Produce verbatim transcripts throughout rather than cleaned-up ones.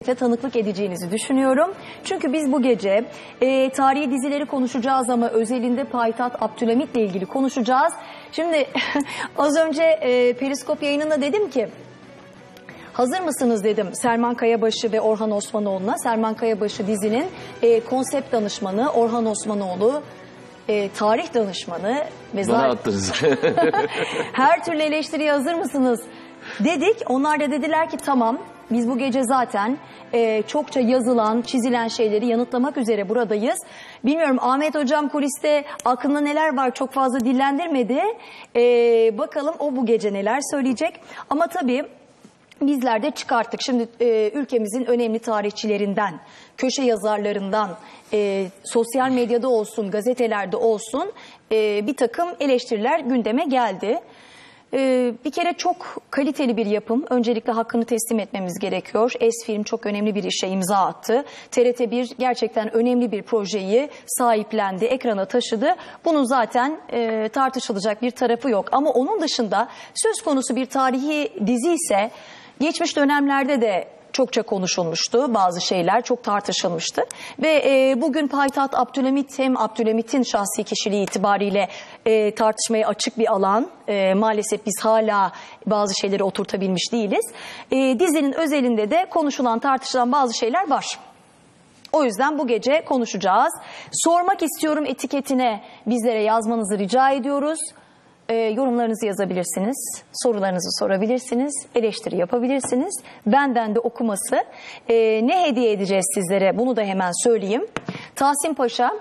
tanıklık edeceğinizi düşünüyorum. Çünkü biz bu gece e, tarihi dizileri konuşacağız ama özelinde Payitaht Abdülhamit'le ilgili konuşacağız. Şimdi az önce e, Periskop yayınında dedim ki hazır mısınız dedim Serman Kayabaşı ve Orhan Osmanoğlu'na. Serman Kayabaşı dizinin e, konsept danışmanı, Orhan Osmanoğlu e, tarih danışmanı. Ve Bana attınız. her türlü eleştiriye hazır mısınız dedik. Onlar da dediler ki tamam. Biz bu gece zaten e, çokça yazılan, çizilen şeyleri yanıtlamak üzere buradayız. Bilmiyorum Ahmet Hocam kuliste aklında neler var çok fazla dillendirmedi. E, bakalım o bu gece neler söyleyecek. Ama tabii bizler de çıkarttık. Şimdi e, ülkemizin önemli tarihçilerinden, köşe yazarlarından, e, sosyal medyada olsun, gazetelerde olsun e, bir takım eleştiriler gündeme geldi. Ee, bir kere çok kaliteli bir yapım. Öncelikle hakkını teslim etmemiz gerekiyor. Esfilm çok önemli bir işe imza attı. T R T bir gerçekten önemli bir projeyi sahiplendi, ekrana taşıdı. Bunun zaten e, tartışılacak bir tarafı yok. Ama onun dışında söz konusu bir tarihi dizi ise geçmiş dönemlerde de çokça konuşulmuştu. Bazı şeyler çok tartışılmıştı. Ve e, bugün Payitaht Abdülhamit hem Abdülhamit'in şahsi kişiliği itibariyle e, tartışmaya açık bir alan. E, maalesef biz hala bazı şeyleri oturtabilmiş değiliz. E, dizinin özelinde de konuşulan, tartışılan bazı şeyler var. O yüzden bu gece konuşacağız. Sormak istiyorum etiketine bizlere yazmanızı rica ediyoruz. E, yorumlarınızı yazabilirsiniz, sorularınızı sorabilirsiniz, eleştiri yapabilirsiniz. Benden de okuması. E, ne hediye edeceğiz sizlere bunu da hemen söyleyeyim. Tahsin Paşa,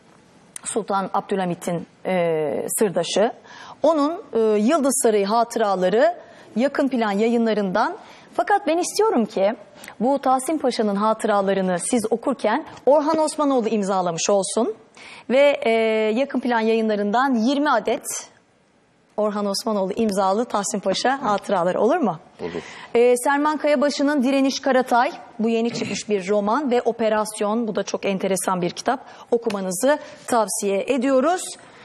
Sultan Abdülhamit'in e, sırdaşı. Onun e, Yıldız Sarayı hatıraları yakın plan yayınlarından. Fakat ben istiyorum ki bu Tahsin Paşa'nın hatıralarını siz okurken Orhan Osmanoğlu imzalamış olsun. Ve e, yakın plan yayınlarından yirmi adet Orhan Osmanoğlu imzalı Tahsin Paşa hatıraları olur mu? Olur. Ee, Serman Kayabaşı'nın Direniş Karatay, bu yeni çıkmış bir roman ve Operasyon, bu da çok enteresan bir kitap. Okumanızı tavsiye ediyoruz.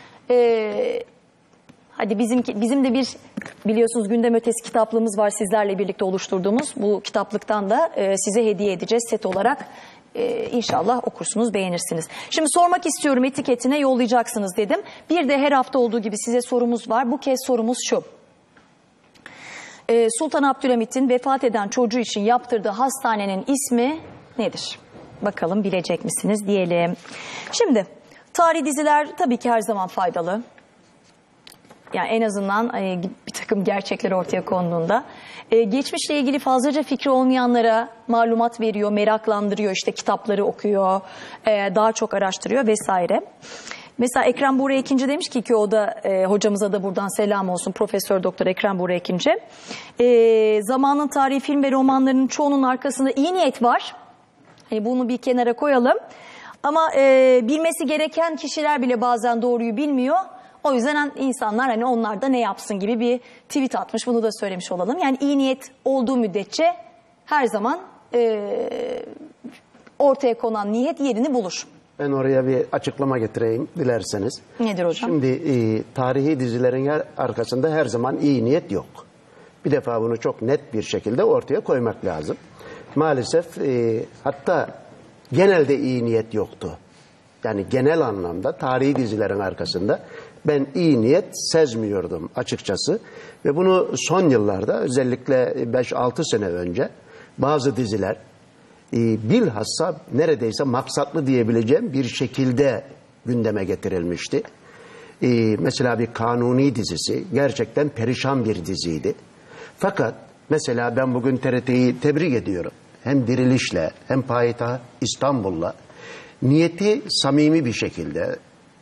Ee, hadi bizim, bizim de bir biliyorsunuz gündem ötesi kitaplığımız var sizlerle birlikte oluşturduğumuz. Bu kitaplıktan da e, size hediye edeceğiz set olarak. Ee, inşallah okursunuz, beğenirsiniz. Şimdi sormak istiyorum etiketine yollayacaksınız dedim. Bir de her hafta olduğu gibi size sorumuz var. Bu kez sorumuz şu. Ee, Sultan Abdülhamit'in vefat eden çocuğu için yaptırdığı hastanenin ismi nedir? Bakalım bilecek misiniz diyelim. Şimdi tarih diziler tabii ki her zaman faydalı. Yani en azından e, bir takım gerçekler ortaya konduğunda. E, geçmişle ilgili fazlaca fikri olmayanlara malumat veriyor, meraklandırıyor, işte kitapları okuyor, e, daha çok araştırıyor vesaire. Mesela Ekrem Buğra Ekinci demiş ki ki o da e, hocamıza da buradan selam olsun, Profesör Doktor Ekrem Buğra Ekinci. E, zamanın tarihi film ve romanlarının çoğunun arkasında iyi niyet var. Hani bunu bir kenara koyalım. Ama e, bilmesi gereken kişiler bile bazen doğruyu bilmiyor. O yüzden insanlar hani onlar da ne yapsın gibi bir tweet atmış. Bunu da söylemiş olalım. Yani iyi niyet olduğu müddetçe her zaman e, ortaya konan niyet yerini bulur. Ben oraya bir açıklama getireyim dilerseniz. Nedir hocam? Şimdi e, tarihi dizilerin arkasında her zaman iyi niyet yok. Bir defa bunu çok net bir şekilde ortaya koymak lazım. Maalesef e, hatta genelde iyi niyet yoktu. Yani genel anlamda tarihi dizilerin arkasında ben iyi niyet sezmiyordum açıkçası. Ve bunu son yıllarda özellikle beş altı sene önce bazı diziler e, bilhassa neredeyse maksatlı diyebileceğim bir şekilde gündeme getirilmişti. E, mesela bir Kanuni dizisi gerçekten perişan bir diziydi. Fakat mesela ben bugün T R T'yi tebrik ediyorum. Hem Diriliş'le hem Payitaht İstanbul'la niyeti samimi bir şekilde,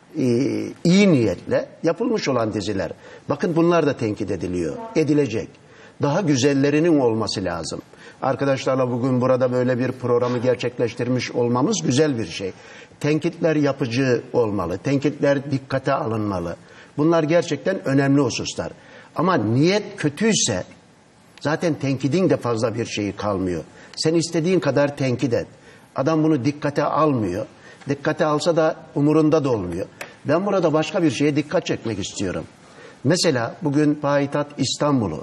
iyi niyetle yapılmış olan diziler. Bakın bunlar da tenkit ediliyor, edilecek. Daha güzellerinin olması lazım. Arkadaşlarla bugün burada böyle bir programı gerçekleştirmiş olmamız güzel bir şey. Tenkitler yapıcı olmalı, tenkitler dikkate alınmalı. Bunlar gerçekten önemli hususlar. Ama niyet kötüyse zaten tenkidin de fazla bir şeyi kalmıyor. Sen istediğin kadar tenkit et. Adam bunu dikkate almıyor. Dikkate alsa da umurunda da olmuyor. Ben burada başka bir şeye dikkat çekmek istiyorum. Mesela bugün Payitaht İstanbul'u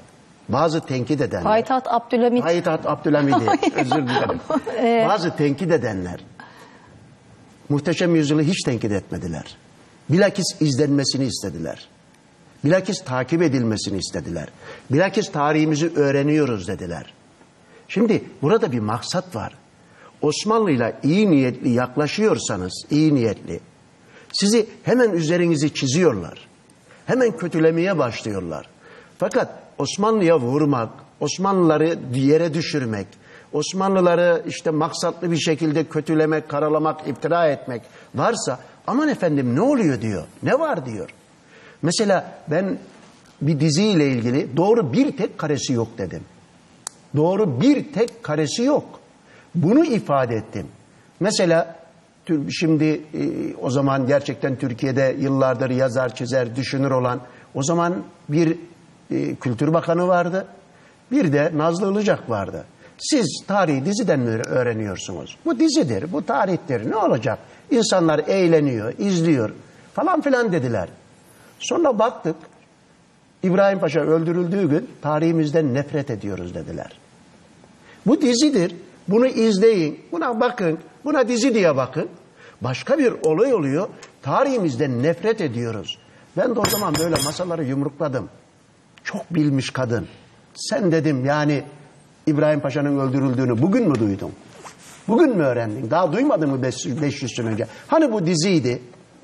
bazı tenkit edenler. Payitaht Abdülhamit. Payitaht Abdülhamid'i özür dilerim. Evet. Bazı tenkit edenler Muhteşem Yüzyıl'ı hiç tenkit etmediler. Bilakis izlenmesini istediler. Bilakis takip edilmesini istediler. Bilakis tarihimizi öğreniyoruz dediler. Şimdi burada bir maksat var. Osmanlı'yla iyi niyetli yaklaşıyorsanız, iyi niyetli, sizi hemen üzerinizi çiziyorlar. Hemen kötülemeye başlıyorlar. Fakat Osmanlı'ya vurmak, Osmanlıları yere düşürmek, Osmanlıları işte maksatlı bir şekilde kötülemek, karalamak, iftira etmek varsa aman efendim ne oluyor diyor. Ne var diyor. Mesela ben bir diziyle ilgili doğru bir tek karesi yok dedim. Doğru bir tek karesi yok. Bunu ifade ettim. Mesela şimdi o zaman gerçekten Türkiye'de yıllardır yazar, çizer, düşünür olan o zaman bir Kültür Bakanı vardı. Bir de Nazlı Ilıcak vardı. Siz tarihi diziden mi öğreniyorsunuz? Bu dizidir, bu tarihtir. Ne olacak? İnsanlar eğleniyor, izliyor falan filan dediler. Sonra baktık İbrahim Paşa öldürüldüğü gün tarihimizden nefret ediyoruz dediler. Bu dizidir. Bunu izleyin, buna bakın, buna dizi diye bakın. Başka bir olay oluyor. Tarihimizden nefret ediyoruz. Ben de o zaman böyle masaları yumrukladım. Çok bilmiş kadın. Sen dedim yani İbrahim Paşa'nın öldürüldüğünü bugün mü duydun? Bugün mü öğrendin? Daha duymadın mı beş yüz sene önce? Hani bu diziydi?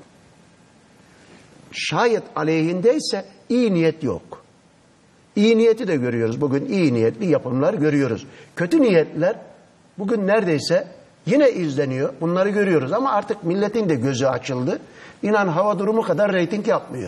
Şayet aleyhindeyse iyi niyet yok. İyi niyeti de görüyoruz. Bugün iyi niyetli yapımlar görüyoruz. Kötü niyetler bugün neredeyse yine izleniyor. Bunları görüyoruz ama artık milletin de gözü açıldı. İnan hava durumu kadar reyting yapmıyor.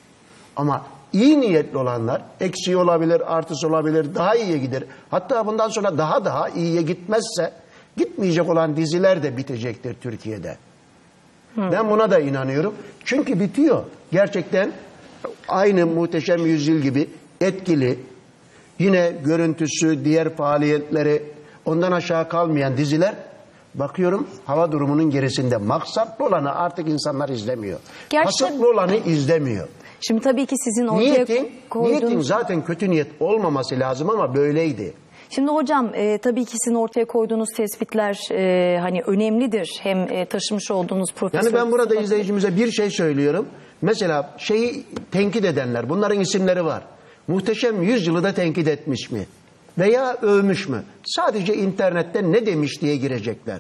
Ama iyi niyetli olanlar eksiği olabilir, artısı olabilir, daha iyiye gider. Hatta bundan sonra daha daha iyiye gitmezse gitmeyecek olan diziler de bitecektir Türkiye'de. Hmm. Ben buna da inanıyorum. Çünkü bitiyor. Gerçekten aynı Muhteşem Yüzyıl gibi etkili, yine görüntüsü, diğer faaliyetleri ondan aşağı kalmayan diziler bakıyorum hava durumunun gerisinde. Maksatlı olanı artık insanlar izlemiyor. Gerçekten... Kasıtlı olanı izlemiyor. Şimdi tabii ki sizin ortaya niyetin, koyduğunuz... Niyetin zaten kötü niyet olmaması lazım ama böyleydi. Şimdi hocam e, tabii ki sizin ortaya koyduğunuz tespitler e, hani önemlidir. Hem e, taşımış olduğunuz profesör... Yani ben burada izleyicimize bir şey söylüyorum. Mesela şeyi tenkit edenler, bunların isimleri var. Muhteşem Yüzyıl'ı da tenkit etmiş mi? Veya övmüş mü? Sadece internette ne demiş diye girecekler.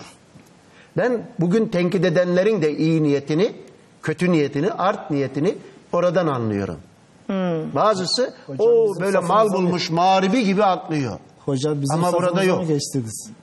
Ben bugün tenkit edenlerin de iyi niyetini, kötü niyetini, art niyetini oradan anlıyorum. Hmm. Bazısı hocam, o böyle mal bulmuş mı? Mağribi gibi atlıyor. Hocam bizim ama burada yok. Geçtiniz.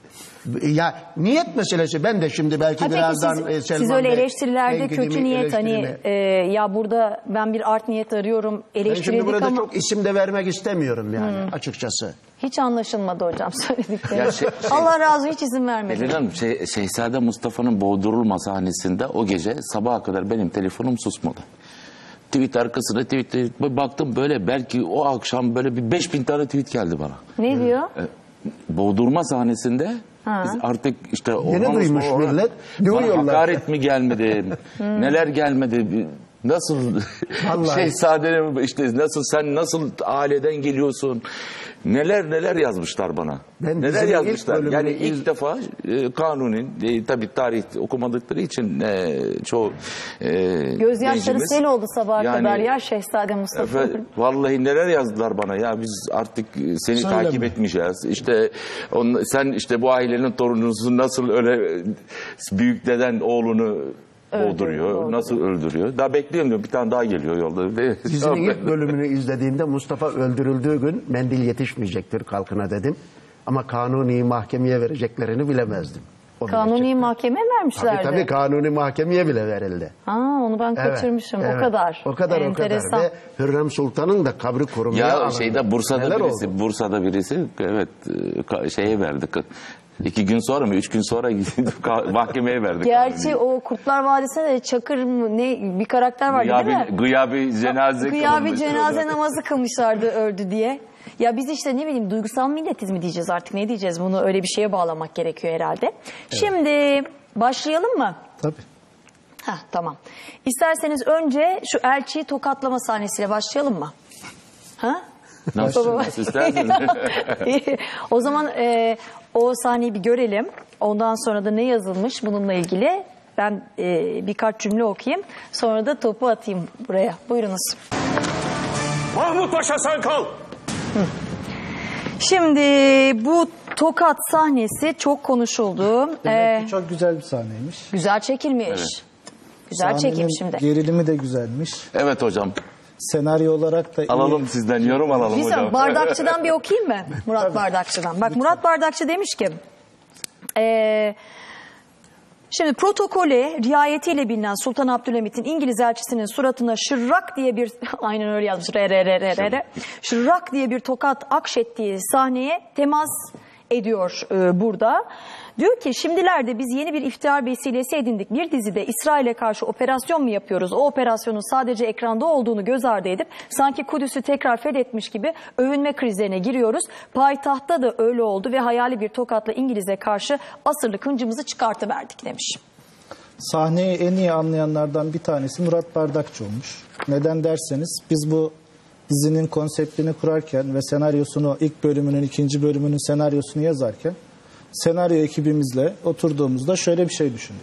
Ya niyet meselesi ben de şimdi belki ha, birazdan siz, Selman siz öyle Bey, eleştirilerde kötü niyet hani e, ya burada ben bir art niyet arıyorum eleştirdik ama. Ben şimdi burada ama... çok isim de vermek istemiyorum yani hmm. açıkçası. Hiç anlaşılmadı hocam söyledikleri. Şey, Allah razı olsun hiç izin vermedi. Pelin Hanım şey, Şehzade Mustafa'nın boğdurulma sahnesinde o gece sabaha kadar benim telefonum susmadı. Tweet arkasına tweet baktım böyle belki o akşam böyle bir beş bin tane tweet geldi bana. Ne diyor? Ee, boğdurma sahnesinde ha. Biz artık işte Yine duymuş millet. Bana hakaret mi gelmedi? Neler gelmedi? Nasıl Şehzade'nin işte nasıl sen nasıl aileden geliyorsun? Neler neler yazmışlar bana. Ben neler yazmışlar. Ilk yani ilk iz... defa e, Kanuni'nin e, tabii tarih okumadıkları için e, çoğu e, gözyaşları sel oldu sabaha yani, kadar ya Şehzade Mustafa. Efe, vallahi neler yazdılar bana ya biz artık seni Söyleme. takip etmeyeceğiz. İşte on, sen işte bu ailenin torunusun nasıl öyle büyük deden oğlunu Öldürüyor, öldürüyor. Nasıl öldürüyor? Daha bekliyorum diyor. Bir tane daha geliyor yolda. Sizin ilk bölümünü izlediğimde Mustafa öldürüldüğü gün mendil yetişmeyecektir kalkına dedim. Ama Kanuni mahkemeye vereceklerini bilemezdim. Kanuni mahkemeye vermişlerdi. Tabii tabii Kanuni mahkemeye bile verildi. Ha, onu ben kaçırmışım. Evet, o evet. kadar. O kadar Enteresan. o kadar. Ve Hürrem Sultan'ın da kabri korumaya ya alındı. Şeyde Bursa'da Neler birisi, oldu? Bursa'da birisi evet şeye verdi. İki gün sonra mı, üç gün sonra mahkemeye verdik. Gerçi o Kurtlar Vadisi'nde de Çakır mı ne bir karakter vardı gıyabi, değil mi? Gıyabi cenaze Gıyabi cenaze namazı kılmışlardı öldü diye. Ya biz işte ne bileyim duygusal milletiz mi diyeceğiz artık ne diyeceğiz bunu öyle bir şeye bağlamak gerekiyor herhalde. Evet. Şimdi başlayalım mı? Tabii. Heh, tamam. İsterseniz önce şu elçiyi tokatlama sahnesiyle başlayalım mı? Ha? Nasıl, nasıl isterseniz. O zaman e, o sahneyi bir görelim. Ondan sonra da ne yazılmış bununla ilgili ben e, birkaç cümle okuyayım. Sonra da topu atayım buraya. Buyurunuz. Mahmut Paşa sen kal. Hı. Şimdi bu Tokat sahnesi çok konuşuldu. Demek Ee, ki çok güzel bir sahneymiş. güzel çekilmiş. Evet. Güzel Sahnenin çekim şimdi. gerilimi de güzelmiş. Evet hocam. Senaryo olarak da iyi. Alalım sizden yorum alalım Güzel. hocam. Bardakçı'dan bir okuyayım mı? Murat Bardakçı'dan. Bak Murat Bardakçı demiş ki eee şimdi protokole riayetiyle bilinen Sultan Abdülhamit'in İngiliz elçisinin suratına şırrak diye bir aynen öyle yazmış re re re re re re şırrak diye bir tokat akşettiği sahneye temas ediyor e, burada. Diyor ki şimdilerde biz yeni bir iftihar vesilesi edindik. Bir dizide İsrail'e karşı operasyon mu yapıyoruz? O operasyonun sadece ekranda olduğunu göz ardı edip sanki Kudüs'ü tekrar fethetmiş gibi övünme krizlerine giriyoruz. Payitahtta da öyle oldu ve hayali bir tokatla İngiliz'e karşı asırlık hıncımızı çıkartıverdik demiş. Sahneyi en iyi anlayanlardan bir tanesi Murat Bardakçı olmuş. Neden derseniz biz bu dizinin konseptini kurarken ve senaryosunu ilk bölümünün ikinci bölümünün senaryosunu yazarken senaryo ekibimizle oturduğumuzda şöyle bir şey düşündük.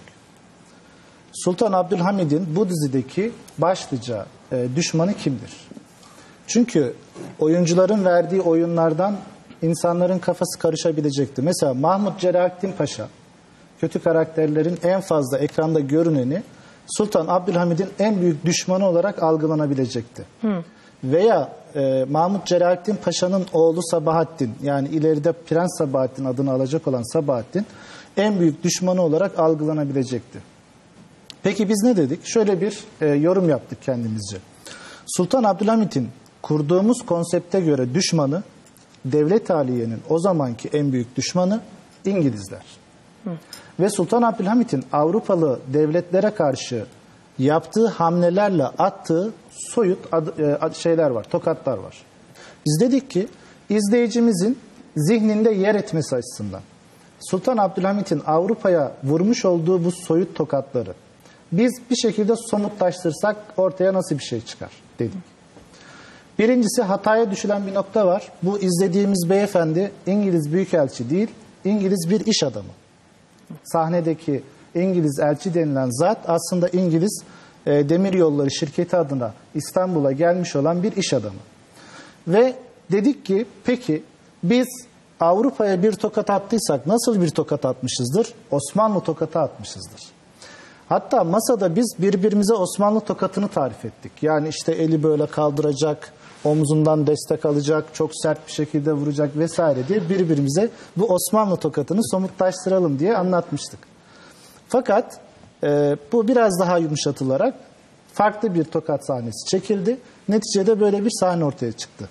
Sultan Abdülhamid'in bu dizideki başlıca e, düşmanı kimdir? Çünkü oyuncuların verdiği oyunlardan insanların kafası karışabilecekti. Mesela Mahmut Celalettin Paşa, kötü karakterlerin en fazla ekranda görüneni Sultan Abdülhamid'in en büyük düşmanı olarak algılanabilecekti. Hı. Veya e, Mahmut Celalettin Paşa'nın oğlu Sabahattin, yani ileride Prens Sabahattin adını alacak olan Sabahattin en büyük düşmanı olarak algılanabilecekti. Peki biz ne dedik? Şöyle bir e, yorum yaptık kendimizce. Sultan Abdülhamit'in kurduğumuz konsepte göre düşmanı, devlet aliyenin o zamanki en büyük düşmanı İngilizler. Hı. Ve Sultan Abdülhamit'in Avrupalı devletlere karşı yaptığı hamlelerle attığı soyut ad, e, şeyler var, tokatlar var. Biz dedik ki izleyicimizin zihninde yer etmesi açısından Sultan Abdülhamit'in Avrupa'ya vurmuş olduğu bu soyut tokatları biz bir şekilde somutlaştırsak ortaya nasıl bir şey çıkar dedik. Birincisi, hataya düşülen bir nokta var. Bu izlediğimiz beyefendi İngiliz büyükelçi değil, İngiliz bir iş adamı. Sahnedeki İngiliz elçi denilen zat aslında İngiliz e, Demiryolları şirketi adına İstanbul'a gelmiş olan bir iş adamı. Ve dedik ki peki biz Avrupa'ya bir tokat attıysak nasıl bir tokat atmışızdır? Osmanlı tokatı atmışızdır. Hatta masada biz birbirimize Osmanlı tokatını tarif ettik. Yani işte eli böyle kaldıracak, omzundan destek alacak, çok sert bir şekilde vuracak vesaire diye birbirimize bu Osmanlı tokatını somutlaştıralım diye anlatmıştık. Fakat e, bu biraz daha yumuşatılarak farklı bir tokat sahnesi çekildi. Neticede böyle bir sahne ortaya çıktı.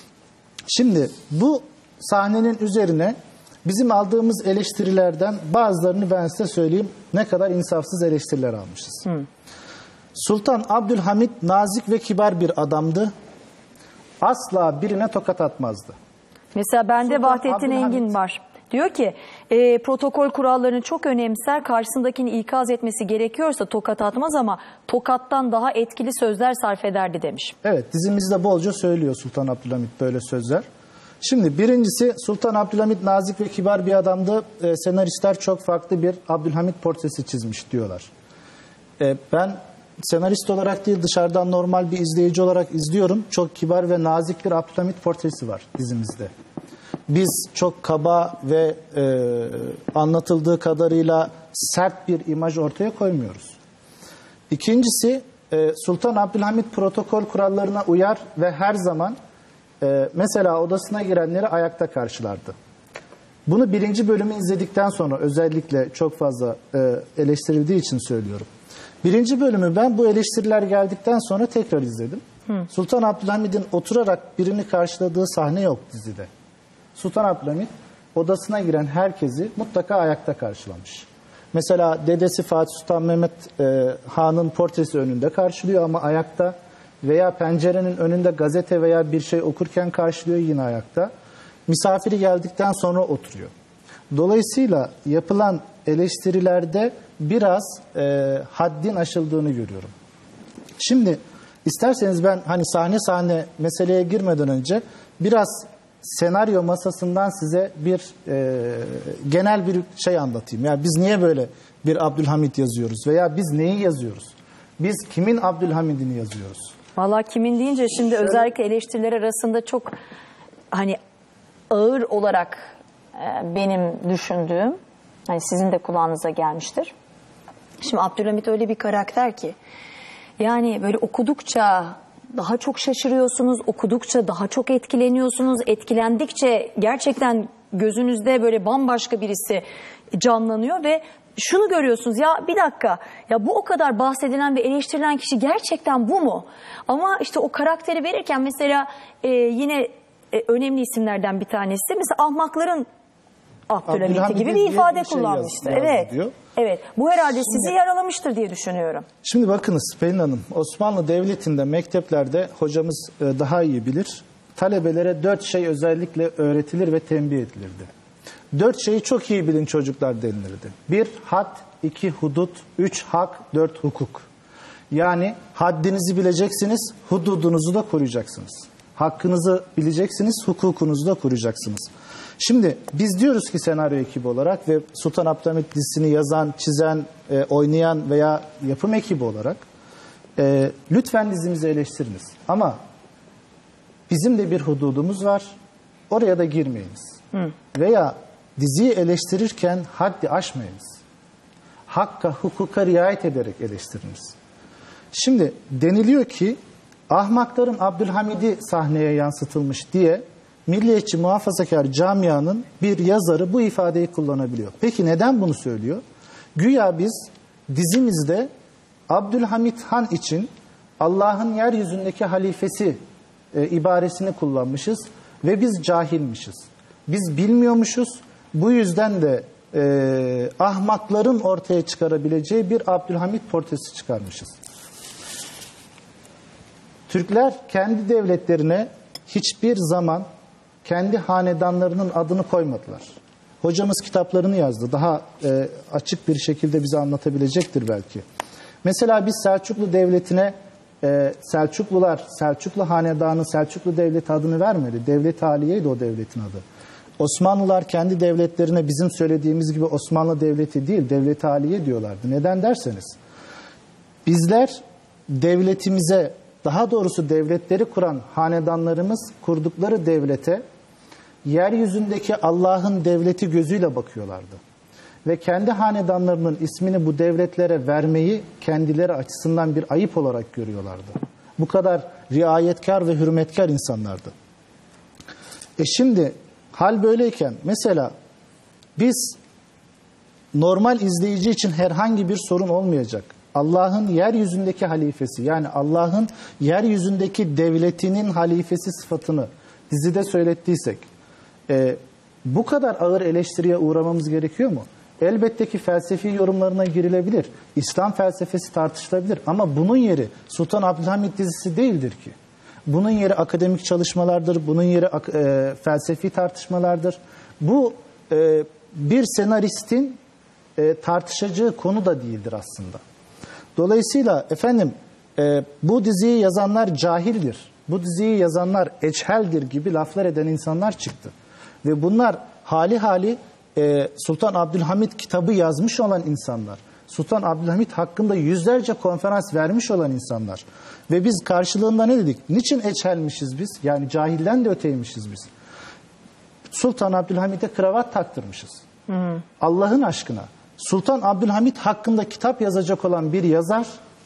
Şimdi bu sahnenin üzerine bizim aldığımız eleştirilerden bazılarını ben size söyleyeyim, ne kadar insafsız eleştiriler almışız. Hı. Sultan Abdülhamit nazik ve kibar bir adamdı. Asla birine tokat atmazdı. Mesela bende Sultan Vahdettin Abdülhamit Engin var. Diyor ki e, protokol kurallarını çok önemser, karşısındakini ikaz etmesi gerekiyorsa tokat atmaz ama tokattan daha etkili sözler sarf ederdi demiş. Evet, dizimizde bolca söylüyor Sultan Abdülhamit böyle sözler. Şimdi birincisi, Sultan Abdülhamit nazik ve kibar bir adamdı. E, senaristler çok farklı bir Abdülhamit portresi çizmiş diyorlar. E, ben senarist olarak değil, dışarıdan normal bir izleyici olarak izliyorum. Çok kibar ve nazik bir Abdülhamit portresi var dizimizde. Biz çok kaba ve e, anlatıldığı kadarıyla sert bir imaj ortaya koymuyoruz. İkincisi, e, Sultan Abdülhamit protokol kurallarına uyar ve her zaman e, mesela odasına girenleri ayakta karşılardı. Bunu birinci bölümü izledikten sonra özellikle çok fazla e, eleştirildiği için söylüyorum. Birinci bölümü ben bu eleştiriler geldikten sonra tekrar izledim. Hı. Sultan Abdülhamid'in oturarak birini karşıladığı sahne yok dizide. Sultan Abdülhamid odasına giren herkesi mutlaka ayakta karşılamış. Mesela dedesi Fatih Sultan Mehmet e, Han'ın portresi önünde karşılıyor ama ayakta, veya pencerenin önünde gazete veya bir şey okurken karşılıyor, yine ayakta. Misafiri geldikten sonra oturuyor. Dolayısıyla yapılan eleştirilerde biraz e, haddin aşıldığını görüyorum. Şimdi isterseniz ben hani sahne sahne meseleye girmeden önce biraz senaryo masasından size bir e, genel bir şey anlatayım. Yani biz niye böyle bir Abdülhamit yazıyoruz veya biz neyi yazıyoruz? Biz kimin Abdülhamid'ini yazıyoruz? Vallahi kimin deyince şimdi Şöyle- özellikle eleştiriler arasında çok hani ağır olarak e, benim düşündüğüm, hani sizin de kulağınıza gelmiştir. Şimdi Abdülhamit öyle bir karakter ki yani böyle okudukça daha çok şaşırıyorsunuz, okudukça daha çok etkileniyorsunuz, etkilendikçe gerçekten gözünüzde böyle bambaşka birisi canlanıyor ve şunu görüyorsunuz, ya bir dakika, ya bu o kadar bahsedilen ve eleştirilen kişi gerçekten bu mu? Ama işte o karakteri verirken mesela e, yine e, önemli isimlerden bir tanesi mesela ahmakların Abdülhamit'i Abdülhamid'i gibi diye bir ifade bir şey kullanmıştı. yaz- yazdı Evet. diyor. Evet. Bu herhalde sizi yaralamıştır diye düşünüyorum. Şimdi bakınız Pelin Hanım, Osmanlı Devleti'nde mekteplerde hocamız e, daha iyi bilir. Talebelere dört şey özellikle öğretilir ve tembih edilirdi. Dört şeyi çok iyi bilin çocuklar denilirdi. Bir, had, iki, hudut, üç, hak, dört, hukuk. Yani haddinizi bileceksiniz, hududunuzu da koruyacaksınız. Hakkınızı bileceksiniz, hukukunuzu da koruyacaksınız. Şimdi biz diyoruz ki senaryo ekibi olarak ve Sultan Abdülhamit dizisini yazan, çizen, e, oynayan veya yapım ekibi olarak e, lütfen dizimizi eleştiriniz. Ama bizim de bir hududumuz var, oraya da girmeyiniz. Hı. Veya diziyi eleştirirken haddi aşmayınız. Hakka, hukuka riayet ederek eleştiriniz. Şimdi deniliyor ki ahmakların Abdülhamid'i sahneye yansıtılmış diye milliyetçi muhafazakar camianın bir yazarı bu ifadeyi kullanabiliyor. Peki neden bunu söylüyor? Güya biz dizimizde Abdülhamit Han için Allah'ın yeryüzündeki halifesi e, ibaresini kullanmışız ve biz cahilmişiz. Biz bilmiyormuşuz. Bu yüzden de e, ahmakların ortaya çıkarabileceği bir Abdülhamit portresi çıkarmışız. Türkler kendi devletlerine hiçbir zaman kendi hanedanlarının adını koymadılar. Hocamız kitaplarını yazdı. Daha e, açık bir şekilde bize anlatabilecektir belki. Mesela biz Selçuklu Devleti'ne e, Selçuklular, Selçuklu Hanedanı, Selçuklu Devleti adını vermedi. Devlet-i Aliye'ydi o devletin adı. Osmanlılar kendi devletlerine bizim söylediğimiz gibi Osmanlı Devleti değil, Devlet-i Aliye diyorlardı. Neden derseniz, bizler devletimize, daha doğrusu devletleri kuran hanedanlarımız kurdukları devlete yeryüzündeki Allah'ın devleti gözüyle bakıyorlardı. Ve kendi hanedanlarının ismini bu devletlere vermeyi kendileri açısından bir ayıp olarak görüyorlardı. Bu kadar riayetkar ve hürmetkar insanlardı. E şimdi hal böyleyken mesela biz normal izleyici için herhangi bir sorun olmayacak. Allah'ın yeryüzündeki halifesi, yani Allah'ın yeryüzündeki devletinin halifesi sıfatını dizide söylettiysek e, bu kadar ağır eleştiriye uğramamız gerekiyor mu? Elbette ki felsefi yorumlarına girilebilir. İslam felsefesi tartışılabilir. Ama bunun yeri Sultan Abdülhamit dizisi değildir ki. Bunun yeri akademik çalışmalardır. Bunun yeri e, felsefi tartışmalardır. Bu e, bir senaristin e, tartışacağı konu da değildir aslında. Dolayısıyla efendim e, bu diziyi yazanlar cahildir. Bu diziyi yazanlar eçheldir gibi laflar eden insanlar çıktı. Ve bunlar hali hali e, Sultan Abdülhamit kitabı yazmış olan insanlar. Sultan Abdülhamit hakkında yüzlerce konferans vermiş olan insanlar. Ve biz karşılığında ne dedik? Niçin eçhelmişiz biz? Yani cahilden de öteymişiz biz. Sultan Abdülhamit'e kravat taktırmışız. Allah'ın aşkına. Sultan Abdülhamit hakkında kitap yazacak olan bir yazar,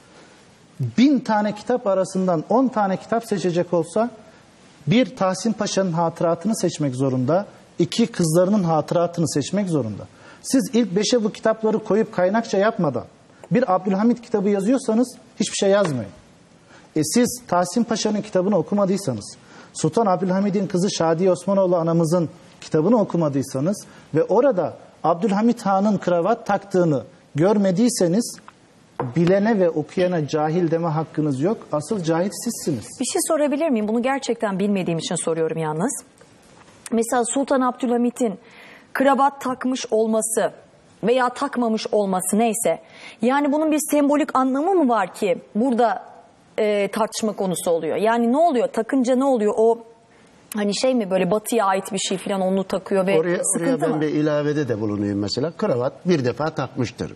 bin tane kitap arasından on tane kitap seçecek olsa, bir Tahsin Paşa'nın hatıratını seçmek zorunda, iki kızlarının hatıratını seçmek zorunda. Siz ilk beşe bu kitapları koyup kaynakça yapmadan bir Abdülhamit kitabı yazıyorsanız hiçbir şey yazmayın. E siz Tahsin Paşa'nın kitabını okumadıysanız, Sultan Abdülhamid'in kızı Şadiye Osmanoğlu anamızın kitabını okumadıysanız ve orada Abdülhamit Han'ın kravat taktığını görmediyseniz bilene ve okuyana cahil deme hakkınız yok. Asıl cahil sizsiniz. Bir şey sorabilir miyim? Bunu gerçekten bilmediğim için soruyorum yalnız. Mesela Sultan Abdülhamit'in kravat takmış olması veya takmamış olması neyse. Yani bunun bir sembolik anlamı mı var ki burada e, tartışma konusu oluyor? Yani ne oluyor? Takınca ne oluyor? O hani şey mi böyle batıya ait bir şey falan onu takıyor ve Oraya, sıkıntı oraya ben mı? bir ilavede de bulunayım mesela. Kravat bir defa takmıştır.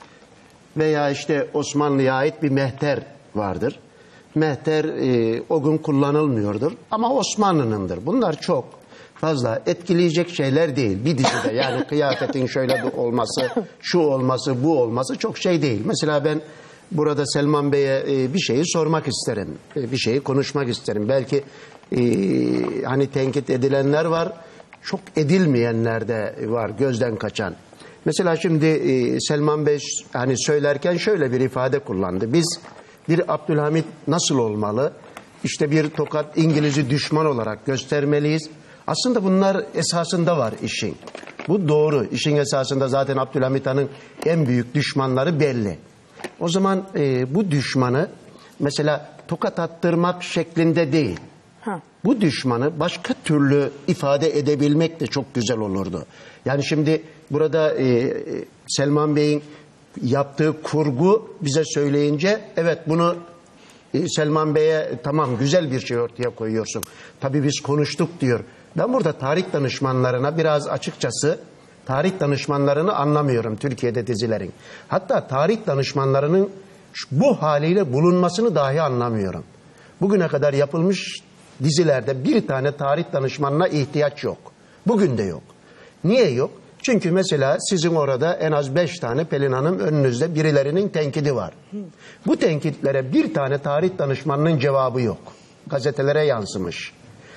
Veya işte Osmanlı'ya ait bir mehter vardır. Mehter e, o gün kullanılmıyordur ama Osmanlı'nındır. Bunlar çok fazla etkileyecek şeyler değil bir dizide. Yani kıyafetin şöyle olması, şu olması, bu olması çok şey değil. Mesela ben burada Selman Bey'e e, bir şeyi sormak isterim. E, bir şeyi konuşmak isterim. Belki e, hani tenkit edilenler var. Çok edilmeyenler de var gözden kaçan. Mesela şimdi e, Selman Bey hani söylerken şöyle bir ifade kullandı. Biz bir Abdülhamit nasıl olmalı? İşte bir Tokat İngiliz'i düşman olarak göstermeliyiz. Aslında bunlar esasında var işin. Bu doğru. İşin esasında zaten Abdülhamit Han'ın en büyük düşmanları belli. O zaman e, bu düşmanı mesela tokat attırmak şeklinde değil. Ha. Bu düşmanı başka türlü ifade edebilmek de çok güzel olurdu. Yani şimdi burada e, Selman Bey'in yaptığı kurgu bize söyleyince evet bunu e, Selman Bey'e tamam güzel bir şey ortaya koyuyorsun. Tabii biz konuştuk diyor. Ben burada tarih danışmanlarına biraz açıkçası tarih danışmanlarını anlamıyorum Türkiye'de dizilerin. Hatta tarih danışmanlarının bu haliyle bulunmasını dahi anlamıyorum. Bugüne kadar yapılmış dizilerde bir tane tarih danışmanına ihtiyaç yok. Bugün de yok. Niye yok? Çünkü mesela sizin orada en az beş tane Pelin Hanım önünüzde birilerinin tenkidi var. Bu tenkitlere bir tane tarih danışmanının cevabı yok. Gazetelere yansımış.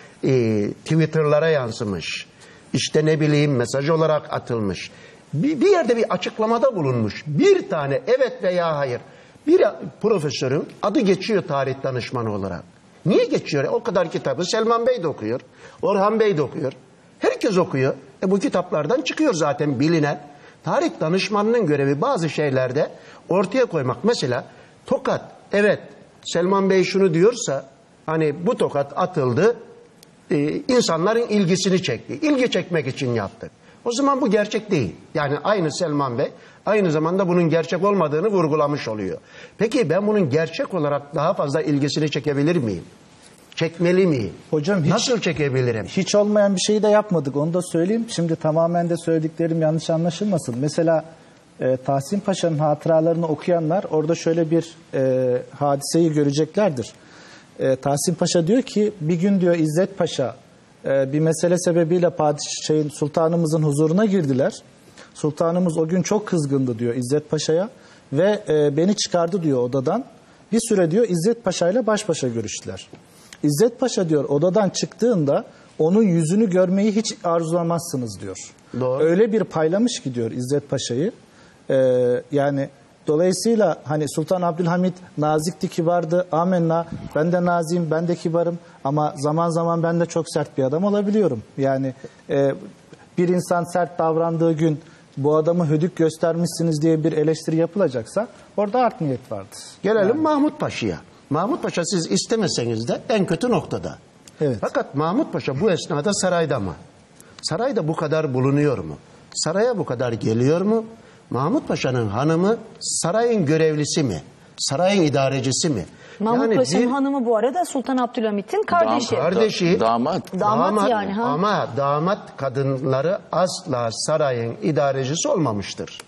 E, Twitter'lara yansımış. İşte ne bileyim mesaj olarak atılmış. Bir, bir yerde bir açıklamada bulunmuş. Bir tane evet veya hayır. Bir profesörün adı geçiyor tarih danışmanı olarak. Niye geçiyor? O kadar kitabı Selman Bey de okuyor. Orhan Bey de okuyor. Herkes okuyor. E bu kitaplardan çıkıyor zaten bilinen. Tarih danışmanının görevi bazı şeylerde ortaya koymak. Mesela tokat. Evet Selman Bey şunu diyorsa hani bu tokat atıldı. E, insanların ilgisini çekti. İlgi çekmek için yaptı. O zaman bu gerçek değil. Yani aynı Selman Bey aynı zamanda bunun gerçek olmadığını vurgulamış oluyor. Peki ben bunun gerçek olarak daha fazla ilgisini çekebilir miyim? Çekmeli miyim? Hocam hiç, nasıl çekebilirim? Hiç olmayan bir şeyi de yapmadık. Onu da söyleyeyim. Şimdi tamamen de söylediklerim yanlış anlaşılmasın. Mesela e, Tahsin Paşa'nın hatıralarını okuyanlar orada şöyle bir e, hadiseyi göreceklerdir. E, Tahsin Paşa diyor ki bir gün diyor İzzet Paşa e, bir mesele sebebiyle padişahın sultanımızın huzuruna girdiler. Sultanımız o gün çok kızgındı diyor İzzet Paşa'ya ve e, beni çıkardı diyor odadan. Bir süre diyor İzzet Paşa ile baş başa görüştüler. İzzet Paşa diyor odadan çıktığında onun yüzünü görmeyi hiç arzulamazsınız diyor. Doğru. Öyle bir paylamış ki diyor İzzet Paşa'yı. Ee, yani dolayısıyla hani Sultan Abdülhamit nazikti, kibardı. Amenna ben de naziyim, ben de kibarım ama zaman zaman ben de çok sert bir adam olabiliyorum. Yani e, bir insan sert davrandığı gün bu adamı hödük göstermişsiniz diye bir eleştiri yapılacaksa orada art niyet vardır. Gelelim Yani. Mahmut Paşa'ya. Mahmut Paşa siz istemeseniz de en kötü noktada. Evet. Fakat Mahmut Paşa bu esnada sarayda mı? Sarayda bu kadar bulunuyor mu? Saraya bu kadar geliyor mu? Mahmut Paşa'nın hanımı sarayın görevlisi mi? Sarayın idarecisi mi? Mahmut Yani Paşa'nın bir- hanımı bu arada Sultan Abdülhamit'in kardeşi. Dam- Kardeşi, damat. Damat yani, ha. Ama damat kadınları asla sarayın idarecisi olmamıştır.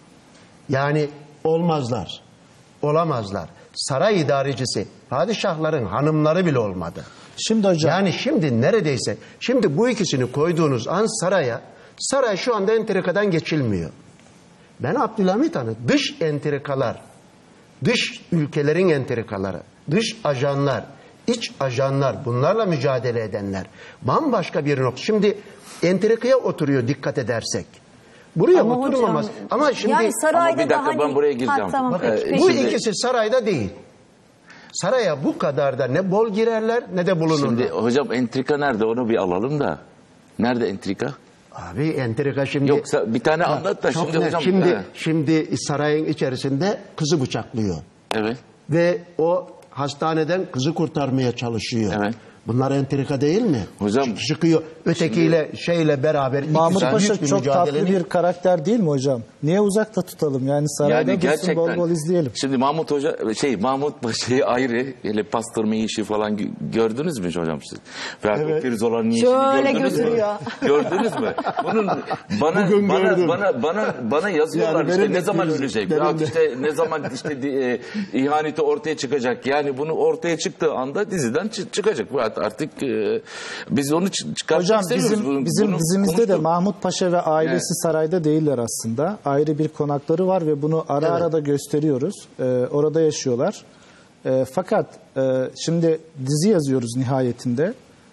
Yani olmazlar, olamazlar. Saray idarecisi, padişahların hanımları bile olmadı. Şimdi hocam. Yani şimdi neredeyse, şimdi bu ikisini koyduğunuz an saraya, saray şu anda entrikadan geçilmiyor. Ben Abdülhamit Han'ı dış entrikalar, dış ülkelerin entrikaları, dış ajanlar, iç ajanlar, bunlarla mücadele edenler bambaşka bir nokta. Şimdi entrikaya oturuyor dikkat edersek. Buraya Ama oturmamaz. hocam, Ama şimdi yani sarayda Ama bir dakika, da hani... ben buraya gireceğim. Ha, tamam, Bakın, peki, peki. bu Şimdi- ikisi sarayda değil. Saraya bu kadar da ne bol girerler ne de bulunurlar. Şimdi hocam entrika nerede onu bir alalım da. Nerede entrika? Abi entrika şimdi... Yoksa bir tane anlat da Çok şimdi net. hocam. Şimdi, He. şimdi sarayın içerisinde kızı bıçaklıyor. Evet. Ve o hastaneden kızı kurtarmaya çalışıyor. Evet. Bunlar entrika değil mi? Hocam, Çık- çıkıyor ötekiyle şeyle beraber Mahmut ikisi Paşa büyük bir çok tatlı mücadelenin- bir karakter değil mi hocam? Niye uzakta tutalım? Yani sarayda Yani dursun, gerçekten. bol bol izleyelim. Şimdi Mahmut Hoca şey Mahmut Paşa'yı ayrı, hele pastırma işi falan gö- gördünüz mü hocam siz? Veya Evet. Pirzolan'ın işini Şöyle gördünüz mü? götürüyor. Gördünüz mü? Bunun bana Bugün bana, gördüm. bana bana bana yazıyorlar Yani işte benim ne de zaman Pirzo- ölecek? benim Ya de. işte ne zaman işte e, ihaneti ortaya çıkacak? Yani bunu ortaya çıktığı anda diziden çı- çıkacak. Bu artık e, biz onu çı- çıkartmak Hocam istemiyoruz. bizim Bunu- bizim bunu dizimizde de konuştuk. Mahmut Paşa ve ailesi Evet. sarayda değiller aslında. Ayrı bir konakları var ve bunu ara ara da gösteriyoruz. Ee, orada yaşıyorlar. Ee, fakat e, şimdi dizi yazıyoruz nihayetinde.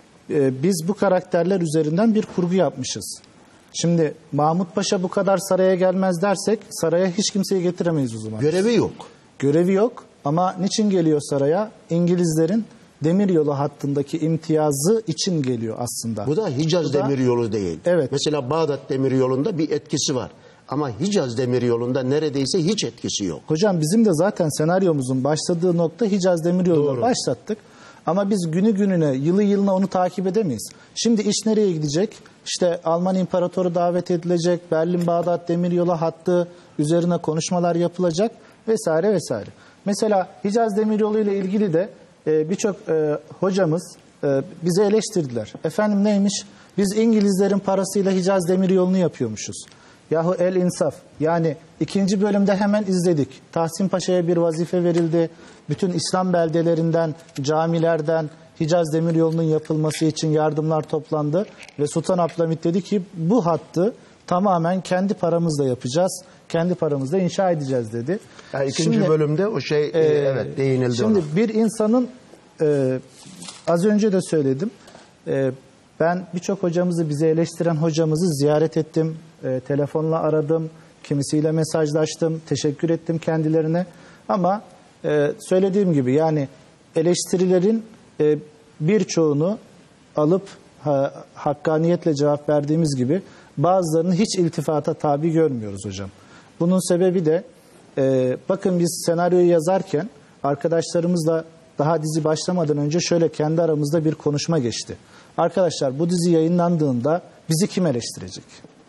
Ee, biz bu karakterler üzerinden bir kurgu yapmışız. Şimdi Mahmut Paşa bu kadar saraya gelmez dersek saraya hiç kimseyi getiremeyiz o zaman. görevi yok. Görevi yok ama niçin geliyor saraya? İngilizlerin demiryolu hattındaki imtiyazı için geliyor aslında. Bu da Hicaz Bu da- Demiryolu değil. Evet. Mesela Bağdat Demiryolu'nda bir etkisi var. Ama Hicaz Demiryolu'nda neredeyse hiç etkisi yok. Hocam bizim de zaten senaryomuzun başladığı nokta Hicaz Demiryolu'na Doğru. başlattık. Ama biz günü gününe, yılı yılına onu takip edemeyiz. Şimdi iş nereye gidecek? İşte Alman İmparatoru davet edilecek, Berlin-Bağdat Demiryolu hattı üzerine konuşmalar yapılacak vesaire vesaire. Mesela Hicaz Demiryolu ile ilgili de e, birçok e, hocamız e, bize eleştirdiler. Efendim neymiş? Biz İngilizlerin parasıyla Hicaz Demiryolu'nu yapıyormuşuz. Yahu el insaf. Yani ikinci bölümde hemen izledik. Tahsin Paşa'ya bir vazife verildi. Bütün İslam beldelerinden, camilerden Hicaz Demiryolu'nun yapılması için yardımlar toplandı. Ve Sultan Abdülhamit dedi ki bu hattı tamamen kendi paramızla yapacağız. Kendi paramızla inşa edeceğiz dedi. Yani ikinci Şimdi- bölümde o şey e, evet değinildi Şimdi ona. bir insanın e, az önce de söyledim. E, ben birçok hocamızı, bizi eleştiren hocamızı ziyaret ettim. E, telefonla aradım. Kimisiyle mesajlaştım. Teşekkür ettim kendilerine. Ama e, söylediğim gibi yani eleştirilerin e, birçoğunu alıp ha, hakkaniyetle cevap verdiğimiz gibi bazılarını hiç iltifata tabi görmüyoruz hocam. Bunun sebebi de e, bakın biz senaryoyu yazarken arkadaşlarımızla daha dizi başlamadan önce şöyle kendi aramızda bir konuşma geçti. Arkadaşlar bu dizi yayınlandığında bizi kim eleştirecek?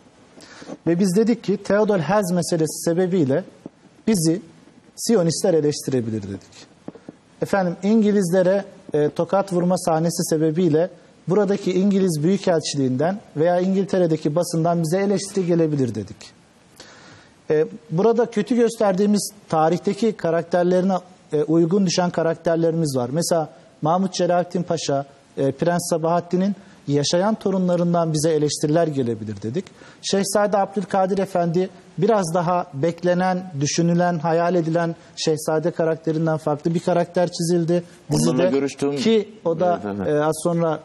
Ve biz dedik ki Theodor Herzl meselesi sebebiyle bizi Siyonistler eleştirebilir dedik. Efendim İngilizlere e, tokat vurma sahnesi sebebiyle buradaki İngiliz Büyükelçiliğinden veya İngiltere'deki basından bize eleştiri gelebilir dedik. E, burada kötü gösterdiğimiz tarihteki karakterlerine e, uygun düşen karakterlerimiz var. Mesela Mahmut Celalettin Paşa, e, Prens Sabahattin'in yaşayan torunlarından bize eleştiriler gelebilir dedik. Şehzade Abdülkadir Efendi biraz daha beklenen, düşünülen, hayal edilen şehzade karakterinden farklı bir karakter çizildi Onlarla dizide. görüştüm. Ki o da Evet, evet. e, az sonra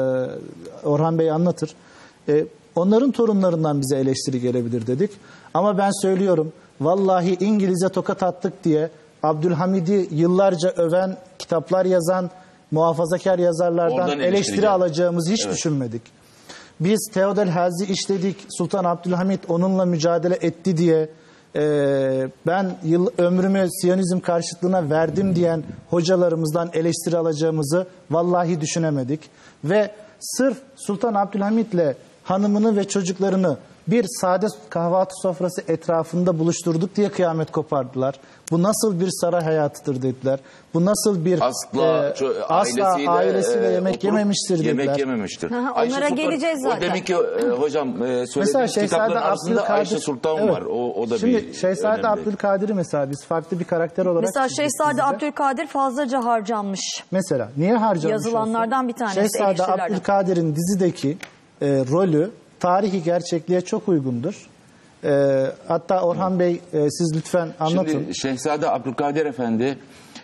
e, Orhan Bey anlatır. E, onların torunlarından bize eleştiri gelebilir dedik. Ama ben söylüyorum vallahi İngiliz'e tokat attık diye Abdülhamid'i yıllarca öven, kitaplar yazan muhafazakar yazarlardan Oradan eleştiri eleştiri geldi. alacağımızı hiç Evet. düşünmedik. Biz Theodor Herzl'i işledik. Sultan Abdülhamit onunla mücadele etti diye e, ben yıl ömrümü Siyonizm karşıtlığına verdim diyen hocalarımızdan eleştiri alacağımızı vallahi düşünemedik. Ve sırf Sultan Abdülhamit'le hanımını ve çocuklarını bir sade kahvaltı sofrası etrafında buluşturduk diye kıyamet kopardılar. Bu nasıl bir saray hayatıdır dediler. Bu nasıl bir Asla, e, ço- asla ailesiyle, ailesiyle e, yemek oturup yememiştir dediler. Yemek yememiştir. Aha, Ayşe onlara Sultan- geleceğiz zaten. O demek ki e, hocam e, Mesela söylediğiniz kitapların Şehzade arasında Abdülkadir Ayşe Sultan Evet. var. O, o da Şimdi bir Şehzade önemli. Abdülkadir'i mesela biz farklı bir karakter olarak Mesela çizdik Şehzade dizide. Abdülkadir fazlaca harcanmış. Mesela niye harcamış Yazılanlardan olsun? bir tanesi, Şehzade eleştirilerden. Abdülkadir'in dizideki e, rolü tarihi gerçekliğe çok uygundur. E, hatta Orhan Bey e, siz lütfen anlatın. Şimdi Şehzade Abdülkadir Efendi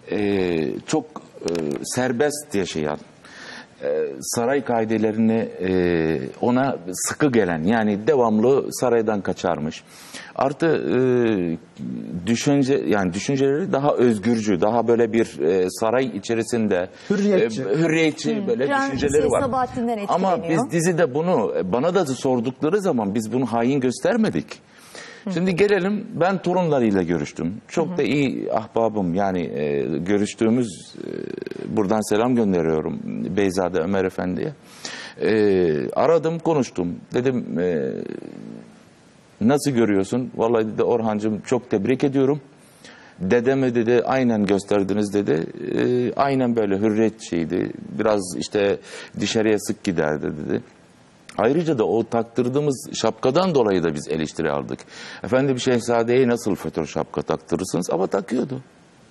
e, çok e, serbest yaşayan, e, saray kaidelerini e, ona sıkı gelen, yani devamlı saraydan kaçarmış. Artı e, düşünce yani düşünceleri daha özgürcü, daha böyle bir e, saray içerisinde Hürriyetçi. e, hürriyetçi böyle Prens düşünceleri var. Sabahattin'den Ama etkileniyor. biz dizide bunu bana da sordukları zaman biz bunu hain göstermedik. Şimdi gelelim, ben torunlarıyla görüştüm. Çok da iyi ahbabım, yani e, görüştüğümüz, e, buradan selam gönderiyorum Beyzade Ömer Efendi'ye. E, aradım, konuştum. Dedim e, nasıl görüyorsun? Vallahi dedi, Orhancığım çok tebrik ediyorum. Dedeme dedi aynen gösterdiniz dedi. E, aynen böyle hürriyetçiydi. Biraz işte dışarıya sık giderdi dedi. Ayrıca da o taktırdığımız şapkadan dolayı da biz eleştiri aldık. Efendim şehzadeye nasıl fötr şapka taktırırsınız? Ama takıyordu.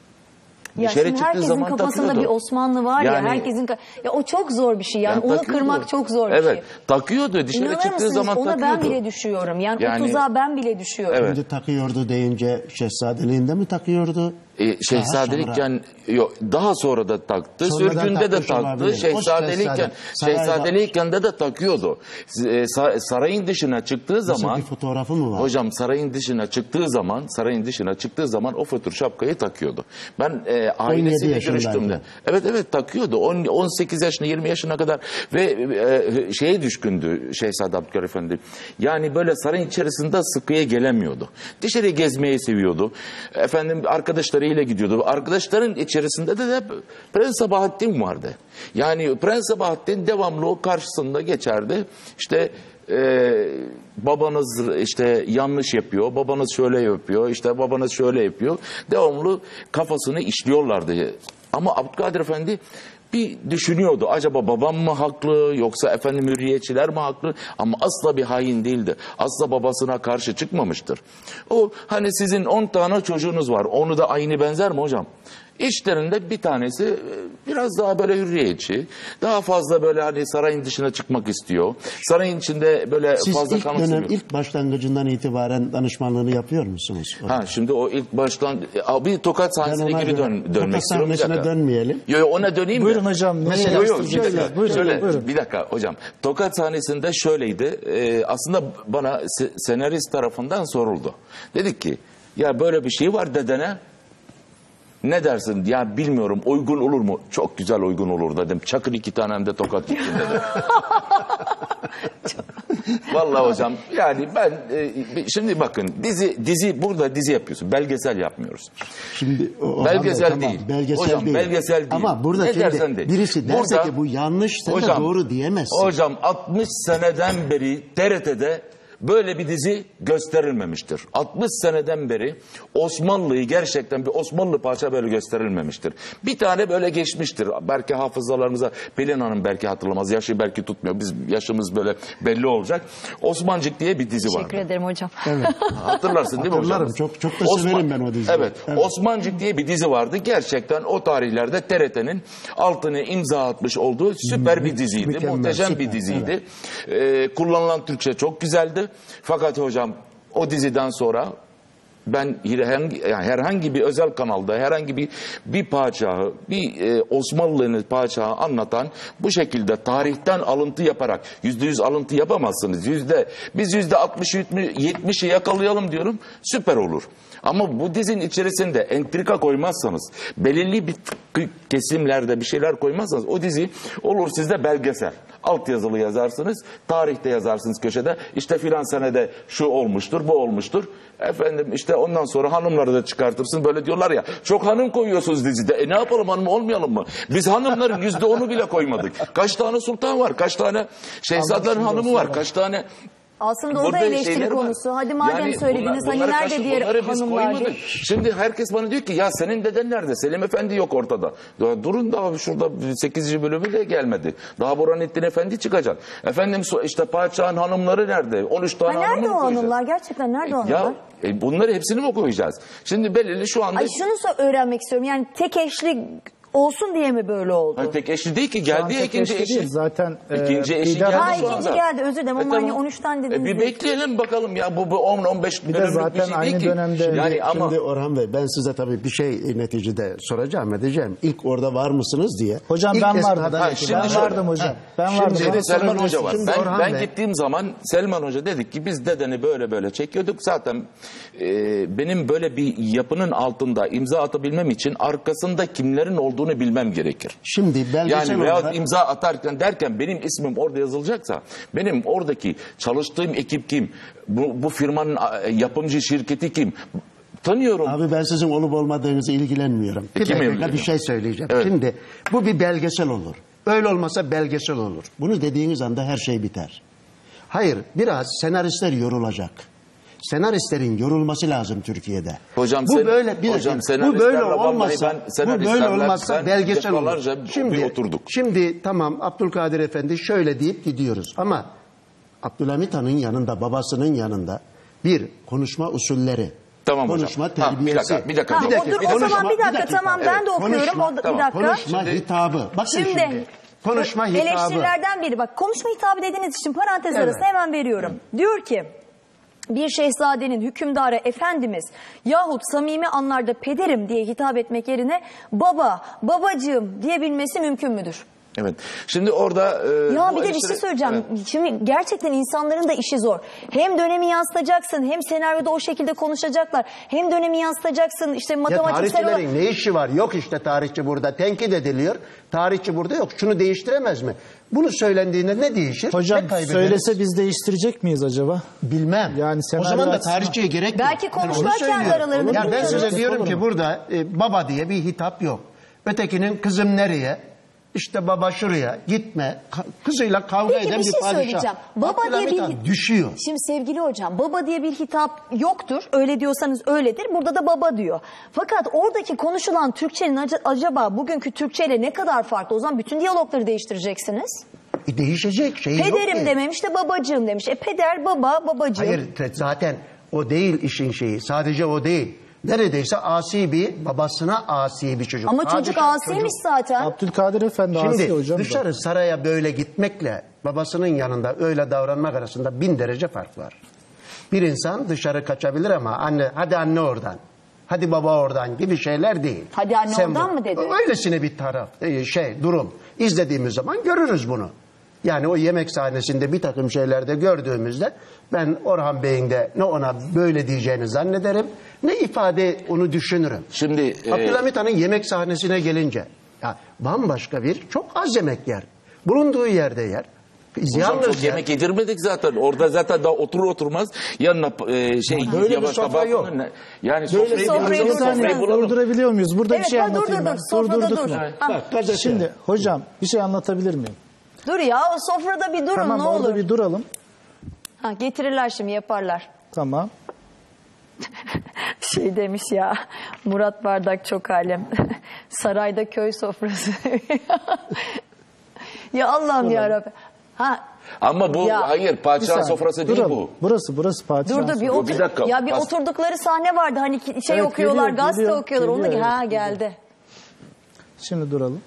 Ya Dışarı şimdi çıktığı herkesin zaman kafasında takıyordu. bir Osmanlı var ya, Yani- herkesin ka- ya o çok zor bir şey yani, Yani onu takıyordu. kırmak çok zor bir evet, şey. takıyordu. Dışarı İnanır çıktığı mısınız, zaman ona takıyordu. ben bile düşüyorum yani, Yani- o tuzağa ben bile düşüyorum. Evet. Şimdi takıyordu deyince şehzadeliğinde mi takıyordu? E, şehzadelikken yok, daha sonra da taktı. Sonradan Sürgünde de takmış taktı. olabilir. O Şehzadelikken şehzade- sarayda- şehzadeliyken de de takıyordu. E, sa- sarayın dışına çıktığı Nasıl zaman bir fotoğrafı mı var? hocam sarayın dışına çıktığı zaman sarayın dışına çıktığı zaman o fötr şapkayı takıyordu. Ben e, ailesiyle yaşındaydı. görüştüğümde evet evet takıyordu. on, on sekiz yaşına yirmi yaşına kadar ve e, şeye düşkündü Şehzade Abdülkadir Efendi. Yani böyle sarayın içerisinde sıkıya gelemiyordu. Dışarıya gezmeyi seviyordu. Efendim arkadaşlarıyla gidiyordu. Arkadaşların içerisinde de, de Prens Sabahattin vardı. Yani Prens Sabahattin devamlı o karşısında geçerdi. İşte Ee, babanız işte yanlış yapıyor, babanız şöyle yapıyor, işte babanız şöyle yapıyor. Devamlı kafasını işliyorlardı. Ama Abdülkadir Efendi bir düşünüyordu. Acaba babam mı haklı yoksa efendim hürriyetçiler mi haklı? Ama asla bir hain değildi. Asla babasına karşı çıkmamıştır. O hani sizin on tane çocuğunuz var. Onu da aynı benzer mi hocam? İşlerinde bir tanesi biraz daha böyle hürriyetçi. Daha fazla böyle hani sarayın dışına çıkmak istiyor. Sarayın içinde böyle Siz fazla ilk kalmak dönem, istemiyor. ilk başlangıcından itibaren danışmanlığını yapıyor musunuz? Ha şimdi o ilk baştan bir Tokat sahnesine ona geri göre- dön, Tokat dönmek istiyorum. Bir sahnesine dakika. dönmeyelim. Yo, yo, ona döneyim Buyurun mi? hocam, ne Yo, yo, bir eleştireceksiniz? dakika. Buyurun, Şöyle, buyurun. bir dakika hocam. Tokat sahnesinde şöyleydi. Ee, aslında bana se- senarist tarafından soruldu. Dedik ki ya böyle bir şey var dedene. Ne dersin? Ya bilmiyorum, uygun olur mu? Çok güzel uygun olur dedim. Çakır iki tane hem de tokat gitsin dedim. Vallahi hocam yani ben e, şimdi bakın dizi dizi burada dizi yapıyorsun. Belgesel yapmıyoruz. Şimdi o- Orhan Belgesel Bey, tamam, değil. Belgesel Hocam, değil. belgesel değil. Ama burada Ne şimdi dersen de. birisi derse Burada- ki bu yanlış, sen de Hocam, doğru diyemezsin. Hocam altmış seneden beri T R T'de böyle bir dizi gösterilmemiştir. altmış seneden beri Osmanlı'yı gerçekten bir Osmanlı parça böyle gösterilmemiştir. Bir tane böyle geçmiştir. Belki hafızalarımıza Pelin Hanım belki hatırlamaz. Yaşı belki tutmuyor. Biz yaşımız böyle belli olacak. Osmancık diye bir dizi vardı. Teşekkür ederim hocam. Hatırlarsın değil mi hocam? Hatırlarım. Çok- çok da severim ben o diziyi. Evet. Evet. Osmancık diye bir dizi vardı. Gerçekten o tarihlerde T R T'nin altını imza atmış olduğu süper bir diziydi. Mükemmel, Muhteşem süper, bir diziydi. Ee, kullanılan Türkçe çok güzeldi. Fakat hocam o diziden sonra ben herhangi, yani herhangi bir özel kanalda herhangi bir bir padişahı, bir e, Osmanlı'nın padişahı anlatan bu şekilde tarihten alıntı yaparak yüzde yüz alıntı yapamazsınız. Yüzde biz yüzde altmış yetmişi yakalayalım diyorum, süper olur. Ama bu dizinin içerisinde entrika koymazsanız, belirli bir kesimlerde bir şeyler koymazsanız o dizi olur sizde belgesel. Altyazılı yazarsınız, tarihte yazarsınız köşede. İşte filan senede şu olmuştur, bu olmuştur. Efendim işte ondan sonra hanımları da çıkartırsın. Böyle diyorlar ya, çok hanım koyuyorsunuz dizide. E ne yapalım, hanım olmayalım mı? Biz hanımların yüzde onu bile koymadık. Kaç tane sultan var, kaç tane şehzadelerin hanımı var, kaç tane... Aslında o da Burada eleştiri şeyleri var. konusu. Hadi madem Yani söylediniz, bunlar- hani bunları nerede kaç- diğer bunları biz hanımlar diye. koymadık. Şimdi herkes bana diyor ki ya senin deden nerede? Selim Efendi yok ortada. Ya durun daha şurada sekizinci bölümü de gelmedi. Daha Burhanettin Efendi çıkacak. Efendim so- işte padişahın hanımları nerede? on üç tane Ha, hanımı nerede mı o koyacağız? hanımlar? Gerçekten nerede o hanımlar? Ya e, bunları hepsini mi koyacağız? Şimdi belirli şu anda... Ay şunu so- öğrenmek istiyorum. Yani tek eşli olsun diye mi böyle oldu? Ha, tek eşli değil ki, Şu an geldi ya tek ikinci eşli eşi. değil. Zaten e, İkinci eşi Didem- geldi Ha şu ikinci anda. geldi, özür dilerim ama E, hani tamam. on üçten E, dediniz. bir diye. bekleyelim bakalım ya, bu, bu on on beş Bir de bölümlük bir zaten şey aynı değil ki. dönemde- Yani ama... Şimdi Orhan Bey, ben size tabii bir şey neticede soracağım edeceğim. İlk orada var mısınız diye. Hocam İlk ben esnada vardım. da- Ha, şimdi Ben şöyle. vardım hocam. Ben Şimdi vardım. de Şimdi Bana Selman sorabilirsiniz. Hoca var. Şimdi Ben, Orhan ben Bey- gittiğim zaman Selman Hoca dedik ki biz dedeni böyle böyle çekiyorduk. Zaten e, benim böyle bir yapının altında imza atabilmem için arkasında kimlerin olduğunu olduğunu bilmem gerekir. Şimdi belgesel Yani veyahut olarak- imza atarken derken benim ismim orada yazılacaksa benim oradaki çalıştığım ekip kim? Bu, bu firmanın a, yapımcı şirketi kim? Tanıyorum. Abi ben sizin olup olmadığınızı ilgilenmiyorum. Bir Kim dakika ilgileniyor? bir şey söyleyeceğim. Evet. Şimdi bu bir belgesel olur. Öyle olmasa belgesel olur. Bunu dediğiniz anda her şey biter. Hayır, biraz senaristler yorulacak. Senaristlerin yorulması lazım Türkiye'de. Hocam bu sen- böyle bir hocam dakika, bu böyle senaristlerle vallahi olmazsa, ben bu senaristlerle böyle olmazsa ben belgesel olur. defalarca bir oturduk. Şimdi tamam Abdülkadir Efendi şöyle deyip gidiyoruz ama Abdülhamit Han'ın yanında, babasının yanında bir konuşma usulleri, Tamam hocam. konuşma Ha, bir terbiyesi. dakika, bir dakika. Ha, Bir o, dakika, dur, bir o dakika. zaman bir dakika, bir dakika. tamam ben Evet, de okuyorum. konuşma, O, da- tamam, bir dakika. Konuşma Şimdi- hitabı. Bakın şimdi. Şimdi, konuşma hitabı. eleştirilerden biri bak konuşma hitabı dediğiniz için parantez Evet. arasında hemen veriyorum. Diyor ki bir şehzadenin hükümdara efendimiz yahut samimi anlarda pederim diye hitap etmek yerine baba, babacığım diyebilmesi mümkün müdür? Evet. Şimdi orada e, Ya bu bir de bir eleştiri- şey söyleyeceğim. Evet. Şimdi gerçekten insanların da işi zor. Hem dönemi yansıtacaksın, hem senaryoda o şekilde konuşacaklar. Hem dönemi yansıtacaksın, işte Ya matematiksel olarak. tarihçilerin ne işi var? Yok işte tarihçi burada. Tenkit ediliyor. Tarihçi burada yok. Şunu değiştiremez mi? Bunu söylendiğinde ne değişir? Hocam Ne kaybederiz? söylese biz değiştirecek miyiz acaba? Bilmem. Yani o senaryo zaman da açısından- tarihçiye gerek yok. Belki Ben konuşurken onu söylüyorum. aralarında Ya ben bilmiyoruz. size diyorum Olur ki mu? burada e, baba diye bir hitap yok. Ötekinin kızım nereye? İşte baba şuraya gitme. Ka- kızıyla kavga Peki eden bir bir, şey padişah. söyleyeceğim. Baba diye Abdülhamit bir Han düşüyor. Şimdi sevgili hocam, baba diye bir hitap yoktur. Öyle diyorsanız öyledir. Burada da baba diyor. Fakat oradaki konuşulan Türkçenin ac- acaba bugünkü Türkçeyle ne kadar farklı? O zaman bütün diyalogları değiştireceksiniz. E, değişecek şey yok Pederim ki. dememiş de babacığım demiş. E peder, baba, babacığım. Hayır te- zaten o değil işin şeyi. Sadece o değil. Neredeyse asi bir, babasına asi bir çocuk. Ama çocuk Padişah asiymiş çocuk. zaten. Abdülkadir Efendi asi Şimdi hocam da. dışarı saraya böyle gitmekle babasının yanında öyle davranmak arasında bin derece fark var. Bir insan dışarı kaçabilir ama anne hadi anne oradan. Hadi baba oradan gibi şeyler değil. Hadi anne oradan mı dedi? Öylesine bir taraf, e, şey, durum. İzlediğimiz zaman görürüz bunu. Yani o yemek sahnesinde bir takım şeylerde gördüğümüzde ben Orhan Bey'in de ne ona böyle diyeceğini zannederim ne ifade onu düşünürüm. Şimdi e, Abdülhamit Han'ın yemek sahnesine gelince ya bambaşka bir çok az yemek yer. Bulunduğu yerde yer. hocam Yalnız çok yer. yemek yedirmedik zaten. Orada zaten daha oturur oturmaz yanına e, şey Böyle bir yavaş sofra tabak yok. falan ne- Yani Sofrayı sofrayı, sofrayı bulalım, bulalım. sofrayı bulalım. Durdurabiliyor muyuz? Burada Evet, bir şey ha, dur, anlatayım dur, ben. dur. Sofrada Durdurduk dur. mu? Ha. Bak, gazete. Şimdi hocam bir şey anlatabilir miyim? Dur ya, o sofrada bir durun Tamam ne orada olur. bir duralım. Ha, getirirler şimdi, yaparlar. Tamam. Şey demiş ya, Murat Bardak çok alem. Sarayda köy sofrası. Ya Allah'ım yarabbim. Ha, Ama bu Ya, hayır Bir padişah saniye, sofrası değil duralım. bu. Burası burası padişah. dur dur bir, Yo, otur. bir dakika. Ya bir Bas- oturdukları sahne vardı hani ki- şey Evet, okuyorlar, geliyor, gazete geliyor, okuyorlar. Onu da geliyor, ha evet, geldi. Şimdi duralım.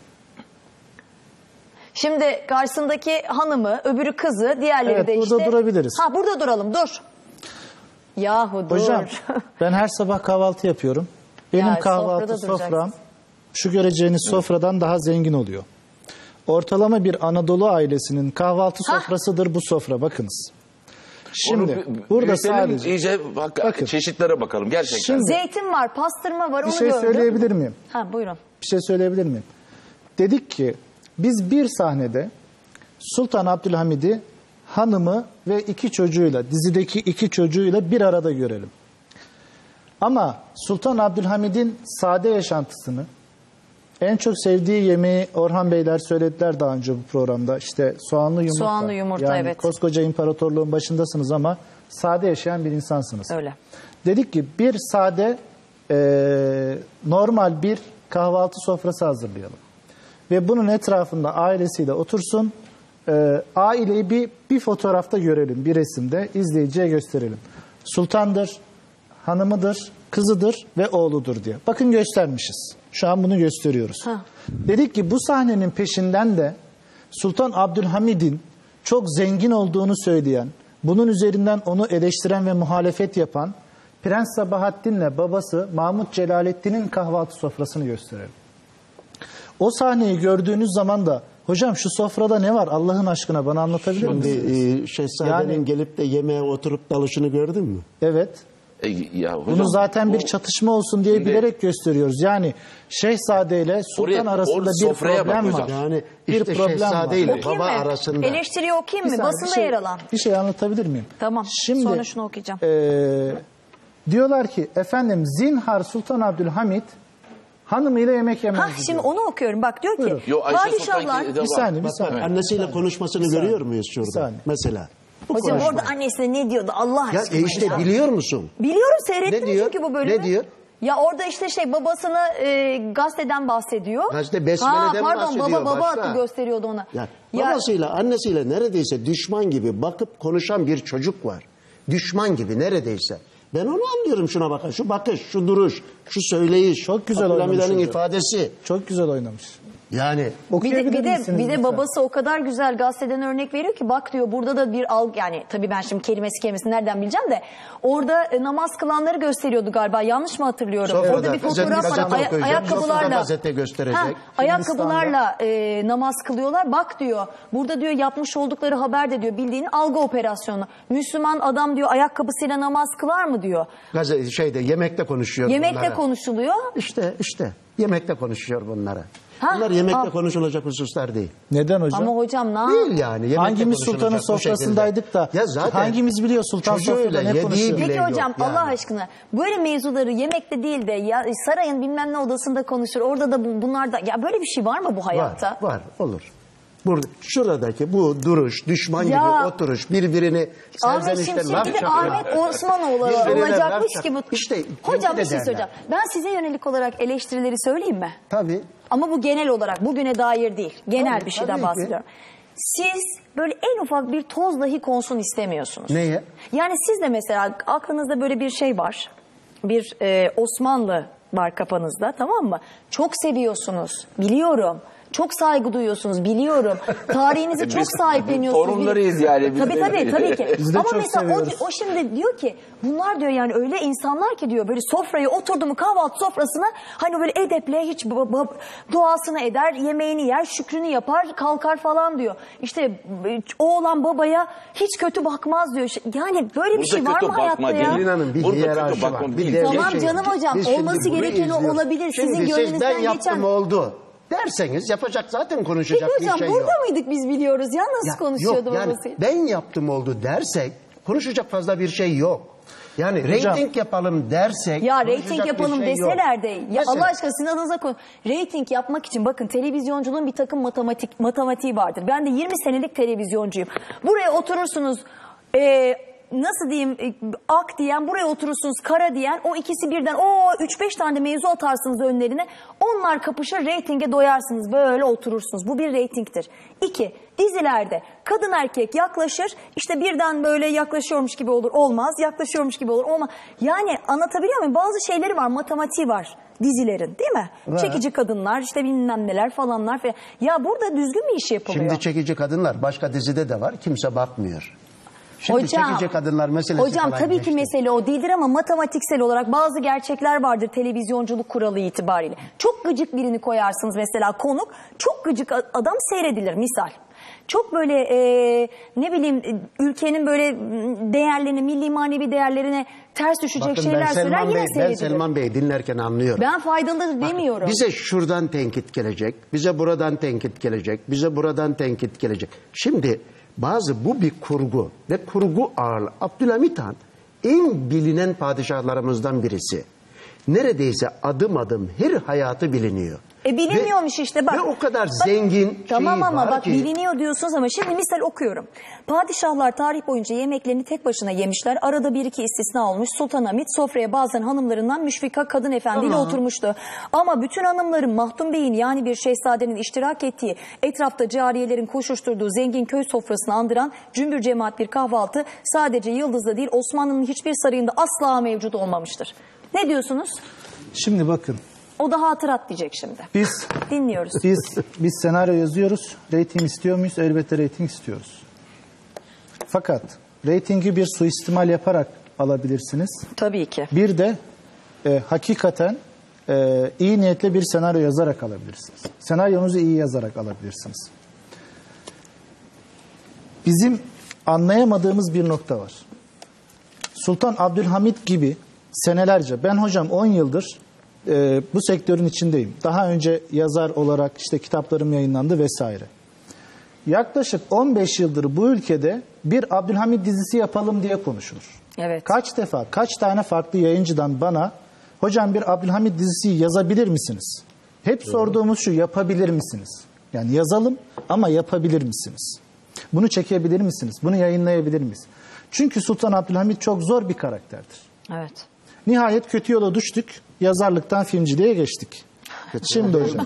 Şimdi karşısındaki hanımı, öbürü kızı, diğerleri Evet, de burada işte. durabiliriz. Ha burada duralım, dur. Yahu dur. Hocam ben her sabah kahvaltı yapıyorum. Benim Ya, kahvaltı sofrada sofram duracaksın. şu göreceğiniz sofradan daha zengin oluyor. Ortalama bir Anadolu ailesinin kahvaltı Hah. sofrasıdır bu sofra, bakınız. Şimdi Onu b- burada büyütelim, sadece iyice bak, Bakın. çeşitlere bakalım gerçekten. Şimdi Zeytin var, pastırma var, bir onu şey gördüm. söyleyebilir miyim? Ha buyurun. Bir şey söyleyebilir miyim? Dedik ki biz bir sahnede Sultan Abdülhamid'i, hanımı ve iki çocuğuyla, dizideki iki çocuğuyla bir arada görelim. Ama Sultan Abdülhamid'in sade yaşantısını, en çok sevdiği yemeği Orhan Beyler söylediler daha önce bu programda. İşte soğanlı yumurta. Soğanlı yumurta, yani evet. koskoca imparatorluğun başındasınız ama sade yaşayan bir insansınız. Öyle. Dedik ki bir sade, e, normal bir kahvaltı sofrası hazırlayalım. Ve bunun etrafında ailesiyle otursun. E, aileyi bir, bir fotoğrafta görelim, bir resimde izleyiciye gösterelim. Sultandır, hanımıdır, kızıdır ve oğludur diye. Bakın göstermişiz. Şu an bunu gösteriyoruz. Ha. Dedik ki bu sahnenin peşinden de Sultan Abdülhamid'in çok zengin olduğunu söyleyen, bunun üzerinden onu eleştiren ve muhalefet yapan Prens Sabahattin'le babası Mahmut Celalettin'in kahvaltı sofrasını gösterelim. O sahneyi gördüğünüz zaman da hocam şu sofrada ne var Allah'ın aşkına bana anlatabilir Şimdi misiniz? e, Şehzadenin Yani- gelip de yemeğe oturup dalışını gördün mü? Evet. E, ya hocam, Bunu zaten bir bu- çatışma olsun diye Şimdi- bilerek gösteriyoruz. Yani Şehzade ile Sultan Oraya- arasında o bir sofraya bak problem hocam. var. Yani bir işte problem Şehzade var. ile Okuyayım baba mı? arasında. Eleştiriyi okuyayım Bir mı? saniye, Basında bir şey- yer alan. Bir şey anlatabilir miyim? Tamam. Şimdi, Sonra şunu okuyacağım. eee, diyorlar ki efendim zinhar Sultan Abdülhamit hanımıyla yemek yemez Ha diyor. şimdi onu okuyorum. Bak diyor ki Buyurun. Yo, Ayşe padişahlar... Sultan de Bir var. saniye, bir Bak, saniye. annesiyle konuşmasını görüyor muyuz şurada? saniye. Mesela. Bu Hocam konuşma. orada annesi ne diyordu Allah Ya aşkına e işte ya. biliyor musun? Biliyorum, seyrettim Ne diyor? çünkü bu bölümü. Ne diyor? Ya orada işte şey babasını e, gazeteden bahsediyor. Gazete Besmele'den ha, pardon, bahsediyor, baba baba başka. attı gösteriyordu ona. Ya, Ya, babasıyla annesiyle neredeyse düşman gibi bakıp konuşan bir çocuk var. Düşman gibi neredeyse. Ben onu anlıyorum, şuna bakın. Şu bakış, şu duruş, şu söyleyiş. Çok güzel Abdülhamid'in oynamış hocam. ifadesi. Çok güzel oynamış. Yani bir de, Okuyabilir bir de, misiniz bir de lütfen? babası o kadar güzel gazeteden örnek veriyor ki bak diyor burada da bir algı, yani tabii ben şimdi kelimesi kelimesi nereden bileceğim de orada e, namaz kılanları gösteriyordu galiba, yanlış mı hatırlıyorum? Sofrada Orada bir gazete- fotoğraf var, gazete aya- okuyacak, ayakkabılarla sofrada gazete gösterecek. Ha, ayakkabılarla e, namaz kılıyorlar. Bak diyor burada diyor yapmış oldukları haber de diyor bildiğin algı operasyonu. Müslüman adam diyor ayakkabısıyla namaz kılar mı diyor. gazete şeyde yemekte konuşuyor Yemekte bunlara. konuşuluyor. İşte işte yemekte konuşuyor bunlara. Ha, Bunlar yemekte ha. konuşulacak hususlar değil. Neden hocam? Ama hocam ne Değil yani. Yemekte Hangimiz konuşulacak sultanın bu şekilde. sofrasındaydık da Ya zaten hangimiz biliyor sultan çocuğuyla sofrada ne yediği konuşuyor? bile Peki yok hocam yani. Allah aşkına böyle mevzuları yemekte değil de ya sarayın bilmem ne odasında konuşur. Orada da bu, bunlar da ya böyle bir şey var mı bu hayatta? Var, var, olur. Burada, şuradaki bu duruş, düşman Ya. gibi oturuş, birbirini Ahmet serzenişte Şimşek laf bir de çakıyor. Ahmet Osmanoğlu Birbirine olacakmış laf ki bu. çak- İşte Hocam tehdit bir şey ederler. söyleyeceğim. Ben size yönelik olarak eleştirileri söyleyeyim mi? Tabii. Ama bu genel olarak bugüne dair değil. Genel Tabii, bir şeyden tabii ki. bahsediyorum. Siz böyle en ufak bir toz dahi konsun istemiyorsunuz. Neye? Yani siz de mesela aklınızda böyle bir şey var. Bir e, Osmanlı var kafanızda, tamam mı? Çok seviyorsunuz, biliyorum. Çok saygı duyuyorsunuz, biliyorum. Tarihinizi çok Biz sahipleniyorsunuz. torunlarıyız yani biz Tabii de. tabii tabii ki. Biz de Ama çok mesela o, seviyoruz. o şimdi diyor ki bunlar diyor yani öyle insanlar ki diyor böyle sofraya oturdu mu kahvaltı sofrasına hani böyle edeple hiç b- b- duasını eder, yemeğini yer, şükrünü yapar, kalkar falan diyor. İşte e, oğlan babaya hiç kötü bakmaz diyor. Yani böyle bir Burada şey var kötü mı hayatta bakma ya? değil. Gelin Hanım bir Burada kötü hiyerarşi bakma var. değil. Bir devlet Tamam şeyi. canım hocam, Biz şimdi olması bunu gerekeni izliyoruz. olabilir. Sizin Şimdi siz gönlünüzden ben yaptım geçen- oldu derseniz yapacak zaten konuşacak Peki hocam bir şey burada yok. mıydık biz biliyoruz ya nasıl Ya, konuşuyordu yok, yani babası? ben yaptım oldu dersek konuşacak fazla bir şey yok. Yani Hocam- reyting yapalım dersek Ya konuşacak reyting bir yapalım şey yok. deseler de ya Mesela- Allah aşkına sizin adınıza koy. Reyting yapmak için bakın televizyonculuğun bir takım matematik matematiği vardır. Ben de yirmi senelik televizyoncuyum. Buraya oturursunuz e, nasıl diyeyim e, ak diyen, buraya oturursunuz kara diyen, o ikisi birden o üç beş tane de mevzu atarsınız önlerine. Onlar kapışır, reytinge doyarsınız, böyle oturursunuz. Bu bir reytingtir. İki, dizilerde kadın erkek yaklaşır, işte birden böyle yaklaşıyormuş gibi olur, olmaz, yaklaşıyormuş gibi olur, olmaz. Yani anlatabiliyor muyum? Bazı şeyleri var, matematiği var dizilerin, değil mi? Var. Çekici kadınlar, işte bilmem neler falanlar falan. Ya burada düzgün bir iş yapılıyor. Şimdi çekici kadınlar başka dizide de var, kimse bakmıyor. Şimdi Hocam, çekici kadınlar meselesi hocam falan tabii geçti. ki mesele o değildir ama matematiksel olarak bazı gerçekler vardır televizyonculuk kuralı itibariyle. Çok gıcık birini koyarsınız mesela konuk, çok gıcık a- adam seyredilir misal. Çok böyle e, ne bileyim e, ülkenin böyle m, değerlerine, milli manevi değerlerine ters düşecek Bakın şeyler ben söyler Selman yine Bey, ben seyredilir. Selman Bey dinlerken anlıyorum. Ben faydalı demiyorum. Bize şuradan tenkit gelecek, bize buradan tenkit gelecek, bize buradan tenkit gelecek. Şimdi bazı bu bir kurgu ve kurgu ağırlı. Abdülhamit Han en bilinen padişahlarımızdan birisi. Neredeyse adım adım her hayatı biliniyor. E bilinmiyormuş Ve- işte bak. Ve o kadar Bak, zengin Tamam şeyi ama var bak ki. biliniyor diyorsunuz ama şimdi misal okuyorum. Padişahlar tarih boyunca yemeklerini tek başına yemişler. Arada bir iki istisna olmuş. Sultanahmet sofraya bazen hanımlarından Müşfika kadın efendiyle oturmuştu. Ama bütün hanımların Mahdum Bey'in yani bir şehzadenin iştirak ettiği, etrafta cariyelerin koşuşturduğu zengin köy sofrasını andıran cümbür cemaat bir kahvaltı sadece Yıldız'da değil Osmanlı'nın hiçbir sarayında asla mevcut olmamıştır. Ne diyorsunuz? Şimdi bakın O da hatırat diyecek şimdi. biz Dinliyoruz. biz biz senaryo yazıyoruz. Rating istiyor muyuz? Elbette rating istiyoruz. Fakat reytingi bir suistimal yaparak alabilirsiniz. Tabii ki. Bir de e, hakikaten e, iyi niyetle bir senaryo yazarak alabilirsiniz. Senaryonuzu iyi yazarak alabilirsiniz. Bizim anlayamadığımız bir nokta var. Sultan Abdülhamit gibi Senelerce. Ben hocam on yıldır e, bu sektörün içindeyim. Daha önce yazar olarak işte kitaplarım yayınlandı vesaire. Yaklaşık on beş yıldır bu ülkede bir Abdülhamid dizisi yapalım diye konuşulur. Evet. Kaç defa, kaç tane farklı yayıncıdan bana hocam bir Abdülhamid dizisi yazabilir misiniz? Hep sorduğumuz şu, yapabilir misiniz? Yani yazalım ama yapabilir misiniz? Bunu çekebilir misiniz? Bunu yayınlayabilir miyiz? Çünkü Sultan Abdülhamid çok zor bir karakterdir. Evet. Nihayet kötü yola düştük. Yazarlıktan filmciliğe geçtik. Şimdi hocam.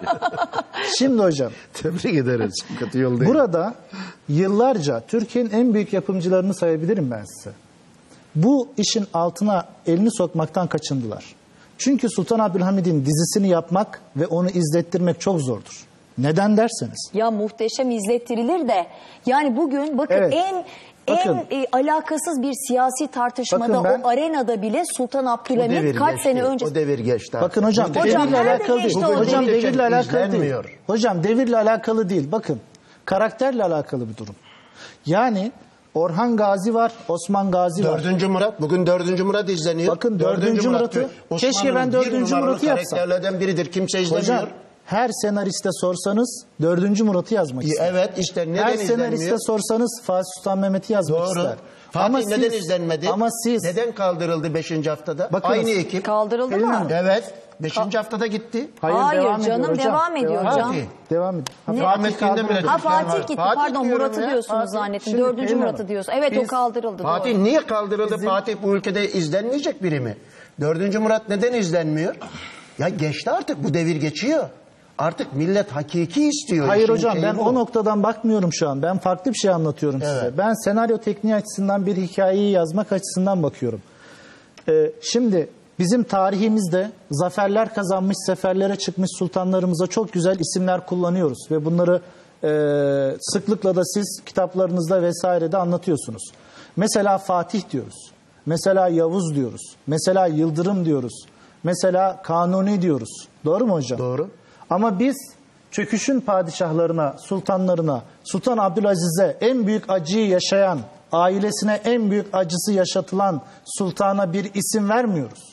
Şimdi hocam. Tebrik ederiz. Kötü yol değil. Burada yıllarca Türkiye'nin en büyük yapımcılarını sayabilirim ben size. Bu işin altına elini sokmaktan kaçındılar. Çünkü Sultan Abdülhamid'in dizisini yapmak ve onu izlettirmek çok zordur. Neden derseniz. Ya muhteşem izlettirilir de yani bugün bakın Evet. en Bakın. en e, alakasız bir siyasi tartışmada Bakın ben- o arenada bile Sultan O Abdülhamid devir kaç geçti. sene önce O devir geçti. Bakın hocam, Muhteşem. devirle nerede alakalı değil. geçti o Hocam devir? devirle alakalı değil. İzlenmiyor. Hocam devirle alakalı değil. Bakın karakterle alakalı bir durum. Yani Orhan Gazi var, Osman Gazi var. Dördüncü Murat. Bugün dördüncü Murat izleniyor. Bakın dördüncü Murat'ı- Osmanlı'nın keşke ben bir dördüncü numaralı Murat'ı yapsam. karakterlerden biridir. Kimse izlemiyor. Hocam her senariste sorsanız dördüncü Murat'ı yazmak ister. Evet işte neden Her izlenmiyor? senariste sorsanız Fatih Sultan Mehmet'i yazmak Doğru. ister. Fatih Ama neden siz- izlenmedi? Ama siz Neden kaldırıldı beşinci haftada? Bakınız, Aynı ekip. kaldırıldı Pelin mı? Hanım. Evet. beşinci haftada gitti. Hayır devam canım, ediyor hocam. devam ediyor devam hocam. ediyor. Devam ediyor. Ha, Ne? Fatih Rahmetliğinde kaldırıldı. bile Ha Türkler Fatih var. gitti Fatih pardon diyorum Murat'ı ya. diyorsunuz Fatih. zannettim. Şimdi Dördüncü Pelin Murat'ı Hanım, diyorsun. Evet o biz- kaldırıldı. Fatih doğru. niye kaldırıldı? Fatih bu ülkede izlenmeyecek biri mi? Dördüncü Murat neden izlenmiyor? Ya geçti artık, bu devir geçiyor. Artık millet hakiki istiyor. Hayır İşin hocam şeyi ben bu. o noktadan bakmıyorum şu an. Ben farklı bir şey anlatıyorum Evet. size. Ben senaryo tekniği açısından bir hikayeyi yazmak açısından bakıyorum. Ee, şimdi bizim tarihimizde zaferler kazanmış, seferlere çıkmış sultanlarımıza çok güzel isimler kullanıyoruz. Ve bunları e, sıklıkla da siz kitaplarınızda vesairede anlatıyorsunuz. Mesela Fatih diyoruz. Mesela Yavuz diyoruz. Mesela Yıldırım diyoruz. Mesela Kanuni diyoruz. Doğru mu hocam? Doğru. Ama biz çöküşün padişahlarına, sultanlarına, Sultan Abdülaziz'e en büyük acıyı yaşayan, ailesine en büyük acısı yaşatılan sultana bir isim vermiyoruz.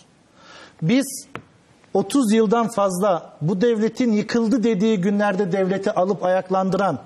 Biz otuz yıldan fazla bu devletin yıkıldı dediği günlerde devleti alıp ayaklandıran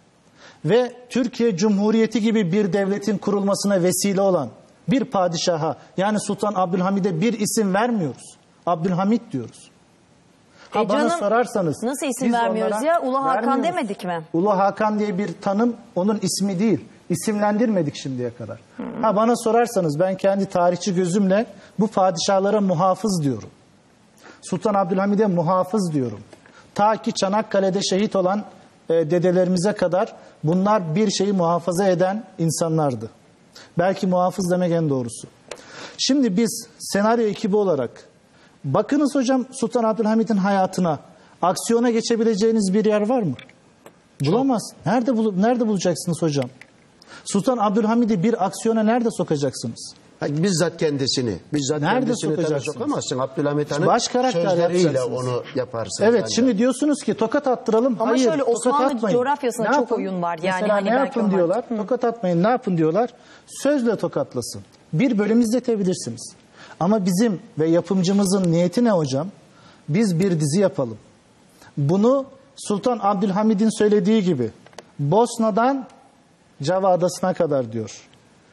ve Türkiye Cumhuriyeti gibi bir devletin kurulmasına vesile olan bir padişaha, yani Sultan Abdülhamid'e bir isim vermiyoruz. Abdülhamid diyoruz. Ha, E bana canım, sorarsanız nasıl isim biz vermiyoruz onlara ya? Ulu Hakan vermiyoruz. demedik mi? Ulu Hakan diye bir tanım onun ismi değil. İsimlendirmedik şimdiye kadar. Ha, bana sorarsanız ben kendi tarihçi gözümle bu padişahlara muhafız diyorum. Sultan Abdülhamid'e muhafız diyorum. Ta ki Çanakkale'de şehit olan e, dedelerimize kadar bunlar bir şeyi muhafaza eden insanlardı. Belki muhafız demek en doğrusu. Şimdi biz senaryo ekibi olarak bakınız hocam Sultan Abdülhamid'in hayatına, aksiyona geçebileceğiniz bir yer var mı? Bulamaz. Nerede bul nerede bulacaksınız hocam? Sultan Abdülhamid'i bir aksiyona nerede sokacaksınız? Ha, bizzat kendisini. Bizzat Nerede kendisini tabii sokacaksınız? sokamazsın. Abdülhamit Han'ın Baş karakter sözleriyle yapacaksınız. onu yaparsın. Evet, zaten. şimdi diyorsunuz ki tokat attıralım. Ama Hayır, şöyle tokat Osmanlı atmayın. coğrafyasında Ne çok yapın? oyun var. Yani Mesela hani ne belki yapın o var. diyorlar? Tokat atmayın. Ne yapın diyorlar? Sözle tokatlasın. Bir bölüm izletebilirsiniz. Ama bizim ve yapımcımızın niyeti ne hocam? Biz bir dizi yapalım. Bunu Sultan Abdülhamid'in söylediği gibi Bosna'dan Cava Adası'na kadar diyor.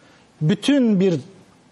Bütün bir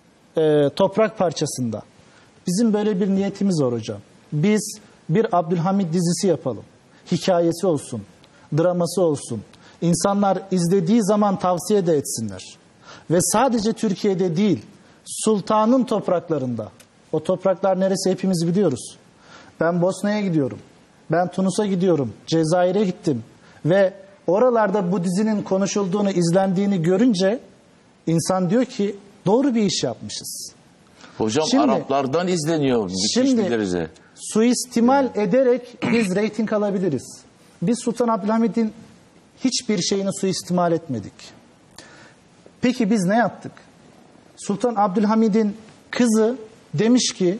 e, toprak parçasında. Bizim böyle bir niyetimiz var hocam. Biz bir Abdülhamid dizisi yapalım. Hikayesi olsun, draması olsun. İnsanlar izlediği zaman tavsiye de etsinler. Ve sadece Türkiye'de değil, sultanın topraklarında. O topraklar neresi hepimiz biliyoruz. Ben Bosna'ya gidiyorum. Ben Tunus'a gidiyorum. Cezayir'e gittim. Ve oralarda bu dizinin konuşulduğunu, izlendiğini görünce insan diyor ki doğru bir iş yapmışız. Hocam Şimdi- Araplardan izleniyor müthiş Şimdi bir derece. suistimal ederek biz reyting alabiliriz. Biz Sultan Abdülhamid'in hiçbir şeyini suistimal etmedik. Peki biz ne yaptık? Sultan Abdülhamid'in kızı demiş ki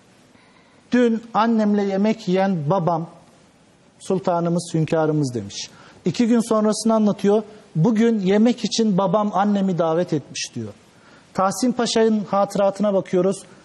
dün annemle yemek yiyen babam sultanımız, hünkârımız demiş. İki gün sonrasını anlatıyor. Bugün yemek için babam annemi davet etmiş diyor. Tahsin Paşa'nın hatıratına bakıyoruz.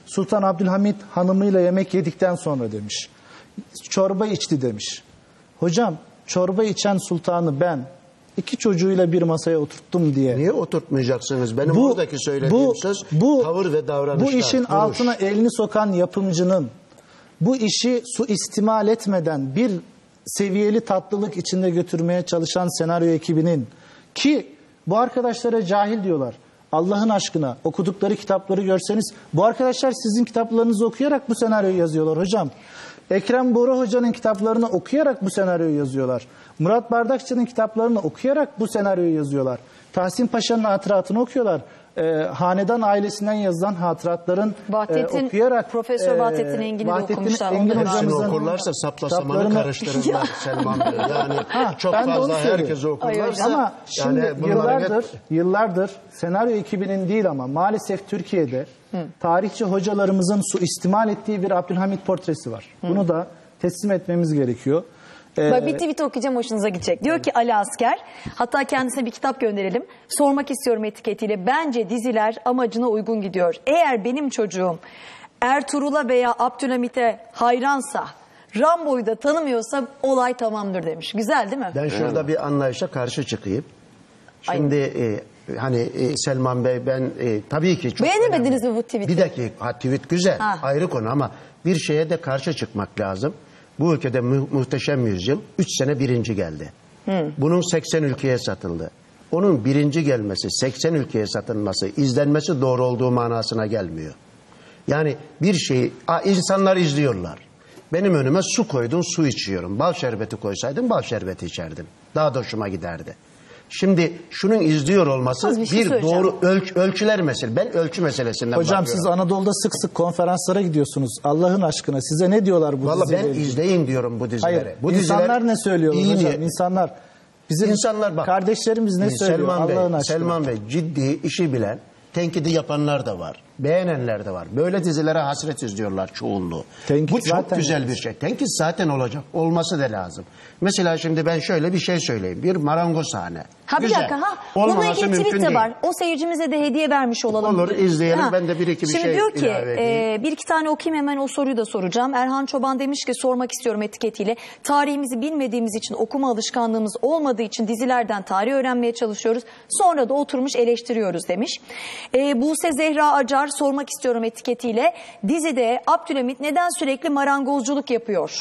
Sultan Abdülhamit hanımıyla yemek yedikten sonra demiş. Çorba içti demiş. Hocam çorba içen sultanı ben iki çocuğuyla bir masaya oturttum diye. Niye oturtmayacaksınız? Benim Bu- oradaki söylediğim bu- söz bu- tavır ve davranışlar. Bu işin duruş. altına elini sokan yapımcının bu işi suistimal etmeden bir seviyeli tatlılık içinde götürmeye çalışan senaryo ekibinin, ki bu arkadaşlara cahil diyorlar. Allah'ın aşkına okudukları kitapları görseniz, bu arkadaşlar sizin kitaplarınızı okuyarak bu senaryoyu yazıyorlar hocam. Ekrem Buğra Hoca'nın kitaplarını okuyarak bu senaryoyu yazıyorlar. Murat Bardakçı'nın kitaplarını okuyarak bu senaryoyu yazıyorlar. Tahsin Paşa'nın hatıratını okuyorlar. Ee, hanedan ailesinden yazılan hatıratların Vahdettin, e, okuyarak... Profesör e, Vahdettin Engin'i de Vahdettin okumuşlar. Engin Ondan Hepsini hocamızın okurlarsa sapla samanı kitaplarını- karıştırırlar Selman Bey. Yani çok ben de onu fazla söylüyorum. herkesi okurlarsa Ama şimdi yani bunların yıllardır, hep- yıllardır senaryo ekibinin değil ama maalesef Türkiye'de tarihçi hocalarımızın suistimal ettiği bir Abdülhamit portresi var. Bunu da teslim etmemiz gerekiyor. Ee, Bak bir tweet okuyacağım, hoşunuza gidecek. Diyor ki Ali Asker, hatta kendisine bir kitap gönderelim. Sormak istiyorum etiketiyle. Bence diziler amacına uygun gidiyor. Eğer benim çocuğum Ertuğrul'a veya Abdülhamit'e hayransa, Rambo'yu da tanımıyorsa olay tamamdır demiş. Güzel değil mi? Ben şurada bir anlayışa karşı çıkayım. Şimdi e, hani e, Selman Bey ben e, tabii ki çok Beğenemediniz önemli. mi bu tweet'i? Bir dakika, ha, tweet güzel, Ha. ayrı konu ama bir şeye de karşı çıkmak lazım. Bu ülkede mu- muhteşem yüzyıl üç sene birinci geldi. Bunun seksen ülkeye satıldı. Onun birinci gelmesi, seksen ülkeye satılması, izlenmesi doğru olduğu manasına gelmiyor. Yani bir şeyi, a, insanlar izliyorlar. Benim önüme su koydun, su içiyorum. Bal şerbeti koysaydın bal şerbeti içerdim. Daha da hoşuma giderdi. Şimdi şunun izliyor olması Az bir bir, şey söyleyeceğim. doğru ölç, ölçüler meselesi. Ben ölçü meselesinden Hocam bakıyorum. siz Anadolu'da sık sık konferanslara gidiyorsunuz. Allah'ın aşkına size ne diyorlar bu Valla diziyle ben ilgili? izleyin diyorum bu dizileri. Hayır. Bu insanlar diziler ne söylüyor iyi hocam? niyet- İnsanlar. Bizim İnsanlar bak. kardeşlerimiz ne söylüyor Selman Bey, Allah'ın aşkına? Selman Bey ciddi işi bilen, tenkidi yapanlar da var. Beğenenler de var. Böyle dizilere hasret izliyorlar çoğunluğu. Tenkit Bu çok zaten güzel yok. bir şey. Tenkit zaten olacak. Olması da lazım. Mesela şimdi ben şöyle bir şey söyleyeyim. Bir marangozhane. Ha bir Güzel. dakika ha. Bununla Olmaması ilgili tweet mümkün de değil. var. O seyircimize de hediye vermiş olalım. Olur, izleyelim. Ben de bir iki bir Şimdi şey diyor ki ilave edeyim. e, bir iki tane okuyayım, hemen o soruyu da soracağım. Erhan Çoban demiş ki sormak istiyorum etiketiyle. Tarihimizi bilmediğimiz için, okuma alışkanlığımız olmadığı için dizilerden tarih öğrenmeye çalışıyoruz. Sonra da oturmuş eleştiriyoruz demiş. E, Buse Zehra Acar sormak istiyorum etiketiyle. Dizide Abdülhamit neden sürekli marangozculuk yapıyor?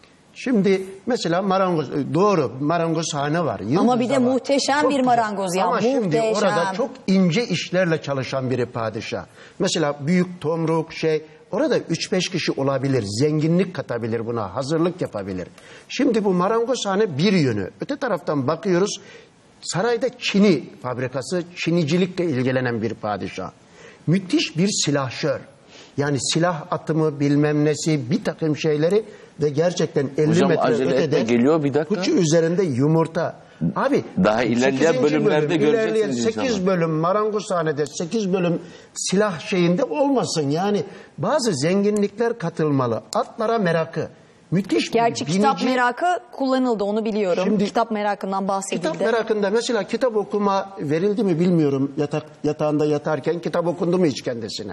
Şimdi mesela marangoz, doğru marangozhane var. Yıldız Ama bir de var. muhteşem Çok bir güzel. marangoz ya, Ama şimdi muhteşem. orada çok ince işlerle çalışan biri padişah. Mesela büyük tomruk şey, orada üç beş kişi olabilir. Zenginlik katabilir buna, hazırlık yapabilir. Şimdi bu marangozhane bir yönü. Öte taraftan bakıyoruz, sarayda çini fabrikası, çinicilikle ilgilenen bir padişah. Müthiş bir silahşör. Yani silah atımı bilmem nesi bir takım şeyleri ve gerçekten elli Hocam, metre acele etme, ötede geliyor, bir dakika. kuşu üzerinde yumurta. Abi Daha ilerleyen sekizinci bölümlerde bölüm, göreceksiniz ilerleyen inşallah. sekiz bölüm marangozhanede sekiz bölüm silah şeyinde olmasın. Yani bazı zenginlikler katılmalı. Atlara merakı. Müthiş Gerçi bir kitap binici- merakı kullanıldı, onu biliyorum. Şimdi- kitap merakından bahsedildi. Kitap merakında mesela kitap okuma verildi mi bilmiyorum. Yatak, yatağında yatarken kitap okundu mu hiç kendisine?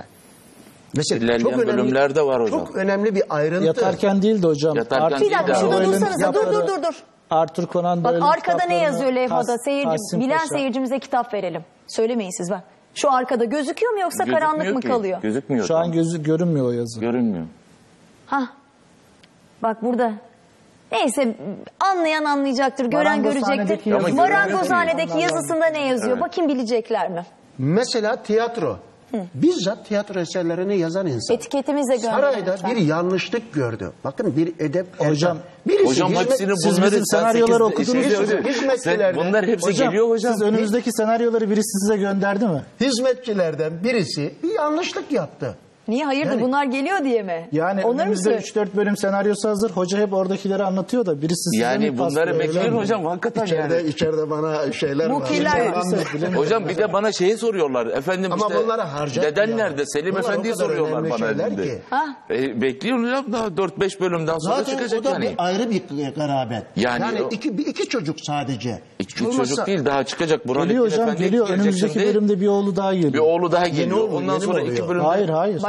Mesela İlerleyen bölümlerde var hocam. Çok önemli bir ayrıntı. Yatarken değil de hocam. Yatarken Arthur Bir dakika değil de şurada öyle dursanıza, dur dur dur dur. Arthur Conan Bak Doyle'ın arkada ne kitaplarını yazıyor levhada? Tas- Seyirci, Tahsin bilen Paşa. seyircimize kitap verelim. Söylemeyin siz bak. Şu arkada gözüküyor mu yoksa Gözükmüyor karanlık mı ki, kalıyor? Gözükmüyor. Şu an tam. gözü görünmüyor o yazı. Görünmüyor. Ha. Bak burada. Neyse anlayan anlayacaktır, gören Marangozhanedeki görecektir. yazı- Ama Marangozhanedeki görünüyor ki. yazısında ne yazıyor? Bakayım bilecekler mi? Mesela tiyatro. Bizzat tiyatro eserlerini yazan insan. Etiketimizle gönderelim Sarayda lütfen. bir yanlışlık gördü. Bakın bir edep Hocam- erkan. Birisi Hocam hizmet- hepsini siz bunları bizim sen senaryoları sekiz- okudunuz şey- ya hocam. Sen- Hizmetçilerden- bunlar hepsi Hocam, geliyor hocam. siz önümüzdeki senaryoları birisi size gönderdi mi? hizmetçilerden birisi bir yanlışlık yaptı. Niye hayırdır, Yani- bunlar geliyor diye mi? Yani Onları mı önümüzde söylüyor? üç dört bölüm senaryosu hazır. Hoca hep oradakileri anlatıyor da birisi size mi Yani bunları paslıyor? bekliyorum hocam hakikaten İçeride, yani. içeride bana şeyler Mukiller var. var. Hocam bir de bana şeyi soruyorlar. Efendim Ama işte bunları harcatmıyor. deden nerede? Selim Bunlar o Efendi'yi kadar soruyorlar önemli bana. şeyler elinde. ki. Ha? E, bekliyorum hocam daha dört beş bölümden sonra Zaten çıkacak o da yani. bir ayrı bir garabet. Yani Yani, o- iki, bir- iki çocuk sadece. İki Hiç olmazsa- çocuk değil daha çıkacak. Burhan Geliyor Ekber hocam Efendi geliyor. gelecek Önümüzdeki şimdi. bölümde bir oğlu daha geliyor. Bir oğlu daha geliyor. oluyor, Ondan yeni sonra oluyor. iki bölümde. Hayır hayır. Başka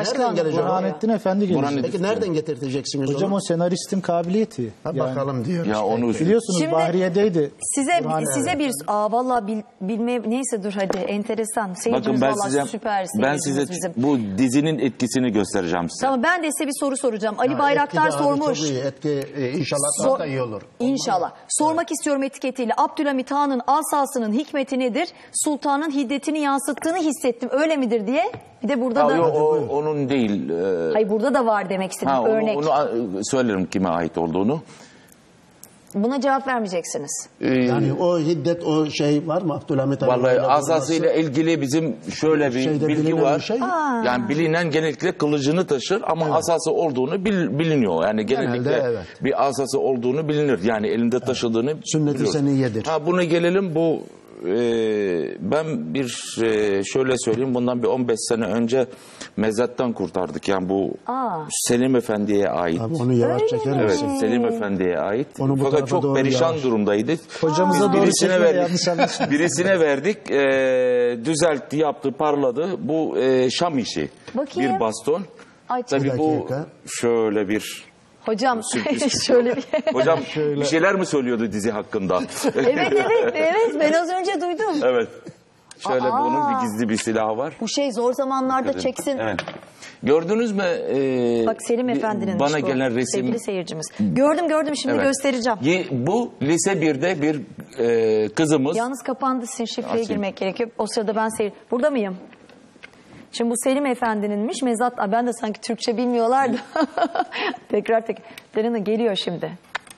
başkan. gelecek? Burhanettin Efendi gelecek. Burhan- Peki nereden getirteceksiniz Hocam onu? o senaristin kabiliyeti. Ha, Yani bakalım diyor. Ya onu biliyorsunuz Şimdi Bahriye'deydi. Size Burhan- size bir aa vallahi bil, bilme neyse dur hadi enteresan. bakın Seyircimiz ben vallahi size süper ben seyircimiz size bizim. bu dizinin etkisini göstereceğim size. Tamam ben de size bir soru soracağım. Ali Ha, Bayraktar etki de abi sormuş. çok iyi. Etki e, inşallah Sor- daha da iyi olur. İnşallah. Sormak istiyorum etiketiyle. Abdülhamit Han'ın asasının hikmeti nedir? Sultanın hiddetini yansıttığını hissettim. Öyle midir diye. Bir de burada Ya, da... yo, o, onun değil. e, Hayır burada da var demek istedim. ha, onu, Örnek. onu a- söylerim kime ait olduğunu. Buna cevap vermeyeceksiniz. Ee, Yani o hiddet, o şey var mı Abdülhamit Han? Vallahi Olayla asasıyla bulunması? ilgili bizim şöyle bir Şeyde bilgi bilinen var. bir şey. Yani bilinen genellikle kılıcını taşır ama asası olduğunu bil- biliniyor. Yani genellikle evet. bir asası olduğunu bilinir. Yani elinde taşıdığını Sünnet-i biliyoruz. seniyyedir. Ha buna gelelim bu e, ben bir e, şöyle söyleyeyim bundan bir on beş sene önce mezattan kurtardık. Yani bu Aa. Selim Efendi'ye ait. Abi onu yavaş Öyle çeker mi? Evet, misin? Selim Efendi'ye ait. Onu bu Fakat tarafa çok doğru perişan yavaş. durumdaydı. Hocamıza Biz doğru birisine çekme, verdik. yanlış anlaşılma. Birisine verdik. e, düzeltti, yaptı, parladı. Bu e, Şam işi. Bakayım. Bir baston. Ay, Tabii Bir bu dakika. şöyle bir Hocam sürpriz. şöyle bir... Hocam bir şeyler mi söylüyordu dizi hakkında? evet evet evet ben az önce duydum. Evet. Şöyle Aa. bunun bir gizli bir silahı var. Bu şey zor zamanlarda çeksin. Evet. Gördünüz mü? e, Bak Selim bir- Efendi'nin bana bu, gelen resim. sevgili seyircimiz. Gördüm gördüm şimdi Evet. göstereceğim. Ye- Bu lise birde bir e, kızımız. Yalnız kapandı sizin şifreye Açayım. girmek gerekiyor. O sırada ben seyir... Burada mıyım? Şimdi bu Selim Efendi'ninmiş mezat... Aa, ben de sanki Türkçe bilmiyorlardı. tekrar tekrar. Derina geliyor şimdi.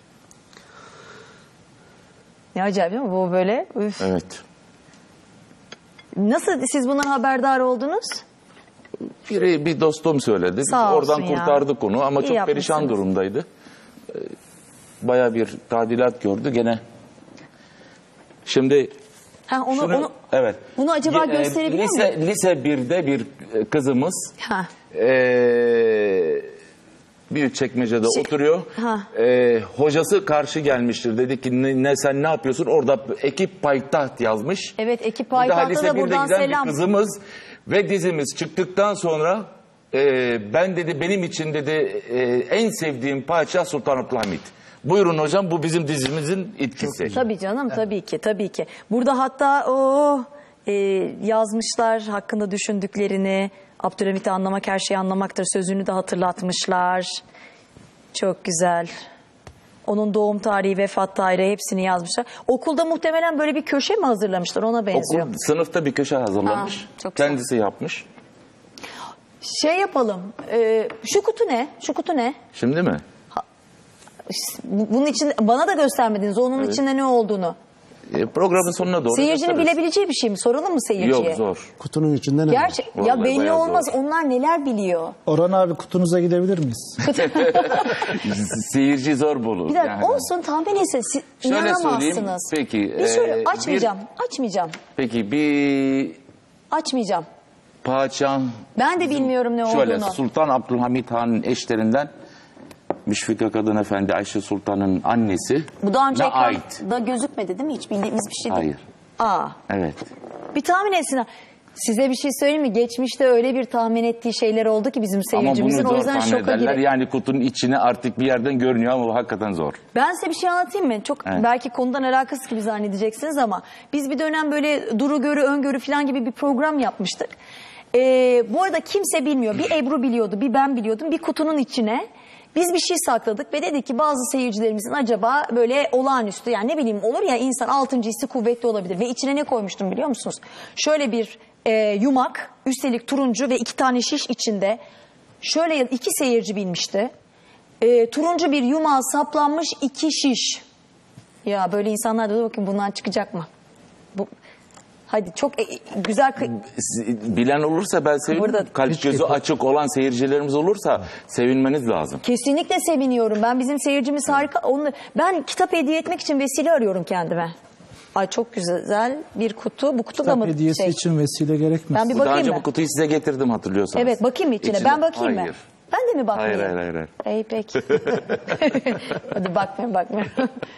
Ne acayip değil mi? Bu böyle. Üf. Evet. Nasıl siz bundan haberdar oldunuz? Biri bir dostum söyledi. Biz Sağ olsun oradan ya. kurtardık onu ama İyi çok perişan yapmışsınız. durumdaydı. Ee, Bayağı bir tadilat gördü gene. Şimdi Ha, onu, şunu, onu, evet. bunu acaba Ye- e, gösterebiliyor lise, muyum? Lise birde bir e, kızımız Ha. e, Büyükçekmece'de Şey- oturuyor. Ha. E, hocası karşı gelmiştir. Dedi ki ne, ne sen ne yapıyorsun? Orada ekip payitaht yazmış. Evet ekip Bir daha payitahta lise da birde buradan giden selam. bir kızımız ve dizimiz çıktıktan sonra e, ben dedi benim için dedi e, en sevdiğim padişah Sultan Abdülhamit. Buyurun hocam bu bizim dizimizin etkisi. Tabii canım tabii ki tabii ki. Burada hatta o e, yazmışlar hakkında düşündüklerini. Abdülhamit'i anlamak her şeyi anlamaktır sözünü de hatırlatmışlar. Çok güzel. Onun doğum tarihi, vefat tarihi hepsini yazmışlar. Okulda muhtemelen böyle bir köşe mi hazırlamışlar ona benziyor. Okul sınıfta bir köşe hazırlamış. Ha, çok güzel. Kendisi yapmış. Şey yapalım. e, şu kutu ne? Şu kutu ne? Şimdi mi? Bu- Bunun için bana da göstermediniz onun içinde ne olduğunu. E, programın sonuna doğru Seyircinin gösteririz. bilebileceği bir şey mi? Soralım mı seyirciye? Yok zor. Kutunun içinde ne var? Gerçi ya Vallahi belli bayağı olmaz. zor. Onlar neler biliyor? Orhan abi kutunuza gidebilir miyiz? Seyirci zor bulur. Bir dakika yani. olsun tahmin etse siz Şöyle inanamazsınız. söyleyeyim, peki, Bir şöyle e, açmayacağım. Açmayacağım. Peki bir Açmayacağım. padişah... Ben de bilmiyorum ne Şöyle olduğunu. Sultan Abdülhamit Han'ın eşlerinden Müşfika Kadın Efendi Ayşe Sultan'ın annesi Bu daha önce ne ait? ekranda gözükmedi değil mi? Hiç bildiğimiz bir şey değil. Hayır. Aa. Evet. Bir tahmin etsin. Size bir şey söyleyeyim mi? Geçmişte öyle bir tahmin ettiği şeyler oldu ki bizim Ama seyircimizin. bunu O zor yüzden tahmin şoka ederler. girdi. Yani kutunun içine artık bir yerden görünüyor ama bu hakikaten zor. Ben size bir şey anlatayım mı? Çok Evet. belki konudan alakası gibi zannedeceksiniz ama biz bir dönem böyle duru görü öngörü falan gibi bir program yapmıştık. Ee, bu arada kimse bilmiyor. Bir Ebru biliyordu, bir ben biliyordum. Bir kutunun içine biz bir şey sakladık ve dedik ki bazı seyircilerimizin acaba böyle olağanüstü yani ne bileyim olur ya insan altıncı hissi kuvvetli olabilir. Ve içine ne koymuştum biliyor musunuz? Şöyle bir e, yumak, üstelik turuncu ve iki tane şiş içinde. Şöyle iki seyirci bilmişti. E, turuncu bir yumağa saplanmış iki şiş. Ya böyle insanlar da dur bakayım bundan çıkacak mı? Bu, hadi çok e, güzel... kı- Bilen olursa ben sevinirim. Burada- Kalp gözü açık olan seyircilerimiz olursa sevinmeniz lazım. Kesinlikle seviniyorum. Ben bizim seyircimiz harika. Onu, ben kitap hediye etmek için vesile arıyorum kendime. Ay çok güzel bir kutu. Bu kutu da Kitap mı hediyesi şey? için vesile gerekmez. Ben bir Daha bakayım önce mı? bu kutuyu size getirdim hatırlıyorsanız. Evet bakayım mı içine? İçinde- Ben bakayım Hayır. mı? Ben de mi bakmayayım? Hayır, hayır, hayır, hayır. İyi peki. Hadi bakmayın bakmayın.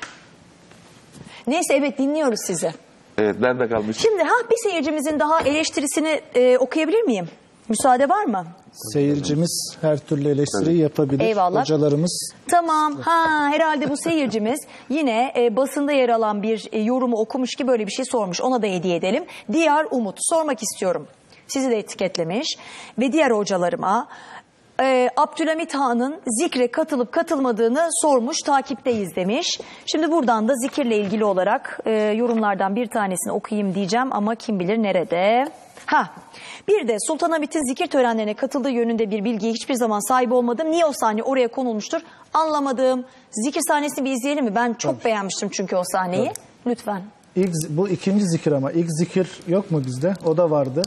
Neyse evet dinliyoruz sizi. Evet nerede kalmış? Şimdi ha bir seyircimizin daha eleştirisini e, okuyabilir miyim? Müsaade var mı? Seyircimiz her türlü eleştiri yapabilir. Eyvallah. Hocalarımız Tamam. Ha herhalde bu seyircimiz yine e, basında yer alan bir e, yorumu okumuş ki böyle bir şey sormuş. Ona da hediye edelim. Diyar Umut sormak istiyorum. Sizi de etiketlemiş ve diğer hocalarıma e, Abdülhamit Han'ın zikre katılıp katılmadığını sormuş. Takipteyiz demiş. Şimdi buradan da zikirle ilgili olarak e, yorumlardan bir tanesini okuyayım diyeceğim ama kim bilir nerede? Ha. Bir de Sultanahmet'in zikir törenlerine katıldığı yönünde bir bilgiye hiçbir zaman sahip olmadım. Niye o sahne oraya konulmuştur? Anlamadım. Zikir sahnesini bir izleyelim mi? Ben çok Tabii. beğenmiştim çünkü o sahneyi. Tabii. Lütfen. İlk, bu ikinci zikir ama ilk zikir yok mu bizde? O da vardı.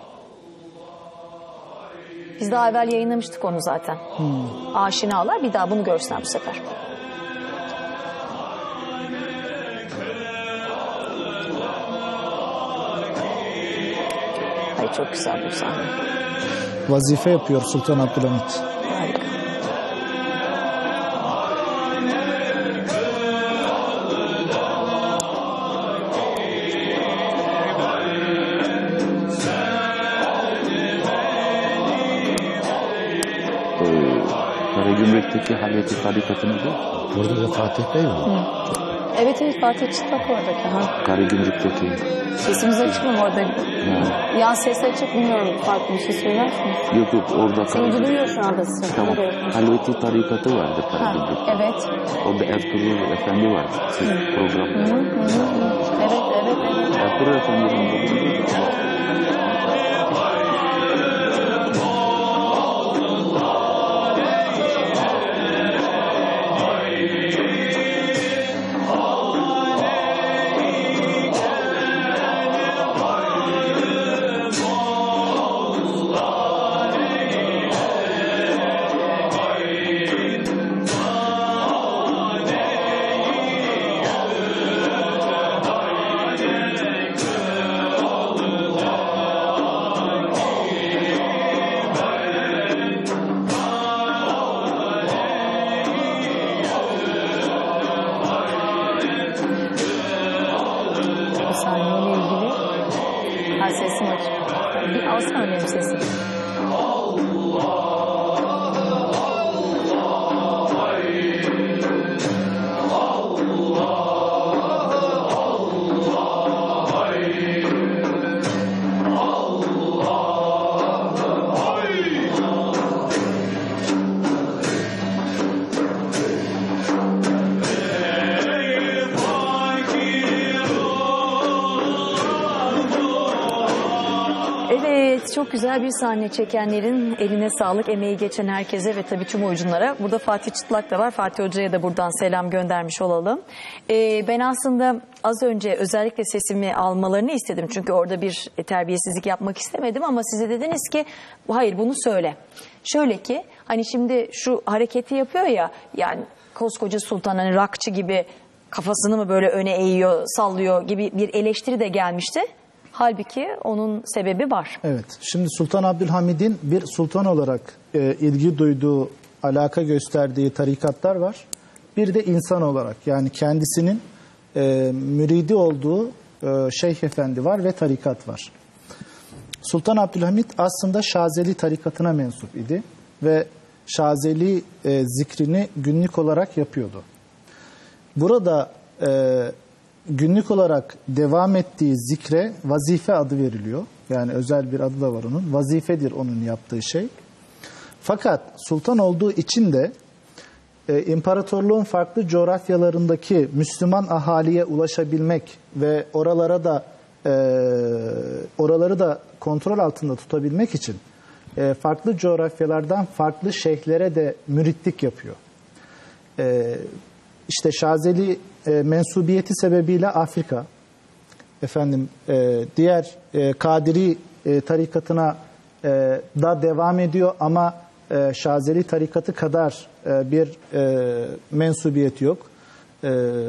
Biz daha evvel yayınlamıştık onu zaten. Hmm. Aşinalar bir daha bunu görsün bu sefer. Ay çok güzel bu sahne. Vazife yapıyor Sultan Abdülhamit. Harika. Karagümrük'teki Halveti tarikatını da Burada da Fatih Bey mi? Hı. Evet evet Fatih Çıtlak oradaki. Ha. Karagümrük'teki. Sesimiz açık mı orada? Ya. ya ses açık bilmiyorum. Farklı bir şey söyler misiniz? Yok yok orada. Seyirci duyuyor şu anda sizi. Tamam. Halveti tarikatı vardı Karagümrük'te. Evet. Orada Ertuğrul Efendi vardı. Siz programda. Hı, hı, hı. Evet evet evet. Ertuğrul Efendi'nin sahneyle ilgili her sesim açık. Bir alsana benim sesimi. Evet, çok güzel bir sahne çekenlerin eline sağlık, emeği geçen herkese ve tabii tüm oyunculara. Burada Fatih Çıtlak da var. Fatih Hoca'ya da buradan selam göndermiş olalım. Ee, ben aslında az önce özellikle sesimi almalarını istedim. Çünkü orada bir terbiyesizlik yapmak istemedim ama size dediniz ki hayır bunu söyle. Şöyle ki hani şimdi şu hareketi yapıyor ya yani koskoca sultan hani rakçı gibi kafasını mı böyle öne eğiyor, sallıyor gibi bir eleştiri de gelmişti. Halbuki onun sebebi var. Evet. Şimdi Sultan Abdülhamid'in bir sultan olarak e, ilgi duyduğu, alaka gösterdiği tarikatlar var. Bir de insan olarak yani kendisinin e, müridi olduğu e, Şeyh Efendi var ve tarikat var. Sultan Abdülhamid aslında Şazeli tarikatına mensup idi ve Şazeli e, zikrini günlük olarak yapıyordu. Burada e, günlük olarak devam ettiği zikre vazife adı veriliyor. Yani özel bir adı da var onun. Vazifedir onun yaptığı şey. Fakat sultan olduğu için de e, imparatorluğun farklı coğrafyalarındaki Müslüman ahaliye ulaşabilmek ve oralara da e, oraları da kontrol altında tutabilmek için e, farklı coğrafyalardan farklı şeyhlere de müritlik yapıyor. E, işte Şazeli e, mensubiyeti sebebiyle Afrika, efendim e, diğer e, Kadiri e, tarikatına e, da devam ediyor ama e, Şazeli tarikatı kadar e, bir e, mensubiyeti yok. E,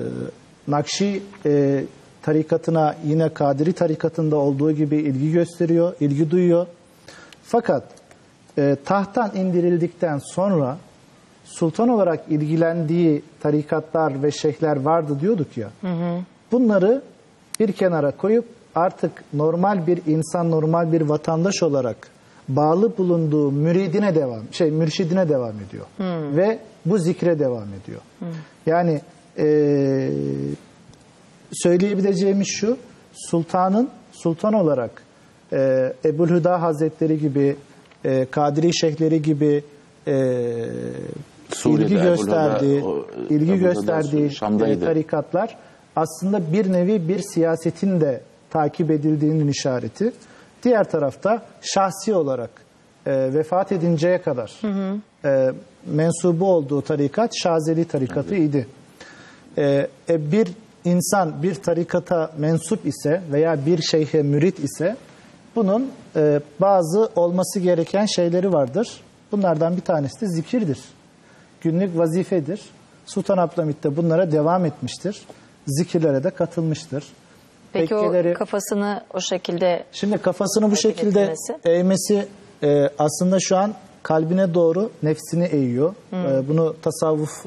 Nakşi e, tarikatına yine Kadiri tarikatında olduğu gibi ilgi gösteriyor, ilgi duyuyor. Fakat e, tahttan indirildikten sonra sultan olarak ilgilendiği tarikatlar ve şeyhler vardı diyorduk ya. Hı hı. Bunları bir kenara koyup artık normal bir insan, normal bir vatandaş olarak bağlı bulunduğu müridine devam, şey mürşidine devam ediyor. Ve bu zikre devam ediyor. Yani e, söyleyebileceğimiz şu, sultanın sultan olarak e, Ebu'l-Hüda Hazretleri gibi, e, Kadiri Şeyhleri gibi e, Suriye'de ilgi gösterdiği, Ebu'l-Hüda, o, ilgi Ebu'l-Hüda gösterdiği Şam'daydı. e, tarikatlar aslında bir nevi bir siyasetin de takip edildiğinin işareti. Diğer tarafta şahsi olarak e, vefat edinceye kadar hı hı. E, mensubu olduğu tarikat Şazeli tarikatı evet. idi. E, e, bir insan bir tarikata mensup ise veya bir şeyhe mürit ise bunun e, bazı olması gereken şeyleri vardır. Bunlardan bir tanesi de zikirdir. Günlük vazifedir. Sultan Abdülhamit de bunlara devam etmiştir. Zikirlere de katılmıştır. Peki Tekkeleri, o kafasını o şekilde... Şimdi kafasını bu şekilde edilmesi. eğmesi e, aslında şu an kalbine doğru nefsini eğiyor. Hmm. E, bunu tasavvuf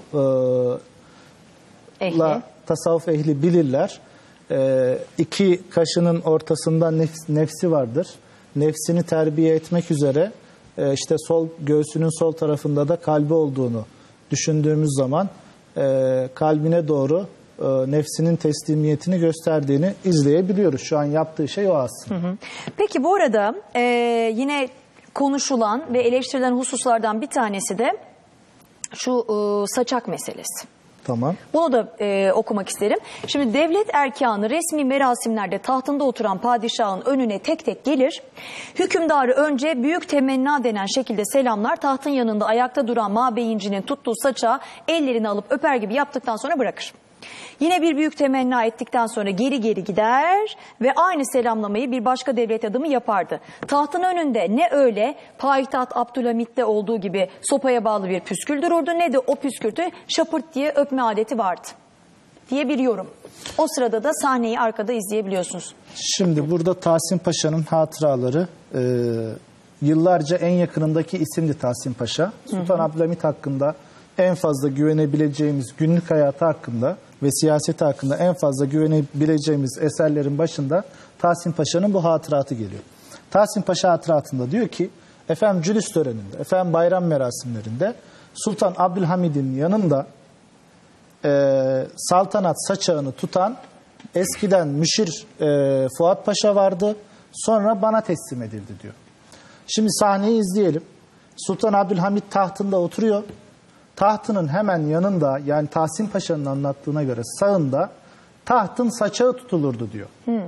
e, la, tasavvuf ehli bilirler. E, iki kaşının ortasında nefs, nefsi vardır. Nefsini terbiye etmek üzere e, işte sol göğsünün sol tarafında da kalbi olduğunu düşündüğümüz zaman e, kalbine doğru e, nefsinin teslimiyetini gösterdiğini izleyebiliyoruz. Şu an yaptığı şey o aslında. Hı hı. Peki bu arada e, yine konuşulan ve eleştirilen hususlardan bir tanesi de şu e, saçak meselesi. Tamam. Bunu da e, okumak isterim. Şimdi devlet erkanı resmi merasimlerde tahtında oturan padişahın önüne tek tek gelir. Hükümdarı önce büyük temenna denen şekilde selamlar, tahtın yanında ayakta duran mabeyincinin tuttuğu saçağı ellerini alıp öper gibi yaptıktan sonra bırakır. Yine bir büyük temenna ettikten sonra geri geri gider ve aynı selamlamayı bir başka devlet adamı yapardı. Tahtın önünde ne öyle payitaht Abdülhamit'te olduğu gibi sopaya bağlı bir püskül dururdu, ne de o püskürtü şapırt diye öpme adeti vardı diye bir yorum. O sırada da sahneyi arkada izleyebiliyorsunuz. Şimdi burada Tahsin Paşa'nın hatıraları, e, yıllarca en yakınındaki isimdi Tahsin Paşa. Sultan Abdülhamit hakkında en fazla güvenebileceğimiz, günlük hayatı hakkında ve siyaseti hakkında en fazla güvenebileceğimiz eserlerin başında Tahsin Paşa'nın bu hatıratı geliyor. Tahsin Paşa hatıratında diyor ki, efendim cülüs töreninde, efendim bayram merasimlerinde Sultan Abdülhamid'in yanında e, saltanat saçağını tutan eskiden müşir e, Fuat Paşa vardı, sonra bana teslim edildi diyor. Şimdi sahneyi izleyelim. Sultan Abdülhamid tahtında oturuyor. Tahtının hemen yanında, yani Tahsin Paşa'nın anlattığına göre sağında tahtın saçağı tutulurdu diyor. Hmm.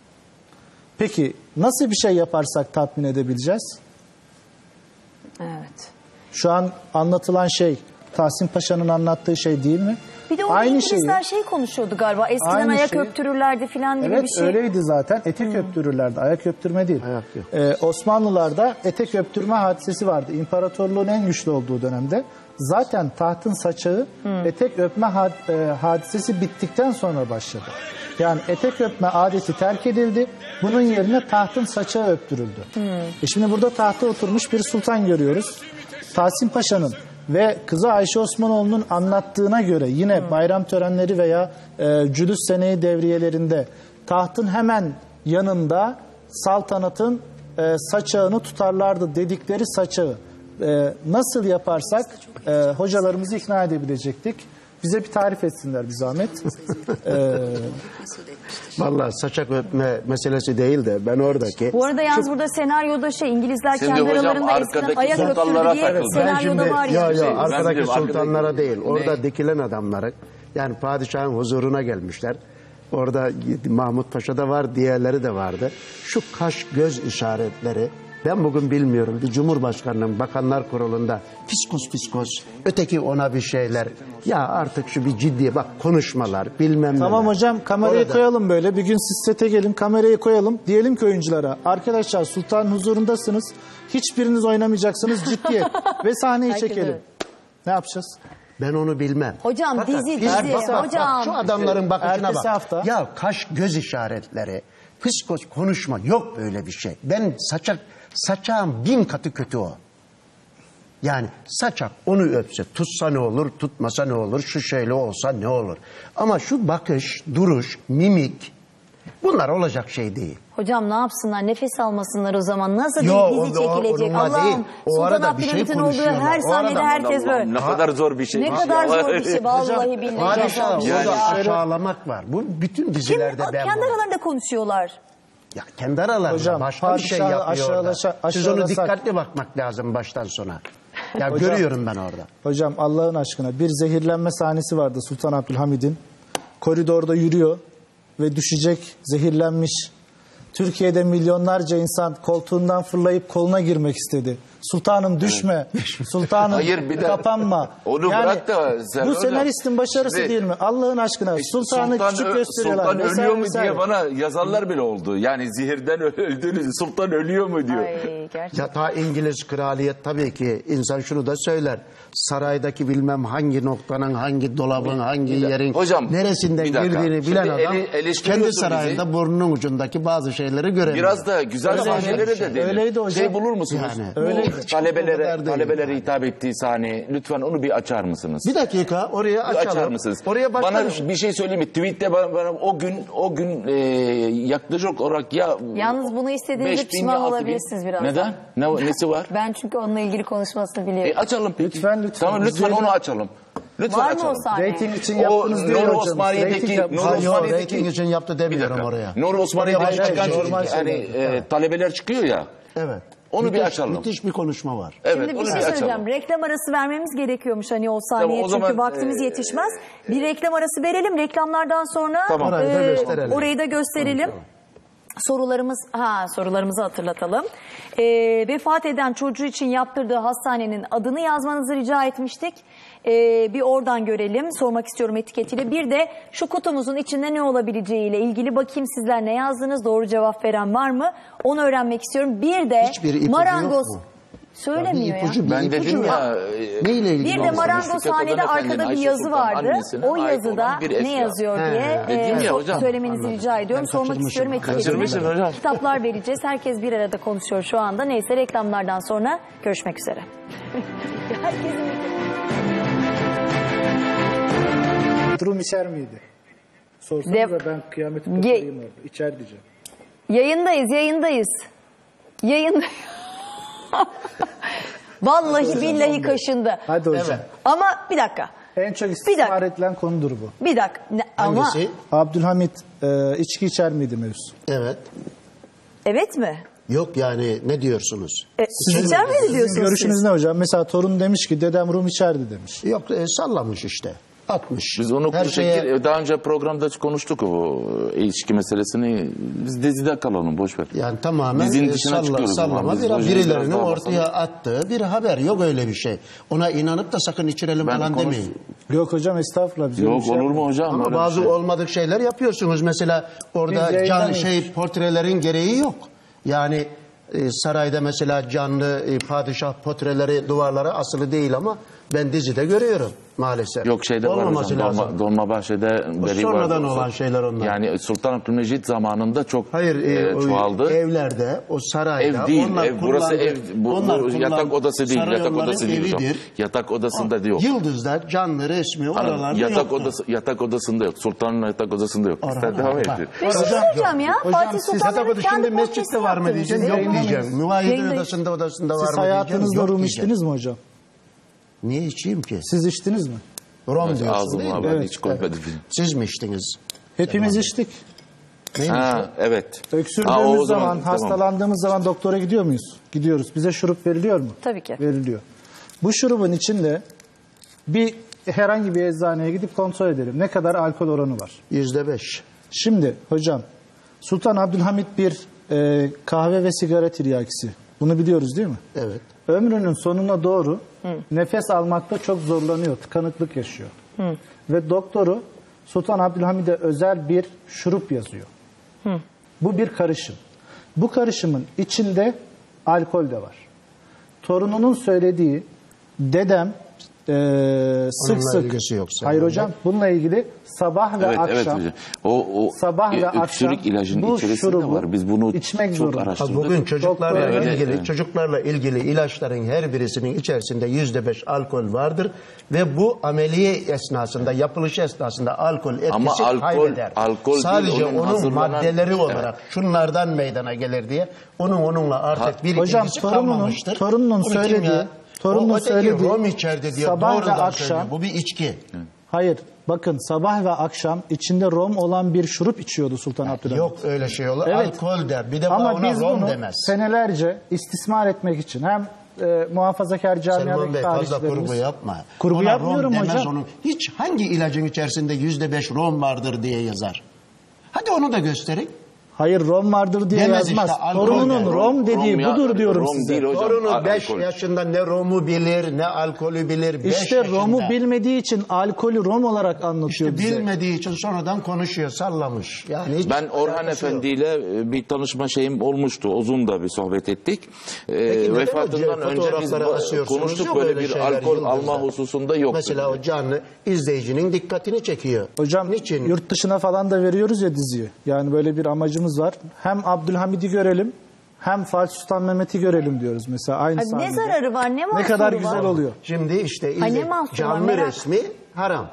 Peki nasıl bir şey yaparsak tatmin edebileceğiz? Evet. Şu an anlatılan şey Tahsin Paşa'nın anlattığı şey değil mi? Bir de o İngilizler şeyi, şey konuşuyordu galiba. Eskiden ayak şeyi, öptürürlerdi falan gibi evet, bir şey. Evet öyleydi zaten. Etek hmm. öptürürlerdi. Ayak öptürme değil. Ayak yok. Ee, Osmanlılarda etek öptürme hadisesi vardı. İmparatorluğun en güçlü olduğu dönemde. Zaten tahtın saçağı hmm. etek öpme had, e, hadisesi bittikten sonra başladı. Yani etek öpme adeti terk edildi. Bunun yerine tahtın saçağı öptürüldü. Hmm. E şimdi burada tahta oturmuş bir sultan görüyoruz. Tahsin Paşa'nın ve kızı Ayşe Osmanoğlu'nun anlattığına göre yine hmm. bayram törenleri veya e, cülüs seneyi devriyelerinde tahtın hemen yanında saltanatın e, saçağını tutarlardı dedikleri saçağı. Ee, nasıl yaparsak e, hocalarımızı ikna edebilecektik. Bize bir tarif etsinler bir zahmet. ee, Vallahi saçak öpme meselesi değil de ben oradaki... Bu arada yalnız şu... burada senaryoda şey İngilizler kendi aralarında eskiden ayak öptürdü diye evet, senaryoda şimdi, var ya. Ya, ya, şey. arkadaki diyorum, sultanlara arkadaki... değil. Orada ne? dikilen adamlara, yani padişahın huzuruna gelmişler. Orada Mahmut Paşa da var, diğerleri de vardı. Şu kaş göz işaretleri, ben bugün bilmiyorum, bir Cumhurbaşkanı'nın Bakanlar Kurulu'nda fiskos fiskos, öteki ona bir şeyler. Ya artık şu bir ciddi bak konuşmalar bilmem ne. Tamam neler. Hocam kamerayı orada... koyalım böyle. Bir gün siz sete gelin, kamerayı koyalım. Diyelim ki oyunculara, arkadaşlar sultanın huzurundasınız. Hiçbiriniz oynamayacaksınız, ciddiyet. Ve sahneyi çekelim. Ne yapacağız? Ben onu bilmem. Hocam Fakat dizi dizi. Bak, bak, hocam. Bak, şu adamların bakışına bak. Hafta. Ya kaş göz işaretleri, fiskos konuşma yok böyle bir şey. Ben saçak Saçağın bin katı kötü o. Yani saçak onu öpse, tutsa ne olur, tutmasa ne olur, şu şöyle olsa ne olur. Ama şu bakış, duruş, mimik, Bunlar olacak şey değil. Hocam ne yapsınlar? Nefes almasınlar o zaman. Nasıl Yo, bir dizi o- o- çekilecek? onunla değil. Allah'ım. O Sultan arada bir şey Abdülhamit'in olduğu konuşuyorlar. her O sahnede arada- herkes Allah'ım, böyle. ne kadar zor bir şey. Ne kadar zor bir şey. Vallahi billahi. Padişah Hocam. orada Yani- aşağılamak var. Bu bütün Kim, dizilerde ben kendi var. aralarında konuşuyorlar. Ya kendi aralarında Hocam, başka bir şey padişahı yapıyor orada. aşağılaşa- Siz onu aşağılasak- dikkatli bakmak lazım baştan sona. Ya Hocam- görüyorum ben orada. Hocam Allah'ın aşkına bir zehirlenme sahnesi vardı Sultan Abdülhamid'in. Koridorda yürüyor ve düşecek, zehirlenmiş. Türkiye'de milyonlarca insan koltuğundan fırlayıp koluna girmek istedi. Sultanım düşme, sultanım Hayır, bir de- kapanma. Onu bırak da sen bu hocam, senaristin başarısı şimdi- değil mi? Allah'ın aşkına sultanı Sultan, küçük ö- gösteriyorlar. Sultan vesaire ölüyor mu vesaire. diye bana yazanlar bile oldu. Yani zehirden öldü. Sultan ölüyor mu diyor. Ay gerçekten. Ya ta İngiliz kraliyet tabii ki insan şunu da söyler. Saraydaki bilmem hangi noktanın, hangi dolabın, hangi yerin Hocam, neresinden bir dakika. girdiğini Şimdi bilen adam ele- eleştiriyorsun kendi bizi. sarayında burnunun ucundaki bazı şeyleri göremiyor. Biraz da güzel Öyle sahneleri bir şey. de denir. Öyleydi hocam. Şey bulur musunuz? Yani. Bu Öyleydi. O talebelere, kadar değil talebelere yani. hitap ettiği sahne. Lütfen onu bir açar mısınız? Bir dakika oraya Bir açalım. açar mısınız? Oraya başka bana bir şey- bir şey söyleyeyim mi? Tweette bana, bana o gün o gün e, yaklaşık olarak ya Yalnız bunu istediğinizde beş bin pişman ya altı bin. olabilirsiniz birazdan. Neden? Ne, nesi var? Ben çünkü onunla ilgili konuşmasını biliyorum. E, açalım peki. Lütfen, lütfen. Tamam lütfen İzleyelim. onu açalım. Lütfen Var mı açalım. o sahne? Rating için O yaptınız diyor Nuri hocam. Osmaniye'deki Rating yapmış. Nuri Hayır, yok, Osmaniye'deki- rating için yaptı Bir demiyorum dakika. oraya. Nuri Osmaniye'deki Oraya başka çıkan bir şey. yani, e, talebeler çıkıyor ya. Evet. Onu bir Müthiş- açalım. Müthiş bir konuşma var. Evet, Şimdi bir onu şey bir açalım. söyleyeceğim. Reklam arası vermemiz gerekiyormuş hani o sahneye. Tamam, o çünkü zaman, vaktimiz e, yetişmez. Bir reklam arası verelim. Reklamlardan sonra Tamam. Orayı da gösterelim. orayı da gösterelim. Sorularımız, ha sorularımızı hatırlatalım. Ee, vefat eden çocuğu için yaptırdığı hastanenin adını yazmanızı rica etmiştik. Ee, bir oradan görelim. Sormak istiyorum etiketiyle. Bir de şu kutumuzun içinde ne olabileceğiyle ilgili bakayım sizler ne yazdınız? Doğru cevap veren var mı? Onu öğrenmek istiyorum. Bir de Hiçbir ipucu marangoz yok mu? söylemiyor Bir ya. ipucu, bir Ben ipucu dedim ver. ya. Neyle ilgili? Bir de olması? marangoz Şükret sahnede Efendi'nin arkada bir Ayşe yazı Sultan vardı. annesine O ait yazıda olan bir ne eşya. yazıyor He, diye dedim e, ya so- hocam. söylemenizi Anladım. rica ediyorum. Ben Sormak kaçırmışım. istiyorum etiketini. Kaçırmışsın hocam. Kitaplar vereceğiz. Herkes bir arada konuşuyor şu anda. Neyse reklamlardan sonra görüşmek üzere. Herkesin Durum içer miydi? Sorsanız Dev- da ben kıyameti Ge- koparayım orada. İçer diyeceğim. Yayındayız, yayındayız. Yayın. Vallahi billahi kaşındı. Hadi hocam. Evet. Ama bir dakika. En çok Bir istismar dakika. edilen konudur bu. Bir dakika. Ne- Ama Hangisi? Abdülhamit e, içki içer miydi mevzusu? Evet. evet mi? Yok yani ne diyorsunuz? E, içer miydi Sizin diyorsunuz görüşünüz siz? ne hocam? Mesela torun demiş ki dedem Rum içerdi demiş. Yok e, sallamış işte. Atmış. Biz onu Her bu şeye- şekil- daha önce programda konuştuk o ilişki meselesini. Biz dizide kalalım boş ver. Yani tamamen Dizinin e, dışına salla, çıkıyoruz o sallama zaman. Biz bir, hocayı birilerinin biraz daha ortaya basalım. attığı bir haber. Yok öyle bir şey. Ona inanıp da sakın içirelim Ben falan konuş- demeyin. Yok hocam estağfurullah. Biz öyle bir Yok şey olur mu yapmadık. hocam? Ama Öyle bir bazı şey. olmadık şeyler yapıyorsunuz. Mesela Biz orada yayından can yapıyoruz. şey portrelerin gereği yok. Yani e, sarayda mesela canlı e, padişah portreleri duvarlara asılı değil ama ben dizide görüyorum maalesef. Yok şeyde var Olmaması hocam. lazım. Dolma, Dolmabahçe'de beri sonradan var. olan şeyler onlar. Yani Sultan Abdülmecit zamanında çok Hayır, e, e, o çoğaldı. Evlerde, o sarayda. Ev değil, onlar ev, burası kullandığı- ev, bu, onlar bu yatak kullandığı odası değil, yatak sarayonların odası değil hocam. evidir. Yatak odasında da yok. Yıldızlar, canlı resmi Hanım, oralarda yatak yoktur. odası, yatak odasında yok. Sultanın yatak odasında yok. Orada Sen devam var. et. Bir şey söyleyeceğim ya. Hocam, Fatih siz Sultan Yatak Mehmet odası şimdi kendi mescitte portresini var mı yaptı. diyeceğim, Biz yok yayınlamayız. diyeceğim. Müvahhide Yayındayız. odasında odasında var Siz mı diyeceğim, hayatınızda yok Rum diyeceğim. içtiniz mi hocam? Niye içeyim ki? Siz içtiniz mi? Rom diyorsun Ağzım değil var mi? ben Evet, hiç koymadım. Siz mi içtiniz? Hepimiz içtik. Neymiş Ha evet. Öksürdüğümüz Ha, o zaman, tamam. hastalandığımız zaman doktora gidiyor muyuz? Gidiyoruz. Bize şurup veriliyor mu? Tabii ki. Veriliyor. Bu şurubun içinde bir herhangi bir eczaneye gidip kontrol edelim. Ne kadar alkol oranı var? Yüzde beş. Şimdi hocam Sultan Abdülhamit bir e, kahve ve sigara tiryakisi. Bunu biliyoruz değil mi? Evet. Ömrünün sonuna doğru nefes almakta çok zorlanıyor. Tıkanıklık yaşıyor. Ve doktoru Sultan Abdülhamid'e özel bir şurup yazıyor. Bu bir karışım. Bu karışımın içinde alkol de var. Torununun söylediği dedem e, sık Onunla sık. ilgisi yok senin Hayır de. hocam, bununla ilgili sabah ve Evet, evet akşam hocam. O, o sabah ve e, akşam öksürük ilacının bu içerisinde şurubu var. Biz bunu içmek çok zorunda. Ha, araştırdık. bugün çocuklarla Doktorlar- ilgili Evet. çocuklarla ilgili ilaçların her birisinin içerisinde yüzde beş alkol vardır ve bu ameliye esnasında, yapılış esnasında alkol etkisi Ama alkol- kaybeder. alkol değil, Sadece onun onun hazırlanan- maddeleri Evet. olarak şunlardan meydana gelir diye onun onunla artık bir Hocam ilgisi torununun, kalmamıştır. torununun Bunu kim söylediği, ya? torunun o öteki söylediği rom içeride diye sabah ve doğrudan akşam- söylüyor. Bu bir içki. Hayır, bakın sabah ve akşam içinde rom olan bir şurup içiyordu Sultan Abdülhamit. Yok öyle şey olur. Evet. Alkol der. Bir de Ama ona biz rom bunu demez. senelerce istismar etmek için hem e, muhafazakar Selman camiadaki Bey fazla tarihçilerimiz... kurgu yapma. Kurgu Ona yapmıyorum rom demez hocam. Onun. Hiç hangi ilacın içerisinde yüzde beş rom vardır diye yazar. Hadi onu da gösterin. Hayır, rom vardır diye Demez yazmaz. işte, alkol Torununun der. rom dediği Rom ya- budur diyorum rom size. değil hocam. Torunu al- beş alkol. yaşında ne romu bilir ne alkolü bilir. beş İşte yaşında. romu bilmediği için alkolü rom olarak anlatıyor İşte bize. bilmediği için sonradan konuşuyor, sallamış. Yani hiç Ben Orhan alakası yok. Efendi ile e, bir tanışma şeyim olmuştu. Uzun da bir sohbet ettik. E, Peki neden vefatından o önce biz fotoğrafları bu- asıyorsunuz? konuştuk, Yok böyle öyle bir şeyler alkol Yıldız'da. alma hususunda yok. Mesela o canlı izleyicinin dikkatini çekiyor. Hocam Niçin? yurt dışına falan da veriyoruz ya diziyi. Yani böyle bir amacımız var. Hem Abdülhamid'i görelim hem Fatih Sultan Mehmet'i görelim diyoruz mesela aynı Ay, ne sahnede. zararı var, ne Ne mahsuru kadar var? güzel oluyor. Şimdi işte Ay, ne izle, mahsur var, canlı merak- resmi haram.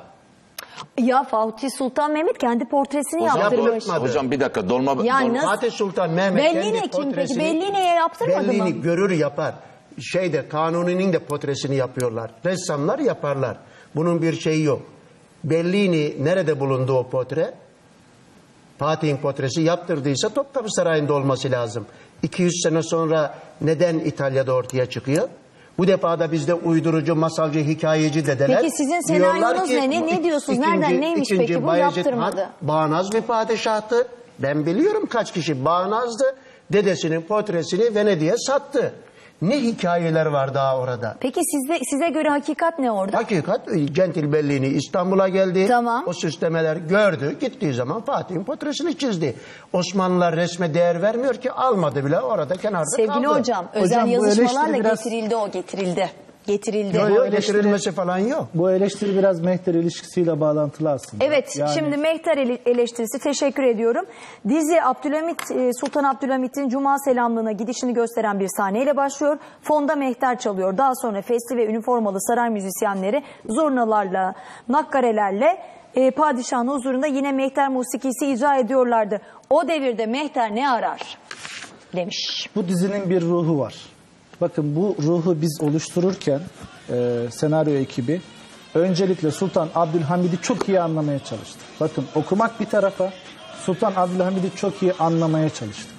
Ya Fatih Sultan Mehmet kendi portresini Hocam, yaptırmış. yapmadı. hocam bir dakika dolma... Yani dolma- nasıl? Fatih Sultan Mehmet Belliğine kendi kim peki? portresini- Belliğine'ye yaptırmadı Belliğini mı? görür yapar. Şeyde Kanuni'nin de portresini yapıyorlar. Ressamlar yaparlar. Bunun bir şeyi yok. Bellini nerede bulundu o portre? Fatih'in portresi yaptırdıysa Topkapı Sarayı'nda olması lazım. iki yüz sene sonra neden İtalya'da ortaya çıkıyor? Bu defa da bizde uydurucu, masalcı, hikayeci dedeler. Peki sizin diyorlar senaryonuz ki, ne? Ne- ne diyorsunuz? Nereden, neymiş ikinci peki bu? Bayezid Yaptırmadı. Han bağnaz bir padişahtı. Ben biliyorum kaç kişi bağnazdı. Dedesinin portresini Venedik'e sattı. Ne hikayeler var daha orada. Peki sizde, size göre hakikat ne orada? Hakikat Centil Bellini İstanbul'a geldi. Tamam. O süslemeler gördü. Gittiği zaman Fatih'in portresini çizdi. Osmanlılar resme değer vermiyor ki almadı bile orada kenarda Sevgili kaldı. hocam, özel Hocam, bu yazışmalarla eleştiri biraz- getirildi o, getirildi. Getirildi. Yok, Bu yok, eleştiri- getirilmesi falan yok. Bu eleştiri biraz Mehter ilişkisiyle bağlantılı aslında. Evet, Yani şimdi Mehter ele- eleştirisi, teşekkür ediyorum. Dizi Abdülhamit, e, Sultan Abdülhamit'in Cuma selamlığına gidişini gösteren bir sahneyle başlıyor. Fonda Mehter çalıyor. Daha sonra festi ve üniformalı saray müzisyenleri zurnalarla, nakkarelerle e, padişahın huzurunda yine Mehter musikisi icra ediyorlardı. O devirde Mehter ne arar? Demiş. bu dizinin bir ruhu var. Bakın bu ruhu biz oluştururken e, senaryo ekibi öncelikle Sultan Abdülhamid'i çok iyi anlamaya çalıştık. Bakın okumak bir tarafa, Sultan Abdülhamid'i çok iyi anlamaya çalıştık.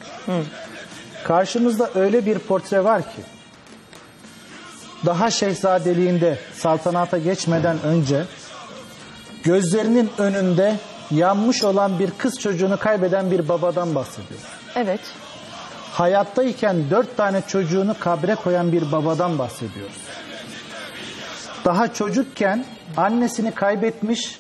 Karşımızda öyle bir portre var ki daha şehzadeliğinde saltanata geçmeden önce gözlerinin önünde yanmış olan bir kız çocuğunu kaybeden bir babadan bahsediyor. Evet. Hayattayken dört tane çocuğunu kabre koyan bir babadan bahsediyoruz. Daha çocukken annesini kaybetmiş,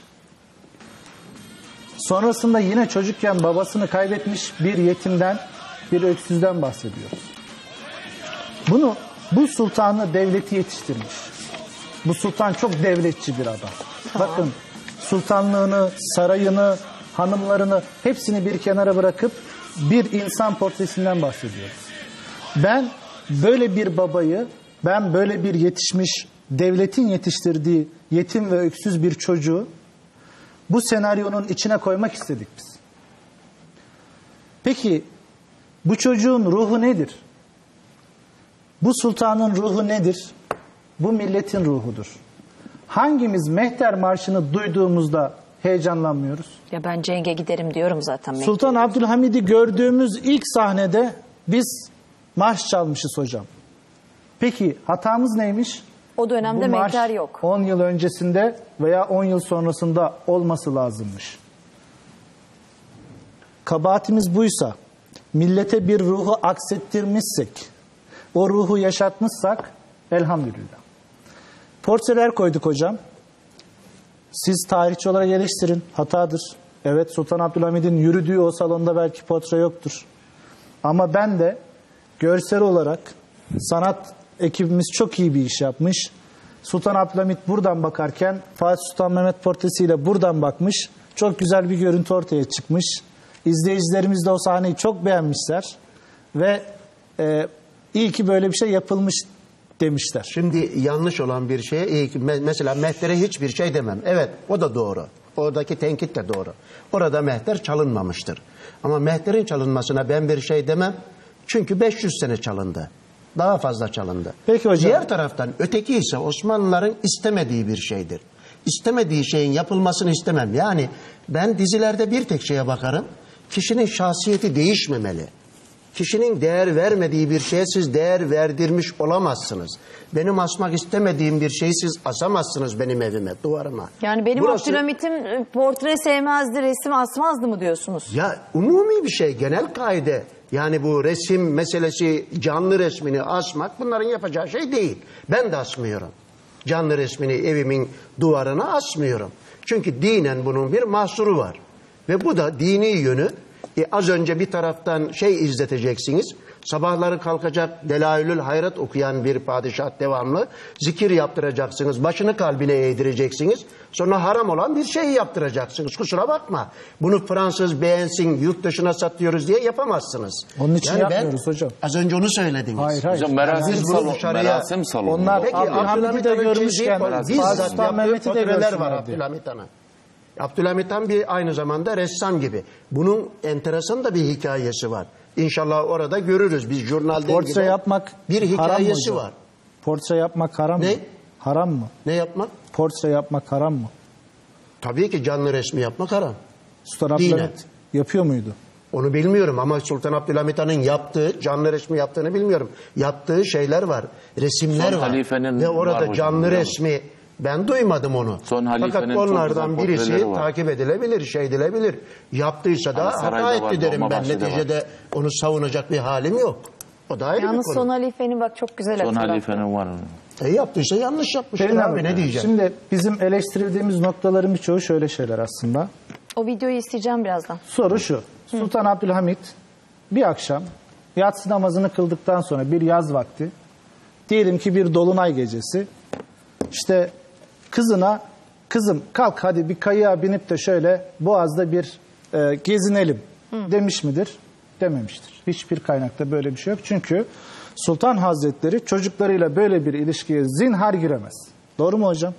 sonrasında yine çocukken babasını kaybetmiş bir yetimden, bir öksüzden bahsediyoruz. Bunu, bu sultanı devleti yetiştirmiş. Bu sultan çok devletçi bir adam. Bakın sultanlığını, sarayını, hanımlarını hepsini bir kenara bırakıp bir insan portresinden bahsediyoruz. Ben böyle bir babayı, ben böyle bir yetişmiş, devletin yetiştirdiği yetim ve öksüz bir çocuğu bu senaryonun içine koymak istedik biz. Peki bu çocuğun ruhu nedir? Bu sultanın ruhu nedir? Bu milletin ruhudur. Hangimiz Mehter Marşı'nı duyduğumuzda heyecanlanmıyoruz? Ya ben cenge giderim diyorum zaten. Mehter. Sultan Abdülhamid'i gördüğümüz ilk sahnede biz marş çalmışız hocam. Peki hatamız neymiş? O dönemde Bu marş Mehter yok. on yıl öncesinde veya on yıl sonrasında olması lazımmış. Kabahatimiz buysa, millete bir ruhu aksettirmişsek, o ruhu yaşatmışsak elhamdülillah. Portreler koyduk hocam. Siz tarihçi olarak eleştirin. Hatadır. Evet, Sultan Abdülhamid'in yürüdüğü o salonda belki portre yoktur. Ama ben de görsel olarak sanat ekibimiz çok iyi bir iş yapmış. Sultan Abdülhamit buradan bakarken Fatih Sultan Mehmet portresiyle buradan bakmış. Çok güzel bir görüntü ortaya çıkmış. İzleyicilerimiz de o sahneyi çok beğenmişler. Ve e, iyi ki böyle bir şey yapılmış demişler. Şimdi yanlış olan bir şeye iyi ki me- mesela Mehter'e hiçbir şey demem. Evet, o da doğru. Oradaki tenkit de doğru. Orada Mehter çalınmamıştır. Ama Mehter'in çalınmasına ben bir şey demem. Çünkü beş yüz sene çalındı. Daha fazla çalındı. Peki hocam. Diğer taraftan öteki ise Osmanlıların istemediği bir şeydir. İstemediği şeyin yapılmasını istemem. Yani ben dizilerde bir tek şeye bakarım. Kişinin şahsiyeti değişmemeli. Kişinin değer vermediği bir şeye siz değer verdirmiş olamazsınız. Benim asmak istemediğim bir şeyi siz asamazsınız benim evime, duvarıma. Yani benim Burası- Abdülhamit'im e, portre sevmezdi, resim asmazdı mı diyorsunuz? Ya umumi bir şey, genel kaide. Yani bu resim meselesi, canlı resmini asmak bunların yapacağı şey değil. Ben de asmıyorum. Canlı resmini evimin duvarına asmıyorum. Çünkü dinen bunun bir mahsuru var. Ve bu da dini yönü. E az önce bir taraftan şey izleteceksiniz. Sabahları kalkacak Delailül Hayrat okuyan bir padişah devamlı. Zikir yaptıracaksınız. Başını kalbine eğdireceksiniz. Sonra haram olan bir şey yaptıracaksınız. Kusura bakma. Bunu Fransız beğensin, yurt dışına satıyoruz diye yapamazsınız. Onun için ben- yapmıyoruz hocam. Az önce onu söylediniz. Hayır, hayır. Hocam merasim, Biz bunu salonu, dışarıya- merasim salonu. Onlar- Peki Abdülhamit'i Abdülhamit de Han'ın görmüşken çizdiği Fatih bizzat Sultan yaptığı Mehmet'i de portreler var görsünler diye. Abdülhamit Han'a. Abdülhamit Han bir aynı zamanda ressam gibi. Bunun enteresan da bir hikayesi var. İnşallah orada görürüz. Biz jurnalden Portre giden yapmak bir haram mı hikayesi hocam? var. Portre yapmak haram Ne? mı? Haram mı? Ne yapmak? Portre yapmak haram mı? Tabii ki canlı resmi yapmak haram. Sultan Dinen. Abdülhamit yapıyor muydu? Onu bilmiyorum ama Sultan Abdülhamit Han'ın yaptığı, canlı resmi yaptığını bilmiyorum. Yaptığı şeyler var, resimler Son var. halifenin Ve orada var hocam, canlı biliyor resmi, ben duymadım onu. Son halifenin Fakat çok onlardan güzel birisi portreleri var. takip edilebilir, şey edilebilir. Yaptıysa da Hani sarayda hata var, etti derim ben. Dolmabahçe'de var. Neticede onu savunacak bir halim yok. O da ayrı bir Yalnız konu. son halifenin bak çok güzel Son hatırlattı. halifenin var. E yaptıysa yanlış yapmıştır Pelin abi, Hanım, ne diyeceğim? Şimdi bizim eleştirildiğimiz noktaların birçoğu şöyle şeyler aslında. O videoyu isteyeceğim birazdan. Soru şu. Sultan Abdülhamit bir akşam yatsı namazını kıldıktan sonra bir yaz vakti, diyelim ki bir dolunay gecesi, işte kızına, kızım kalk hadi bir kayığa binip de şöyle Boğaz'da bir e, gezinelim demiş midir? Dememiştir. Hiçbir kaynakta böyle bir şey yok. Çünkü Sultan Hazretleri çocuklarıyla böyle bir ilişkiye zinhar giremez. Doğru mu hocam?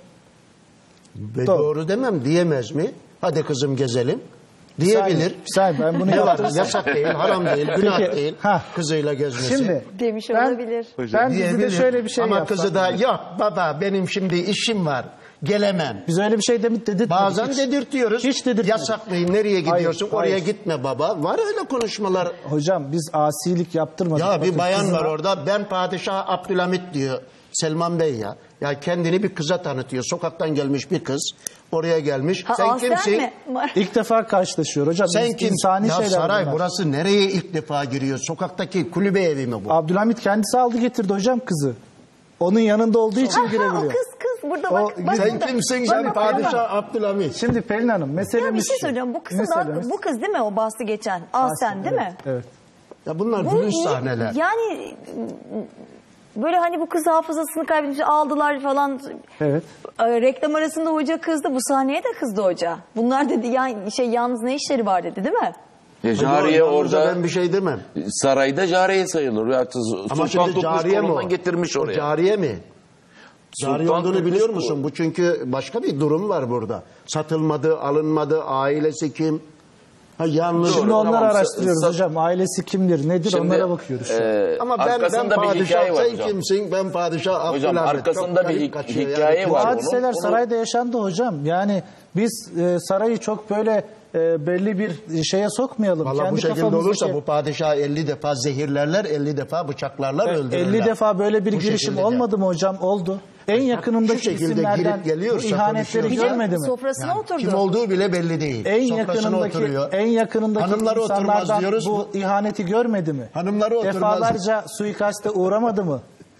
Ve Doğru. doğru. demem, diyemez mi? Hadi kızım gezelim. Diyebilir. Sen, ben bunu Ne var? yaptım. Yasak değil, haram değil, günah Peki, değil. ha. Kızıyla gezmesi. Şimdi Demiş ben, olabilir. ben dizide Diyebilir. şöyle bir şey Ama yapsam. kızı da yok baba benim şimdi işim var. Gelemem. Biz öyle bir şey demit dedirtmedik. Bazen Hiç. dedirtiyoruz. Hiç dedirtmedik. Yasaklayın, nereye gidiyorsun? Hayır, Oraya hayır. gitme baba. Var öyle konuşmalar. Hocam biz asilik yaptırmadık. Ya bir Bakın, bayan kızına- var orada. Ben Padişah Abdülhamit diyor. Selman Bey ya. Ya kendini bir kıza tanıtıyor. Sokaktan gelmiş bir kız. Oraya gelmiş. Ha, Sen Aslen kimsin? mi? İlk defa karşılaşıyor hocam. Sen Biz kim? insani Ya şeyler saray bunlar. burası nereye ilk defa giriyor? Sokaktaki kulübe evi mi bu? Abdülhamit kendisi aldı getirdi hocam kızı. Onun yanında olduğu için Ha, o girebiliyor. kız kız burada O- bak. bak Sen burada. kimsin? Bak, Sen bak, Padişah Abdülhamit. Şimdi Pelin Hanım Ya bir meselemiz şey şu. söyleyeceğim. Bu kızın da, Meselemiz- bu kız değil mi o bahsi geçen? Aslen değil mi? Evet. Ya bunlar Bu gülünç iyi- sahneler. Yani böyle hani bu kız hafızasını kaybetmiş aldılar falan. Evet. E, reklam arasında hoca kızdı. Bu sahneye de kızdı hoca. Bunlar dedi yani şey yalnız ne işleri var dedi değil mi? E, cariye Yok, orada ben bir şey demem. sarayda cariye sayılır. Ya, Ama Sultan şimdi tutmuş cariye mi o? kolundan getirmiş O oraya. Cariye mi? Cariye Sultan olduğunu tutmuş biliyor bu. musun? Bu çünkü başka bir durum var burada. Satılmadı, alınmadı, ailesi kim? Ha yalnız. Şimdi Doğru, onları tamam. araştırıyoruz Sa- hocam. Ailesi kimdir, nedir Şimdi, onlara bakıyoruz. e, Ama ben, ben arkasında bir padişah, hikaye var sen hocam. kimsin? Ben padişah Abdülhamit. Hocam, Çok arkasında bir garip hi- kaçıyor hikaye yani. var. Bu onu- hadiseler onu- sarayda yaşandı hocam. Yani biz e, sarayı çok böyle e, belli bir şeye sokmayalım. Valla bu Kendi şekilde kafamızdaki- olursa bu padişah elli defa zehirlerler, elli defa bıçaklarlar, öldürürler. elli defa böyle bir Bu girişim şekilde de. olmadı mı hocam? Oldu. En yakınındaki şu şekilde isimlerden girip geliyorsa bu ihanetleri konuşuyorsa- görmedi mi? Sofrasına oturdu. Kim olduğu bile belli değil. En Sofrasına yakınındaki oturuyor. en yakınındaki Hanımları oturmaz insanlardan diyoruz. bu ihaneti görmedi mi? Hanımları oturmaz. Defalarca suikaste uğramadı mı?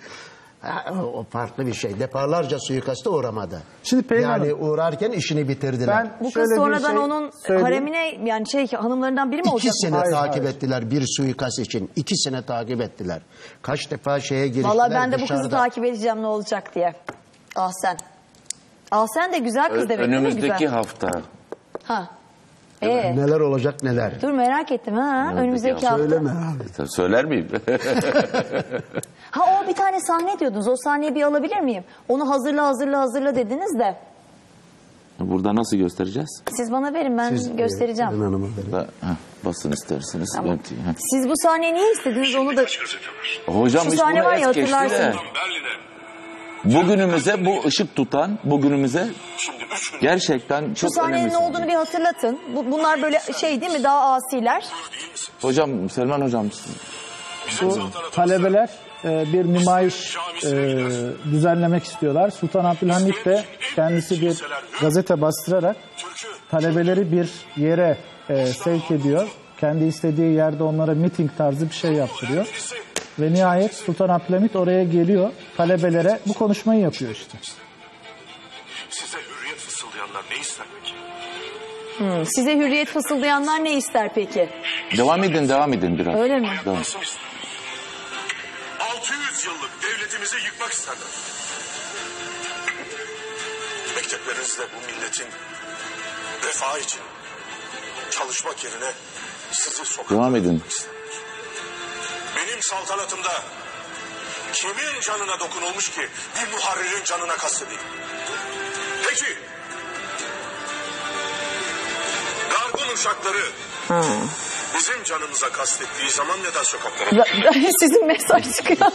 Ha, o farklı bir şey. Defalarca suikaste uğramadı. Şimdi Pelin yani Hanım, uğrarken işini bitirdiler. ben Bu şöyle kız bir sonradan şey onun söyleyeyim. haremine yani şey hanımlarından biri mi İki olacak? sene Hayır, takip hayır. ettiler bir suikast için. İki sene takip ettiler. Kaç defa şeye giriştiler Vallahi ben de bu kızı dışarıda. takip edeceğim ne olacak diye. Ahsen. Ahsen de güzel kız Ö- demek değil mi? Önümüzdeki Güzel. hafta. Ha. Ee, Neler olacak neler. dur merak ettim ha. Önümüzdeki hafta. Söyleme abi. Söyler miyim? Ha o bir tane sahne diyordunuz. O sahneyi bir alabilir miyim? Onu hazırla hazırla hazırla dediniz de. Burada nasıl göstereceğiz? Siz bana verin ben Siz, göstereceğim. e, Ürün Hanım'a verin. Da, heh, basın isterseniz. Tamam. Yöneteyim, heh. Siz bu sahneyi niye istediniz onu da... Hocam Şu hiç sahne bunu var ya, es geçti de. hatırlarsın. Bugünümüze bu ışık tutan, bugünümüze gerçekten Şu çok sahnenin önemli. ne olduğunu bir hatırlatın. Bu, bunlar böyle şey değil mi? Daha asiler. Hocam, Selman hocam. Bu talebeler e, bir nümayiş e, düzenlemek istiyorlar. Sultan Abdülhamit de kendisi bir gazete bastırarak talebeleri bir yere e, sevk ediyor. Kendi istediği yerde onlara miting tarzı bir şey yaptırıyor. Ve nihayet Sultan Abdülhamit oraya geliyor. Talebelere bu konuşmayı yapıyor işte. Size hürriyet fısıldayanlar ne ister peki? Hmm, size hürriyet fısıldayanlar ne ister peki? Devam edin, devam edin biraz. Öyle mi? Devam. altı yüz yıllık devletimizi yıkmak isterler. Mekteplerinizde bu milletin refahı için çalışmak yerine sizi sokaklara Devam edin. Benim saltanatımda kimin canına dokunulmuş ki bir muharririn canına kastedeyim? Peki, Garb'ın uşakları bizim canımıza kastettiği zaman neden sokaklara? Sizin mesaj çıkıyor.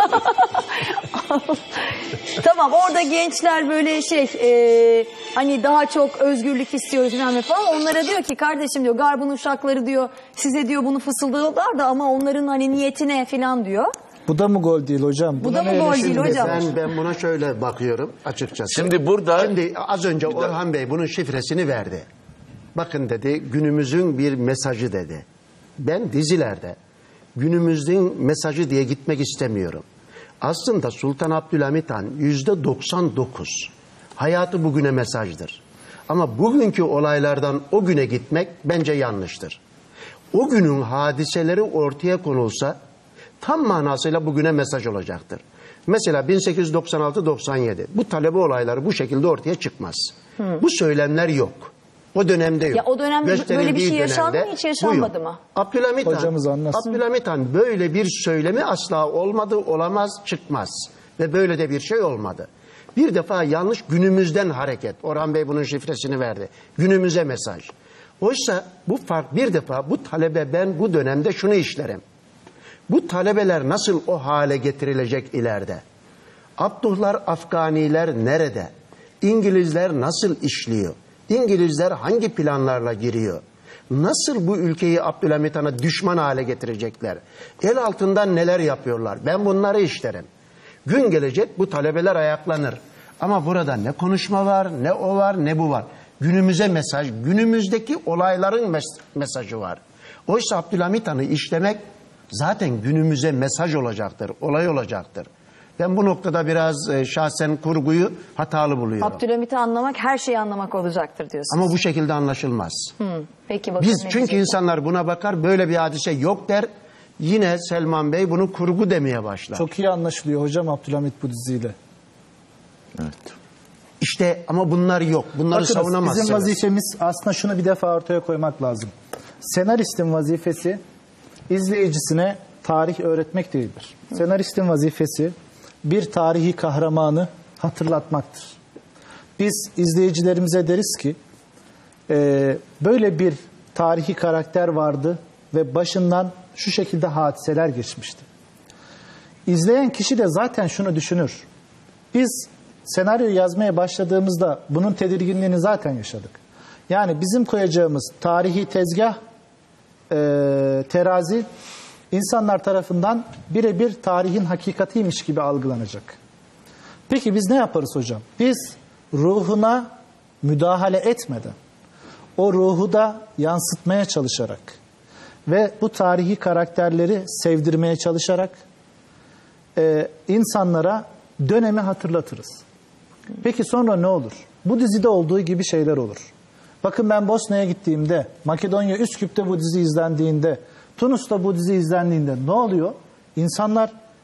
Tamam orada gençler böyle şey e, hani daha çok özgürlük istiyoruz bilmem falan. Onlara diyor ki kardeşim diyor Garb'ın uşakları diyor size diyor bunu fısıldıyorlar da ama onların hani niyetine falan diyor. Bu da mı gol değil hocam? Bu Buna da mı ne gol eleştiri- değil hocam? Ben, ben buna şöyle bakıyorum açıkçası. Şimdi burada... Şimdi az önce Orhan Bey bunun şifresini verdi. Bakın dedi günümüzün bir mesajı dedi. Ben dizilerde günümüzün mesajı diye gitmek istemiyorum. Aslında Sultan Abdülhamit Han yüzde doksan dokuz hayatı bugüne mesajdır. Ama bugünkü olaylardan o güne gitmek bence yanlıştır. O günün hadiseleri ortaya konulsa tam manasıyla bugüne mesaj olacaktır. Mesela bin sekiz yüz doksan altı doksan yedi bu talebe olayları bu şekilde ortaya çıkmaz. Bu söylemler yok. O dönemde yok. Ya o dönemde böyle bir Gösterildiği şey yaşandı dönemde mı, hiç bu yaşanmadı yok. mı? Abdülhamit Han, Hocamız anlasın. Abdülhamit Han böyle bir söylemi asla olmadı, olamaz, çıkmaz. Ve böyle de bir şey olmadı. Bir defa yanlış günümüzden hareket. Orhan Bey bunun şifresini verdi. Günümüze mesaj. Oysa bu fark bir defa bu talebe ben bu dönemde şunu işlerim. Bu talebeler nasıl o hale getirilecek ileride? Abduhlar, Afganiler nerede? İngilizler nasıl işliyor? İngilizler hangi planlarla giriyor? Nasıl bu ülkeyi Abdülhamit Han'a düşman hale getirecekler? El altından neler yapıyorlar? Ben bunları işlerim. Gün gelecek bu talebeler ayaklanır. Ama burada ne konuşma var, ne o var, ne bu var. Günümüze mesaj, günümüzdeki olayların mes- mesajı var. Oysa Abdülhamit Han'ı işlemek zaten günümüze mesaj olacaktır, olay olacaktır. Ben bu noktada biraz e, şahsen kurguyu hatalı buluyorum. Abdülhamit'i anlamak her şeyi anlamak olacaktır diyorsunuz. Ama bu şekilde anlaşılmaz. Hı, peki bakalım Biz ne çünkü diyecek? insanlar buna bakar, böyle bir hadise yok der. Yine Selman Bey bunu kurgu demeye başlar. Çok iyi anlaşılıyor hocam Abdülhamit bu diziyle. Evet. İşte ama bunlar yok. Bunları Bakınız, savunamazsınız. bizim vazifemiz aslında şunu bir defa ortaya koymak lazım. Senaristin vazifesi izleyicisine tarih öğretmek değildir. Senaristin vazifesi bir tarihi kahramanı hatırlatmaktır. Biz izleyicilerimize deriz ki e, böyle bir tarihi karakter vardı ve başından şu şekilde hadiseler geçmişti. İzleyen kişi de zaten şunu düşünür. Biz senaryo yazmaya başladığımızda bunun tedirginliğini zaten yaşadık. Yani bizim koyacağımız tarihi tezgah, e, terazi insanlar tarafından birebir tarihin hakikatiymiş gibi algılanacak. Peki biz ne yaparız hocam? Biz ruhuna müdahale etmeden, o ruhu da yansıtmaya çalışarak ve bu tarihi karakterleri sevdirmeye çalışarak e, insanlara dönemi hatırlatırız. Peki sonra ne olur? Bu dizide olduğu gibi şeyler olur. Bakın ben Bosna'ya gittiğimde, Makedonya Üsküp'te bu dizi izlendiğinde, Tunus'ta bu dizi izlendiğinde ne oluyor? İnsanlar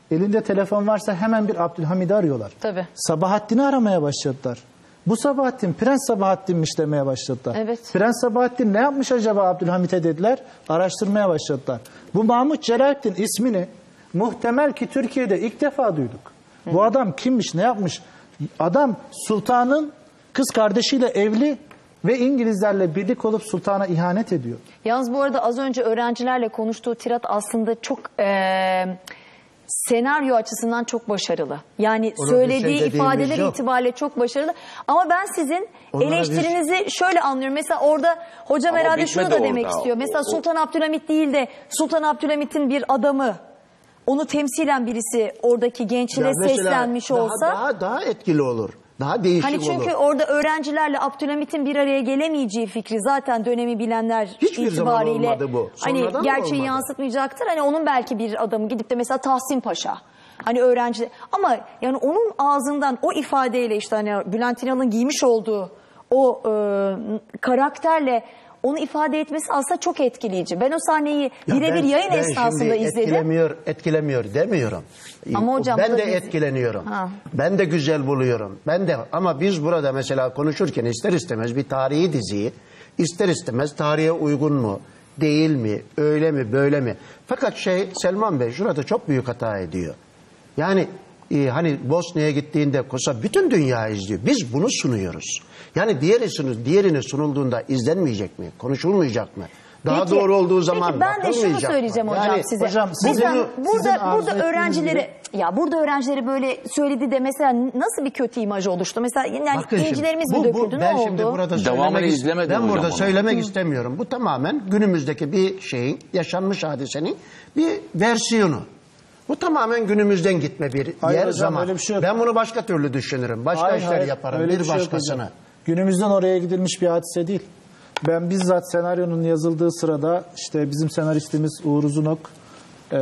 Elinde telefon varsa hemen bir Abdülhamid'i arıyorlar. Tabii. Sabahattin'i aramaya başladılar. Bu Sabahattin Prens Sabahattin'miş demeye başladılar. Evet. Prens Sabahattin ne yapmış acaba Abdülhamit'e dediler. Araştırmaya başladılar. Bu Mahmut Celaleddin ismini muhtemel ki Türkiye'de ilk defa duyduk. Hı. Bu adam kimmiş, ne yapmış? Adam sultanın kız kardeşiyle evli ve İngilizlerle birlik olup sultana ihanet ediyor. Yalnız bu arada az önce öğrencilerle konuştuğu tirat aslında çok eee, senaryo açısından çok başarılı. Yani Ona bir söylediği şey dediğimiz ifadeler yok. itibariyle çok başarılı. Ama ben sizin Onlara eleştirinizi şöyle anlıyorum. Mesela orada hocam Ama herhalde şunu da bitmedi demek orada. istiyor. Mesela O- o- Sultan Abdülhamit değil de Sultan Abdülhamit'in bir adamı, onu temsilen birisi oradaki gençlere Ya mesela seslenmiş daha, olsa... Daha, daha etkili olur. Daha değişik Hani çünkü olur. orada öğrencilerle Abdülhamit'in bir araya gelemeyeceği fikri zaten dönemi bilenler Hiçbir zaman itibariyle olmadı bu. hani Sonradan da gerçeği olmadı. yansıtmayacaktır. Hani onun belki bir adamı gidip de mesela Tahsin Paşa, hani öğrenci, ama yani onun ağzından o ifadeyle işte hani Bülent İnal'ın giymiş olduğu o e, karakterle onu ifade etmesi aslında çok etkileyici. Ben o sahneyi Ya birebir ben- yayın ben esnasında şimdi izledim. Etkilemiyor, etkilemiyor demiyorum. Ama hocam ben bu da de biz- etkileniyorum. Ha. Ben de güzel buluyorum. Ben de, ama biz burada mesela konuşurken ister istemez bir tarihi diziyi ister istemez tarihe uygun mu, değil mi, öyle mi, böyle mi? Fakat şey, Selman Bey şurada çok büyük hata ediyor. Yani e, hani Bosna'ya gittiğinde Kosa bütün dünya izliyor. Biz bunu sunuyoruz. Yani diğeri, diğerini sunulduğunda izlenmeyecek mi? Konuşulmayacak mı? Daha Peki, doğru olduğu zaman peki ben de şunu bakılmayacak mı? söyleyeceğim hocam Yani size. hocam, Mesela sizin- burada sizin arzu burada ettiğiniz öğrencileri ya burada öğrencileri böyle söyledi de mesela nasıl bir kötü imaj oluştu? Mesela yani Bakın şimdi, incilerimiz mi bu- bu- döküldü, ben ne şimdi oldu? burada Devamını söylemek, izlemedin ben hocam burada onu. söylemek istemiyorum. Bu tamamen günümüzdeki bir şeyin, yaşanmış hadisenin bir versiyonu. Bu tamamen günümüzden gitme bir Hayır yer hocam, zaman. öyle bir şey yok. Ben bunu başka türlü düşünürüm. Başka Hayır, işler hayır, yaparım. öyle Bir şey yok başkasına. hocam. Günümüzden oraya gidilmiş bir hadise değil. Ben bizzat senaryonun yazıldığı sırada işte bizim senaristimiz Uğur Uzunok e,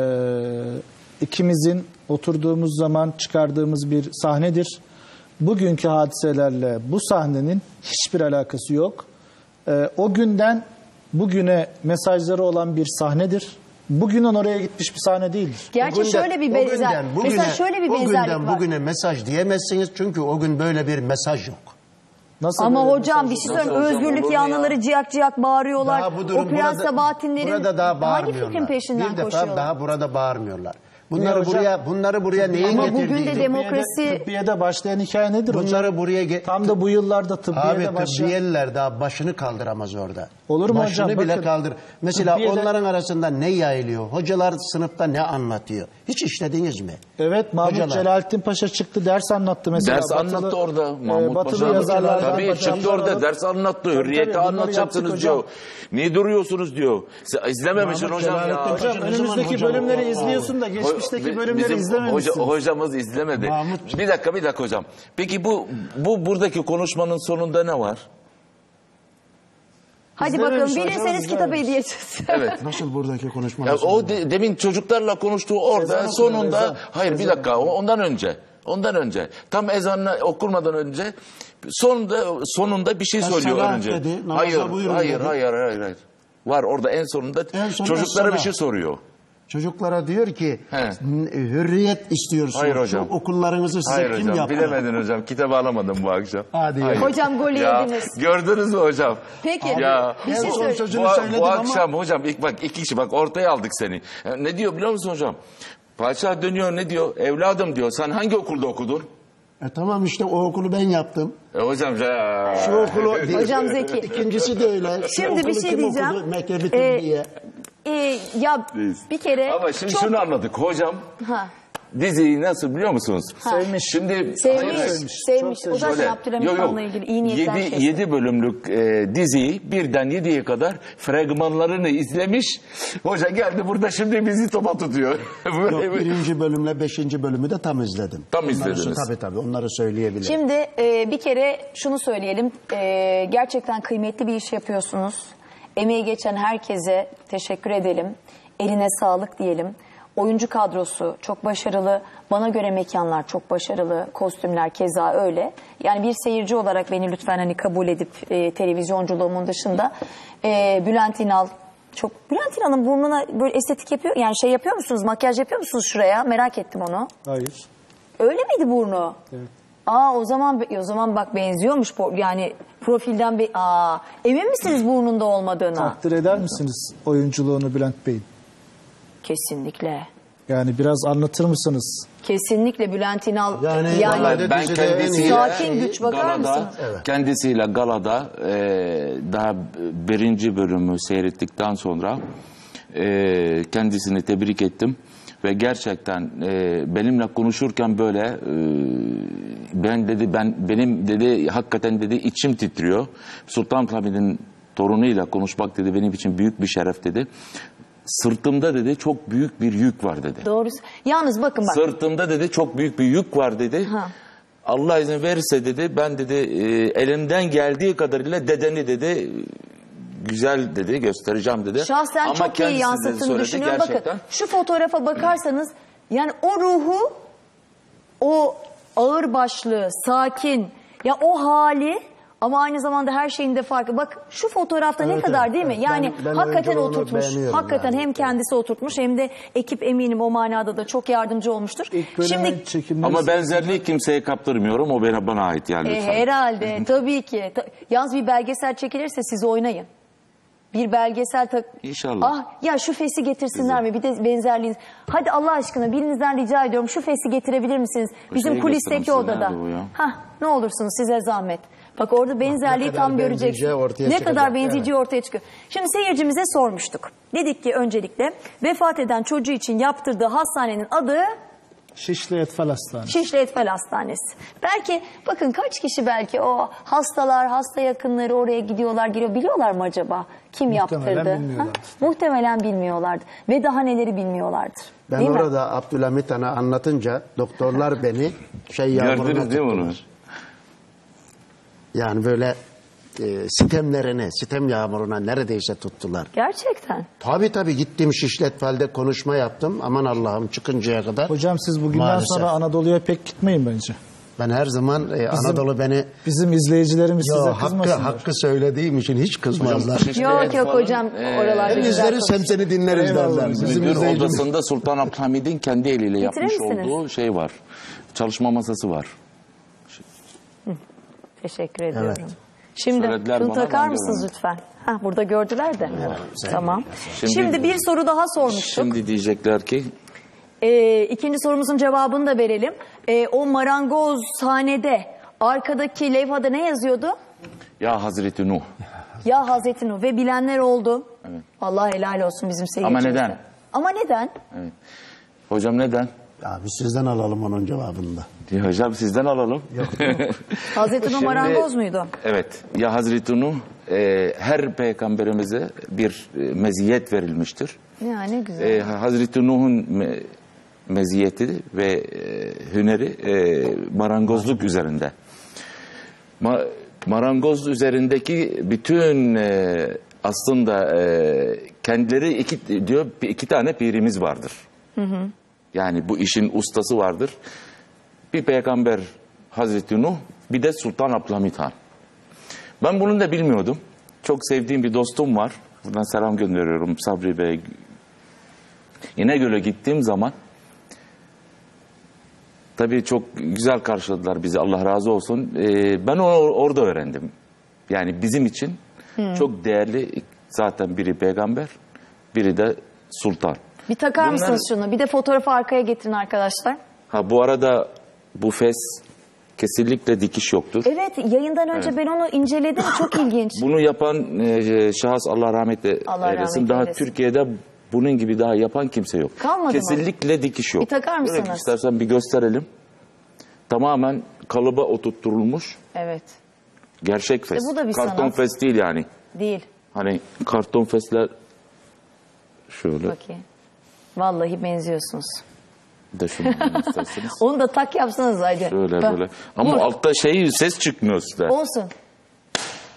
ikimizin oturduğumuz zaman çıkardığımız bir sahnedir. Bugünkü hadiselerle bu sahnenin hiçbir alakası yok. E, o günden bugüne mesajları olan bir sahnedir. Bugünden oraya gitmiş bir sahne değildir. Gerçi O günden- şöyle bir o benzer. günden bugüne- Mesela şöyle bir o benzerlik günden var. bugüne mesaj diyemezsiniz çünkü o gün böyle bir mesaj yok. Nasıl Ama böyle hocam bir mesaj- şey söyleyeyim. Nasıl hocam, Özgürlük olur mu ya? yanlıları ciyak ciyak bağırıyorlar. Daha bu O durum Prens burada, Sabahattinlerin burada daha hangi bağırmıyorlar. fikrin peşinden bir defa koşuyorlar? daha burada bağırmıyorlar. Bunları Ne hocam? buraya bunları buraya neyin Ama bugün de getirdiğini. demo- demokrasi- Tıbbiyede başlayan hikaye nedir hocam? Bunları buraya ge- Tam da bu yıllarda tıbbiyede Abi başlayan... tıbbiyeliler daha başını kaldıramaz orada. Olur mu başını hocam? bile Bakın, kaldır. Mesela tıbbiyede- onların arasında ne yayılıyor? Hocalar sınıfta ne anlatıyor? Hiç işlediniz mi? Evet, Mahmut Hocalar. Celalettin Paşa çıktı, ders anlattı mesela. Ders anlattı orada Mahmut e, batılı Paşa. yazarlardan Tabii paşalar çıktı orada alıp- ders anlattı. Tabii, Hürriyeti tabii, bunları anlatacaksınız yaptık diyor. hocam. Niye duruyorsunuz diyor. Sen izlememişsin Mahmut hocam ya. Celalettin Hocam Paşa ne zaman önümüzdeki hocam bölümleri oldu? izliyorsun da Ho- geçmişteki bi- bölümleri bizim izlememişsin. Hoca, hocamız izlemedi. Mahmut- Bir dakika bir dakika hocam. Peki bu bu buradaki konuşmanın sonunda ne var? Hadi İzlememiş bakalım hocam, bilirseniz kitap izlememiş. Evet. hediyesi. Nasıl buradaki konuşma? Ya nasıl? o de- demin çocuklarla konuştuğu orada Ezan okuyor, sonunda ezan. hayır bir Ezan dakika o- ondan önce ondan önce tam ezanla okurmadan önce sonunda sonunda bir şey Es söylüyor salat önce. dedi, namaza Hayır buyurun hayır, dedi. hayır hayır hayır. Var orada en sonunda En son çocuklara es bir salat. şey soruyor. Çocuklara diyor ki He. "N- hürriyet istiyorsunuz. Hayır hocam. Şu okullarınızı size Hayır kim hocam yaptı? bilemedin hocam kitabı alamadım bu akşam. Hadi ya. Hayır. Hocam golü Ya, yediniz. gördünüz mü hocam? Peki Ya. bir En şey son söyle. sözünü Bu, söyledim bu ama akşam hocam ilk bak iki kişi bak ortaya aldık seni. E, Ne diyor biliyor musun hocam? Padişah dönüyor ne diyor? Evladım diyor sen hangi okulda okudun? E tamam işte o okulu ben yaptım. E hocam ya. Şu okulu Hocam Zeki. İkincisi de öyle. Şu Şimdi bir okulu şey kim diyeceğim. okudu? Mektebi Ee, Tıbbiye. Ee, ya bir kere Ama şimdi çok... şunu anladık hocam. Ha. Diziyi nasıl biliyor musunuz? Sevmiş. Şimdi Sevmiş, Hayır, sevmiş. Çok O zaten Şöyle, Abdülhamit yok, yok. Han'la ilgili iyi niyetten Yedi, şey. yedi bölümlük e, diziyi birden yediye kadar fragmanlarını izlemiş. Hoca geldi burada şimdi bizi topa tutuyor. Böyle Yok, bir- birinci bölümle beşinci bölümü de tam izledim. Tam Onları- izlediniz. Tabii tabii onları söyleyebilirim. Şimdi e, bir kere şunu söyleyelim. E, gerçekten kıymetli bir iş yapıyorsunuz. Emeği geçen herkese teşekkür edelim. Eline sağlık diyelim. Oyuncu kadrosu çok başarılı. Bana göre mekanlar çok başarılı. Kostümler keza öyle. Yani bir seyirci olarak beni lütfen hani kabul edip e, televizyonculuğumun dışında e, Bülent İnal Çok. Bülent Hanım burnuna böyle estetik yapıyor, yani şey yapıyor musunuz, makyaj yapıyor musunuz şuraya? Merak ettim onu. Hayır. Öyle miydi burnu? Evet. Aa o zaman o zaman bak benziyormuş bu- yani profilden bir aa emin misiniz burnunda olmadığına? Takdir eder misiniz oyunculuğunu Bülent Bey'in? Kesinlikle. Yani biraz anlatır mısınız? Kesinlikle Bülent İnal Yani- yani, Vallahi ben dizide en iyi- kendisiyle sakin güç bakar galada, mısınız? kendisiyle galada e, daha birinci bölümü seyrettikten sonra e, kendisini tebrik ettim ve gerçekten e, benimle konuşurken böyle e, ben dedi ben benim dedi hakikaten dedi içim titriyor. Sultanahmet'in torunuyla konuşmak dedi benim için büyük bir şeref dedi. Sırtımda dedi çok büyük bir yük var dedi. Doğrusu. Yalnız bakın bak. Sırtımda dedi çok büyük bir yük var dedi. Ha. Allah izin verirse dedi ben dedi e, elimden geldiği kadarıyla dedeni dedi güzel dedi göstereceğim dedi. Şahsen Ama çok iyi kendisi de yansıttığını söyledi düşünüyorum. gerçekten. Bakın şu fotoğrafa bakarsanız yani o ruhu, o ağır başlı, sakin, ya o hali ama aynı zamanda her şeyin de farkı. Bak şu fotoğrafta ne Evet, kadar evet, değil mi? evet. Yani Ben- ben hakikaten oyunculuğunu oturtmuş. beğeniyorum Hakikaten yani. hem kendisi oturtmuş hem de ekip eminim o manada da çok yardımcı olmuştur. İlk bölümün Şimdi çekimleri Ama benzerliği kimseye kaptırmıyorum. O bana, bana ait yani. E, lütfen. herhalde tabii ki. Ta- Yalnız bir belgesel çekilirse siz oynayın. Bir belgesel tak... İnşallah. Ah ya şu fesi getirsinler mi? Bir de benzerliğiniz. Hadi Allah aşkına birinizden rica ediyorum şu fesi getirebilir misiniz? Bizim şeyi kulisteki göstermişsin, odada. nerede o ya? Hah ne olursunuz size zahmet. Bak orada benzerliği kadar tam benzeyeceği göreceksiniz. ortaya Ne çıkacak, kadar benzeyeceği ortaya çıkıyor. Şimdi seyircimize sormuştuk. Dedik ki öncelikle vefat eden çocuğu için yaptırdığı hastanenin adı Şişli Etfal Hastanesi. Şişli Etfal Hastanesi. Belki bakın kaç kişi belki o hastalar, hasta yakınları oraya gidiyorlar, giriyor. Biliyorlar mı acaba? Kim Muhtemelen yaptırdı? bilmiyorlardır. Ha? Muhtemelen bilmiyorlardı. Ve daha neleri bilmiyorlardır. Ben Değil mi? orada Abdülhamit Han'a anlatınca doktorlar beni şey yağmuruna Gördünüz değil mi onu? tuttular. Yani böyle e, sitemlerine, sitem yağmuruna neredeyse tuttular. Gerçekten. Tabii tabii gittim Şişletfal'de konuşma yaptım. Aman Allah'ım çıkıncaya kadar. Hocam siz bugünden Maalesef. sonra Anadolu'ya pek gitmeyin bence. Ben her zaman e, Anadolu beni Bizim izleyicilerimiz yo, size hakkı, kızmasınlar. hakkı söylediğim için hiç kızmazlar. Şişli Yok et yok falan, hocam e, oralarda Hem güzel izleriz hem konuşuyor. seni dinleriz Eyvallah. derler. Bizim Müdür izleyicimiz. odasında Sultan Abdülhamid'in kendi eliyle yapmış misiniz? olduğu şey var. Çalışma masası var. Teşekkür ediyorum. Evet. Şimdi Söylediler şunu bana, takar ben mısınız görmedim. lütfen? Ha burada gördüler de. sen- Tamam. Şimdi- Şimdi, bir soru daha sormuştuk. Şimdi diyecekler ki Ee, ikinci sorumuzun cevabını da verelim. Ee, o marangozhanede arkadaki levhada ne yazıyordu? ya Hazreti Nuh. Ya Hazreti Nuh ve bilenler oldu. Allah helal olsun bizim seyircimize. neden? Ama neden? Evet. Hocam neden? Abi sizden alalım onun cevabını da. Diye hocam sizden alalım. Hazreti Nuh Şimdi- marangoz muydu? Evet. Ya Hazreti Nuh e, her peygamberimize bir e, meziyet verilmiştir. Ya ne güzel. E, Hazreti Nuh'un me- meziyeti ve e, hüneri e, marangozluk üzerinde. Ma- marangoz üzerindeki bütün e, aslında e, kendileri iki diyor iki tane pirimiz vardır. Yani bu işin ustası vardır. Bir peygamber Hazreti Nuh, bir de Sultan Abdülhamit Han. Ben bunu da bilmiyordum. Çok sevdiğim bir dostum var. Buradan selam gönderiyorum Sabri Bey. İnegöl'e gittiğim zaman tabii çok güzel karşıladılar bizi. Allah razı olsun. Ee, ben onu orada öğrendim. Yani bizim için çok değerli zaten biri peygamber, biri de sultan. Bir takar bunlar- mısınız şunu? Bir de fotoğrafı arkaya getirin arkadaşlar. Ha bu arada bu fes kesinlikle dikiş yoktur. Evet yayından önce ben onu inceledim. Çok ilginç. Bunu yapan e, şahıs Allah rahmet Allah eylesin. rahmet Daha eylesin. Türkiye'de bunun gibi daha yapan kimse yok. Kalmadı mı? Kesinlikle dikiş yok. Bir takar Böyle mısınız? istersen bir gösterelim. Tamamen kalıba oturtturulmuş Evet. gerçek fes. bu da bir Karton sanat. fes değil yani. Değil. Hani karton fesler şöyle Bakayım. Vallahi benziyorsunuz. de şunu isterseniz. Onu da tak yapsanız haydi. Şöyle Bak, böyle. Ama vur. altta şey ses çıkmıyor size. Olsun.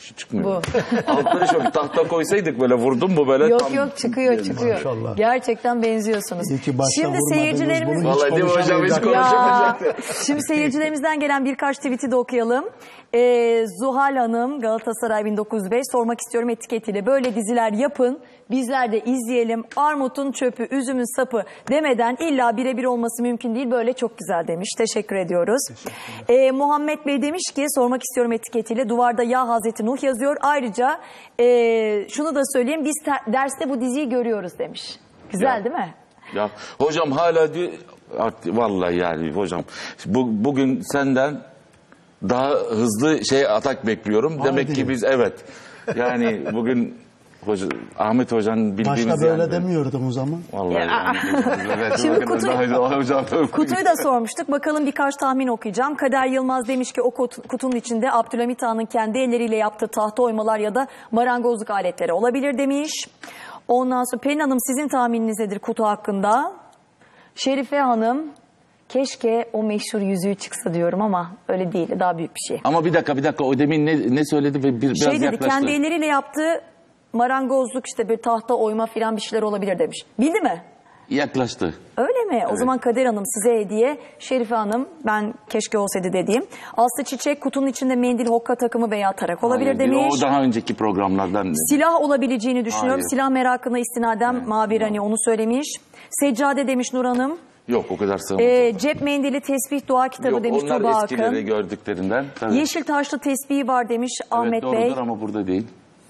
Şu çıkmıyor. Bu. Altına şöyle bir tahta koysaydık böyle vurdum mu böyle Yok tam... yok çıkıyor çıkıyor. Maşallah. Gerçekten benziyorsunuz. İyi ki başta Şimdi vurmadınız seyircilerimiz... bunu. Hiç Vallahi değil mi hocam hiç konuşamayacak. konuşamayacaktık. Ya, şimdi seyircilerimizden gelen birkaç tweet'i de okuyalım. Ee, Zuhal Hanım Galatasaray bin dokuz yüz beş sormak istiyorum etiketiyle. Böyle diziler yapın, bizler de izleyelim. Armutun çöpü, üzümün sapı demeden illa birebir olması mümkün değil. Böyle çok güzel demiş. Teşekkür ediyoruz. Ee, Muhammed Bey demiş ki sormak istiyorum etiketiyle. Duvarda ya Hazreti Nuh yazıyor. Ayrıca e, şunu da söyleyeyim. Biz ter- derste bu diziyi görüyoruz demiş. Güzel Ya. değil mi? Ya hocam hala diyor... Artık vallahi yani hocam bu, bugün senden daha hızlı şey atak bekliyorum. Demek ki değil. biz evet. Yani bugün hoca, Ahmet Hoca'nın bildiğimiz Başta böyle yani. demiyordum o zaman. Vallahi Ya. yani. Evet, Şimdi bakın, kutu- daha- hocam. Kutuyu da sormuştuk. Bakalım birkaç tahmin okuyacağım. Kader Yılmaz demiş ki o kut- kutunun içinde Abdülhamit Han'ın kendi elleriyle yaptığı tahta oymalar ya da marangozluk aletleri olabilir demiş. Ondan sonra Pelin Hanım sizin tahmininiz nedir kutu hakkında? Şerife Hanım keşke o meşhur yüzüğü çıksa diyorum ama öyle değil. Daha büyük bir şey. Ama bir dakika bir dakika o demin ne, ne söyledi ve bir, biraz Şey dedi yaklaştı. kendi elleriyle yaptığı marangozluk işte bir tahta oyma filan bir şeyler olabilir demiş. Bildi mi? Yaklaştı. Öyle mi? O zaman Kader Hanım size hediye. Şerife Hanım ben keşke olsaydı dediğim. Aslı Çiçek kutunun içinde mendil, hokka takımı veya tarak olabilir Hayır, demiş. O daha önceki programlardan. Silah olabileceğini düşünüyorum. Hayır. Silah merakına istinaden Mabir hani onu söylemiş. Seccade demiş Nur Hanım. Yok o kadar sığmaz. Ee, cep mendili, tesbih, dua kitabı Yok demiş onlar Tuğba eskileri Akın. gördüklerinden. Tabii. Yeşil taşlı tesbihi var demiş Ahmet evet, Bey. doğrudur ama burada değil.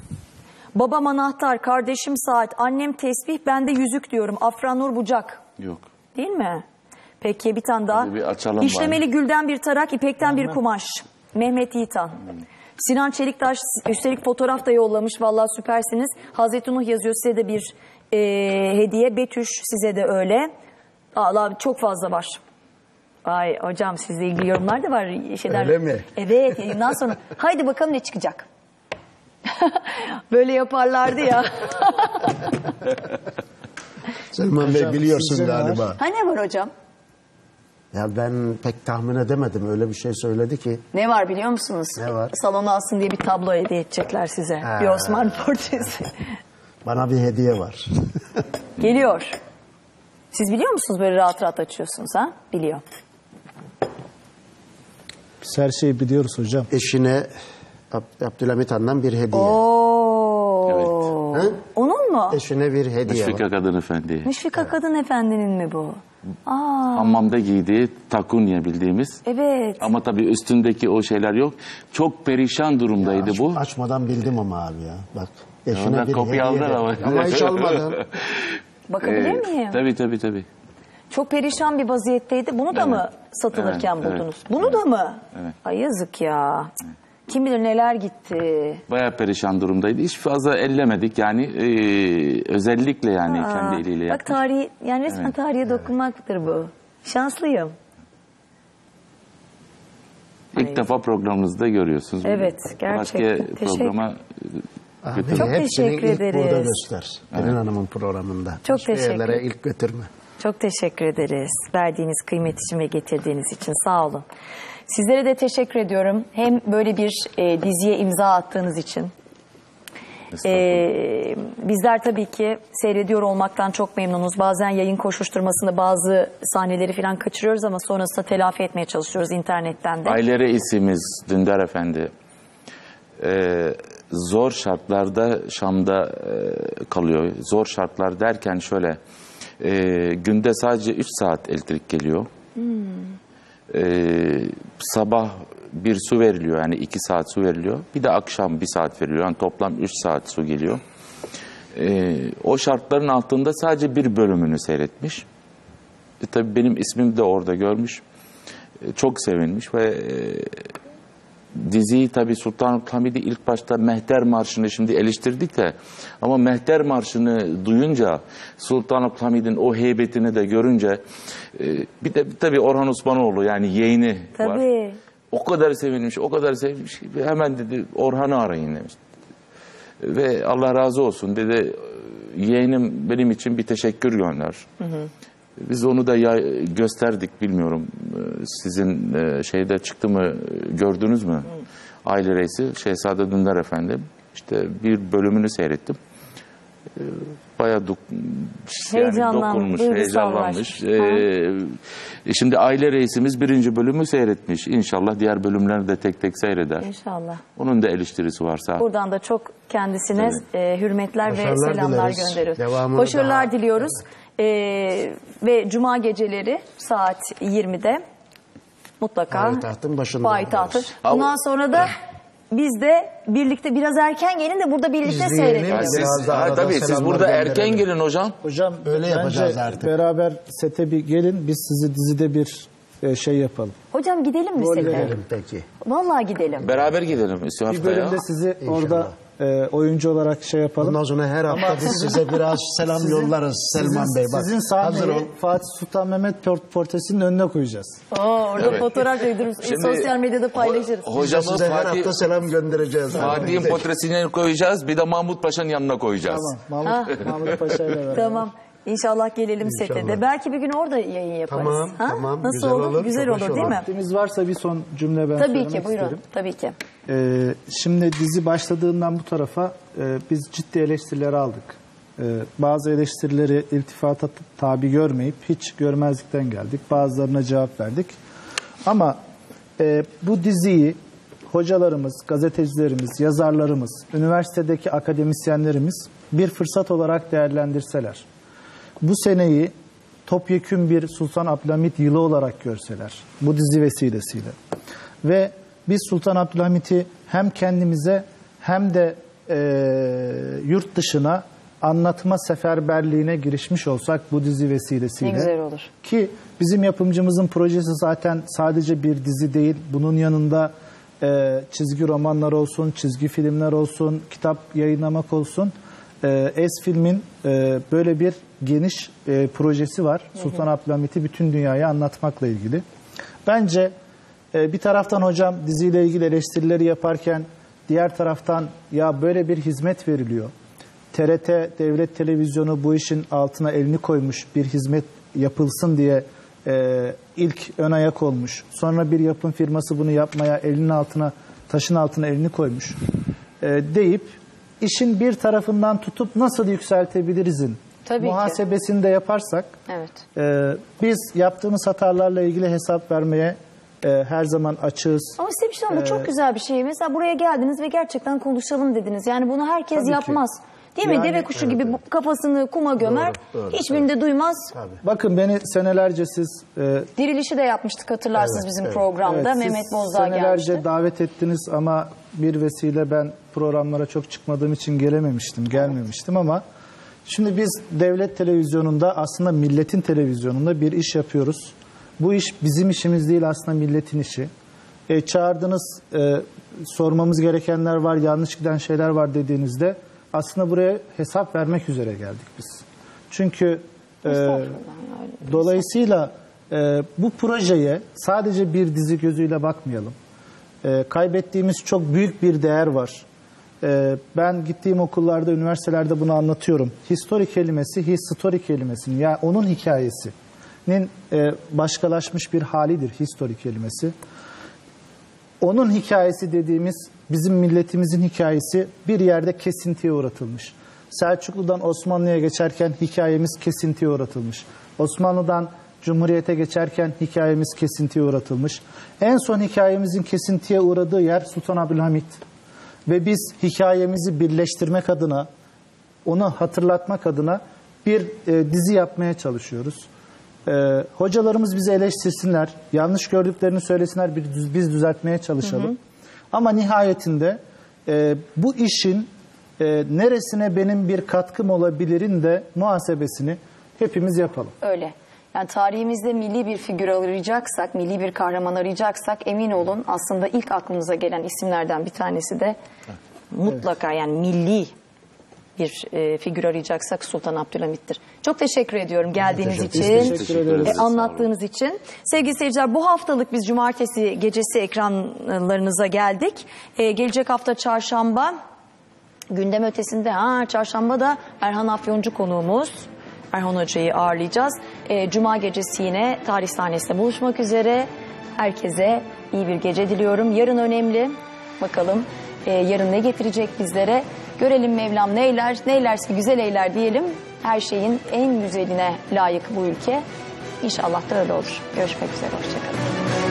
Babam anahtar, kardeşim saat, annem tesbih, ben de yüzük diyorum. Afra Nur Bucak. Yok. Değil mi? Peki bir tane daha. Hadi bir açalım İşlemeli bari. gülden bir tarak, ipekten bir kumaş. Mehmet Yiğitan. Sinan Çeliktaş üstelik fotoğraf da yollamış. Vallahi süpersiniz. Hazreti Nuh yazıyor size de bir e, hediye. Betüş size de öyle. Allah çok fazla var. Ay hocam sizle ilgili yorumlar da var. Şeyler... Öyle mi? Evet yayından sonra. Haydi bakalım ne çıkacak. Böyle yaparlardı ya. Selman Bey Hocam, biliyorsun sizin var. galiba. Ha ne var hocam? Ya ben pek tahmin edemedim. Öyle bir şey söyledi ki. Ne var biliyor musunuz? Ne var? Salona alsın diye bir tablo hediye edecekler size. Ha. Bir Osmanlı portresi. Bana bir hediye var. Geliyor. Siz biliyor musunuz böyle rahat rahat açıyorsunuz ha? Biliyor. Biz her şeyi biliyoruz hocam. Eşine Ab- Abdülhamit Han'dan bir hediye. Oo. Hı? Onun mu? Eşine bir hediye Müşfika var. Kadın Efendi. Müşfika Kadın Efendi'nin mi bu? Aa, Hammamda giydiği takunya bildiğimiz. evet. Ama tabii üstündeki o şeyler yok. Çok perişan durumdaydı Aç- bu. Açmadan bildim ama abi ya. Bak. Eşine Ondan bir kopya hediye. aldılar verdi. ama. Ama hiç almadım. Bakabilir Ee, miyim? Tabii tabii tabii. Çok perişan bir vaziyetteydi. Bunu da Evet. mı satılırken Evet, buldunuz? evet. Bunu da mı? Evet. Ay yazık ya. Kim bilir neler gitti. Bayağı perişan durumdaydı. Hiç fazla ellemedik yani e, özellikle yani Aa, kendi eliyle bak yapmış. tarihi, yani resmen Evet, tarihe dokunmaktır bu. Şanslıyım. İlk Ay. defa programımızda görüyorsunuz. Evet, bunu. gerçekten. Başka Teşekkür- programa Abi, Çok hepsini teşekkür ilk burada ederiz. göster. Pelin Hanım'ın programında. Çok Başka teşekkür yerlere ilk götürme. Çok teşekkür ederiz. Verdiğiniz kıymet için ve getirdiğiniz için sağ olun. Sizlere de teşekkür ediyorum. Hem böyle bir e, diziye imza attığınız için. E, bizler tabii ki seyrediyor olmaktan çok memnunuz. Bazen yayın koşuşturmasında bazı sahneleri falan kaçırıyoruz ama sonrasında telafi etmeye çalışıyoruz internetten de. Aile reisimiz Dündar Efendi e, zor şartlarda Şam'da e, kalıyor. Zor şartlar derken şöyle e, günde sadece üç saat elektrik geliyor. E, sabah bir su veriliyor yani iki saat su veriliyor. Bir de akşam bir saat veriliyor. Yani toplam üç saat su geliyor. E, o şartların altında sadece bir bölümünü seyretmiş. E, tabii benim ismimi de orada görmüş. E, çok sevinmiş ve e, diziyi tabii Sultanahmet ilk başta Mehter Marşı'nı şimdi eleştirdik de ama Mehter Marşı'nı duyunca Sultanahmet'in o heybetini de görünce e, bir de tabii Orhan Osmanoğlu yani yeğeni var. Tabii. O kadar sevinmiş, o kadar sevinmiş ki hemen dedi Orhan'ı arayın demiş. Ve Allah razı olsun dedi yeğenim benim için bir teşekkür gönder. Hı hı. Biz onu da ya gösterdik bilmiyorum sizin şeyde çıktı mı gördünüz mü? Aile Reisi Şehzade Dündar Efendi. İşte bir bölümünü seyrettim. Ee, Bayağı dok- yani Heyecanlan- dokunmuş, duygusallaşmış. heyecanlanmış. Ee, şimdi Aile Reisimiz birinci bölümü seyretmiş. İnşallah diğer bölümleri de tek tek seyreder. İnşallah. Onun da eleştirisi varsa. Buradan da çok kendisine e, hürmetler ve Başarılar selamlar dileriz. gönderiyoruz. Devamını Başarılar daha- diliyoruz. E, ve Cuma geceleri saat yirmide mutlaka Payitahtın başında Payitahtı. olacağız. Bundan sonra da biz de birlikte biraz erken gelin de burada birlikte İzleyelim. seyredelim. Ha, Biraz siz, da ha, arada tabii siz selamlar burada gönderelim. erken gelin hocam. Hocam Öyle yapacağız bence artık. beraber sete bir gelin, biz sizi dizide bir e, şey yapalım. Hocam gidelim mi Rol sete? verelim. Peki. Vallahi gidelim. Beraber gidelim Bir haftaya. bölümde sizi orada e, oyuncu olarak şey yapalım. Bundan sonra her hafta biz size biraz selam Sizin- yollarız Selman sizin, Bey. Bak, Sizin hazır ol. sahneyi Fatih Sultan Mehmet port- portresinin önüne koyacağız. Oo, orada Evet. fotoğraf koydururuz. Şimdi- Sosyal medyada paylaşırız. Size, Hocamı size her Fatih, hafta selam göndereceğiz. Fatih'in portresini koyacağız. Bir de Mahmut Paşa'nın yanına koyacağız. Tamam. Mahmut, Mahmut Paşa ile beraber. Tamam. İnşallah gelelim sete de. İnşallah. Belki bir gün orada yayın yaparız. Tamam, ha? tamam. Nasıl Güzel olur? olur, Güzel çok olur hoş değil olur. mi? Vaktimiz varsa bir son cümle ben Tabii söylemek ki buyurun. isterim. Tabii ki. Ee, şimdi dizi başladığından bu tarafa e, biz ciddi eleştiriler aldık. Ee, bazı eleştirileri iltifata t- tabi görmeyip hiç görmezlikten geldik. Bazılarına cevap verdik. Ama e, bu diziyi hocalarımız, gazetecilerimiz, yazarlarımız, üniversitedeki akademisyenlerimiz bir fırsat olarak değerlendirseler, bu seneyi topyekün bir Sultan Abdülhamit yılı olarak görseler, bu dizi vesilesiyle ve biz Sultan Abdülhamit'i hem kendimize hem de e, yurt dışına anlatma seferberliğine girişmiş olsak bu dizi vesilesiyle. Ne güzel olur. Ki bizim yapımcımızın projesi zaten sadece bir dizi değil. Bunun yanında e, çizgi romanlar olsun, çizgi filmler olsun, kitap yayınlamak olsun. E, Es-Film'in e, böyle bir geniş e, projesi var. Sultan Abdülhamit'i bütün dünyaya anlatmakla ilgili. Bence e, bir taraftan hocam diziyle ilgili eleştirileri yaparken diğer taraftan ya böyle bir hizmet veriliyor. T R T Devlet Televizyonu bu işin altına elini koymuş, bir hizmet yapılsın diye e, ilk ön ayak olmuş. Sonra bir yapım firması bunu yapmaya elinin altına, taşın altına elini koymuş e, deyip işin bir tarafından tutup nasıl yükseltebilirizin Tabii ki. muhasebesini de yaparsak Evet. e, biz yaptığımız hatalarla ilgili hesap vermeye e, her zaman açığız. Ama size bir şey söyleyeyim, bu Ee, çok güzel bir şey. Mesela buraya geldiniz ve gerçekten konuşalım dediniz. Yani bunu herkes Tabii ki. yapmaz. Değil mi? Yani- Deve kuşu gibi bu kafasını kuma gömer. Doğru, doğru, Hiçbirini de duymaz. Bakın beni senelerce siz e, Dirilişi de yapmıştık hatırlarsınız bizim Evet, programda. siz Mehmet Bozdağ senelerce gelmişti. davet ettiniz ama bir vesile ben programlara çok çıkmadığım için gelememiştim, gelmemiştim ama şimdi biz devlet televizyonunda aslında milletin televizyonunda bir iş yapıyoruz. Bu iş bizim işimiz değil, aslında milletin işi. E, çağırdınız, e, sormamız gerekenler var, yanlış giden şeyler var dediğinizde aslında buraya hesap vermek üzere geldik biz. Çünkü e, dolayısıyla e, bu projeye sadece bir dizi gözüyle bakmayalım. E, kaybettiğimiz çok büyük bir değer var. E, ben gittiğim okullarda, üniversitelerde bunu anlatıyorum. History kelimesi, history kelimesinin, yani onun hikayesinin e, başkalaşmış bir halidir history kelimesi. Onun hikayesi dediğimiz bizim milletimizin hikayesi bir yerde kesintiye uğratılmış. Selçuklu'dan Osmanlı'ya geçerken hikayemiz kesintiye uğratılmış. Osmanlı'dan Cumhuriyet'e geçerken hikayemiz kesintiye uğratılmış. En son hikayemizin kesintiye uğradığı yer Sultan Abdülhamit. Ve biz hikayemizi birleştirmek adına, onu hatırlatmak adına bir e, dizi yapmaya çalışıyoruz. E, hocalarımız bizi eleştirsinler, yanlış gördüklerini söylesinler, bir düz- biz düzeltmeye çalışalım. Hı hı. Ama nihayetinde e, bu işin e, neresine benim bir katkım olabilirin de muhasebesini hepimiz yapalım. Öyle. Yani tarihimizde milli bir figür arayacaksak, milli bir kahraman arayacaksak emin olun aslında ilk aklımıza gelen isimlerden bir tanesi de mutlaka yani milli bir e, figür arayacaksak Sultan Abdülhamit'tir. Çok teşekkür ediyorum geldiğiniz için, teşekkür ederiz. e, anlattığınız için. Sevgili seyirciler, bu haftalık biz cumartesi gecesi ekranlarınıza geldik. E, gelecek hafta çarşamba, gündem ötesinde ha çarşamba da Erhan Afyoncu konuğumuz. Erhan Hoca'yı ağırlayacağız. E, Cuma gecesi yine tarih sahnesinde buluşmak üzere. Herkese iyi bir gece diliyorum. Yarın önemli. Bakalım e, yarın ne getirecek bizlere. Görelim Mevlam neyler, neylerse güzel eyler diyelim. Her şeyin en güzeline layık bu ülke. İnşallah da öyle olur. Görüşmek üzere, hoşçakalın.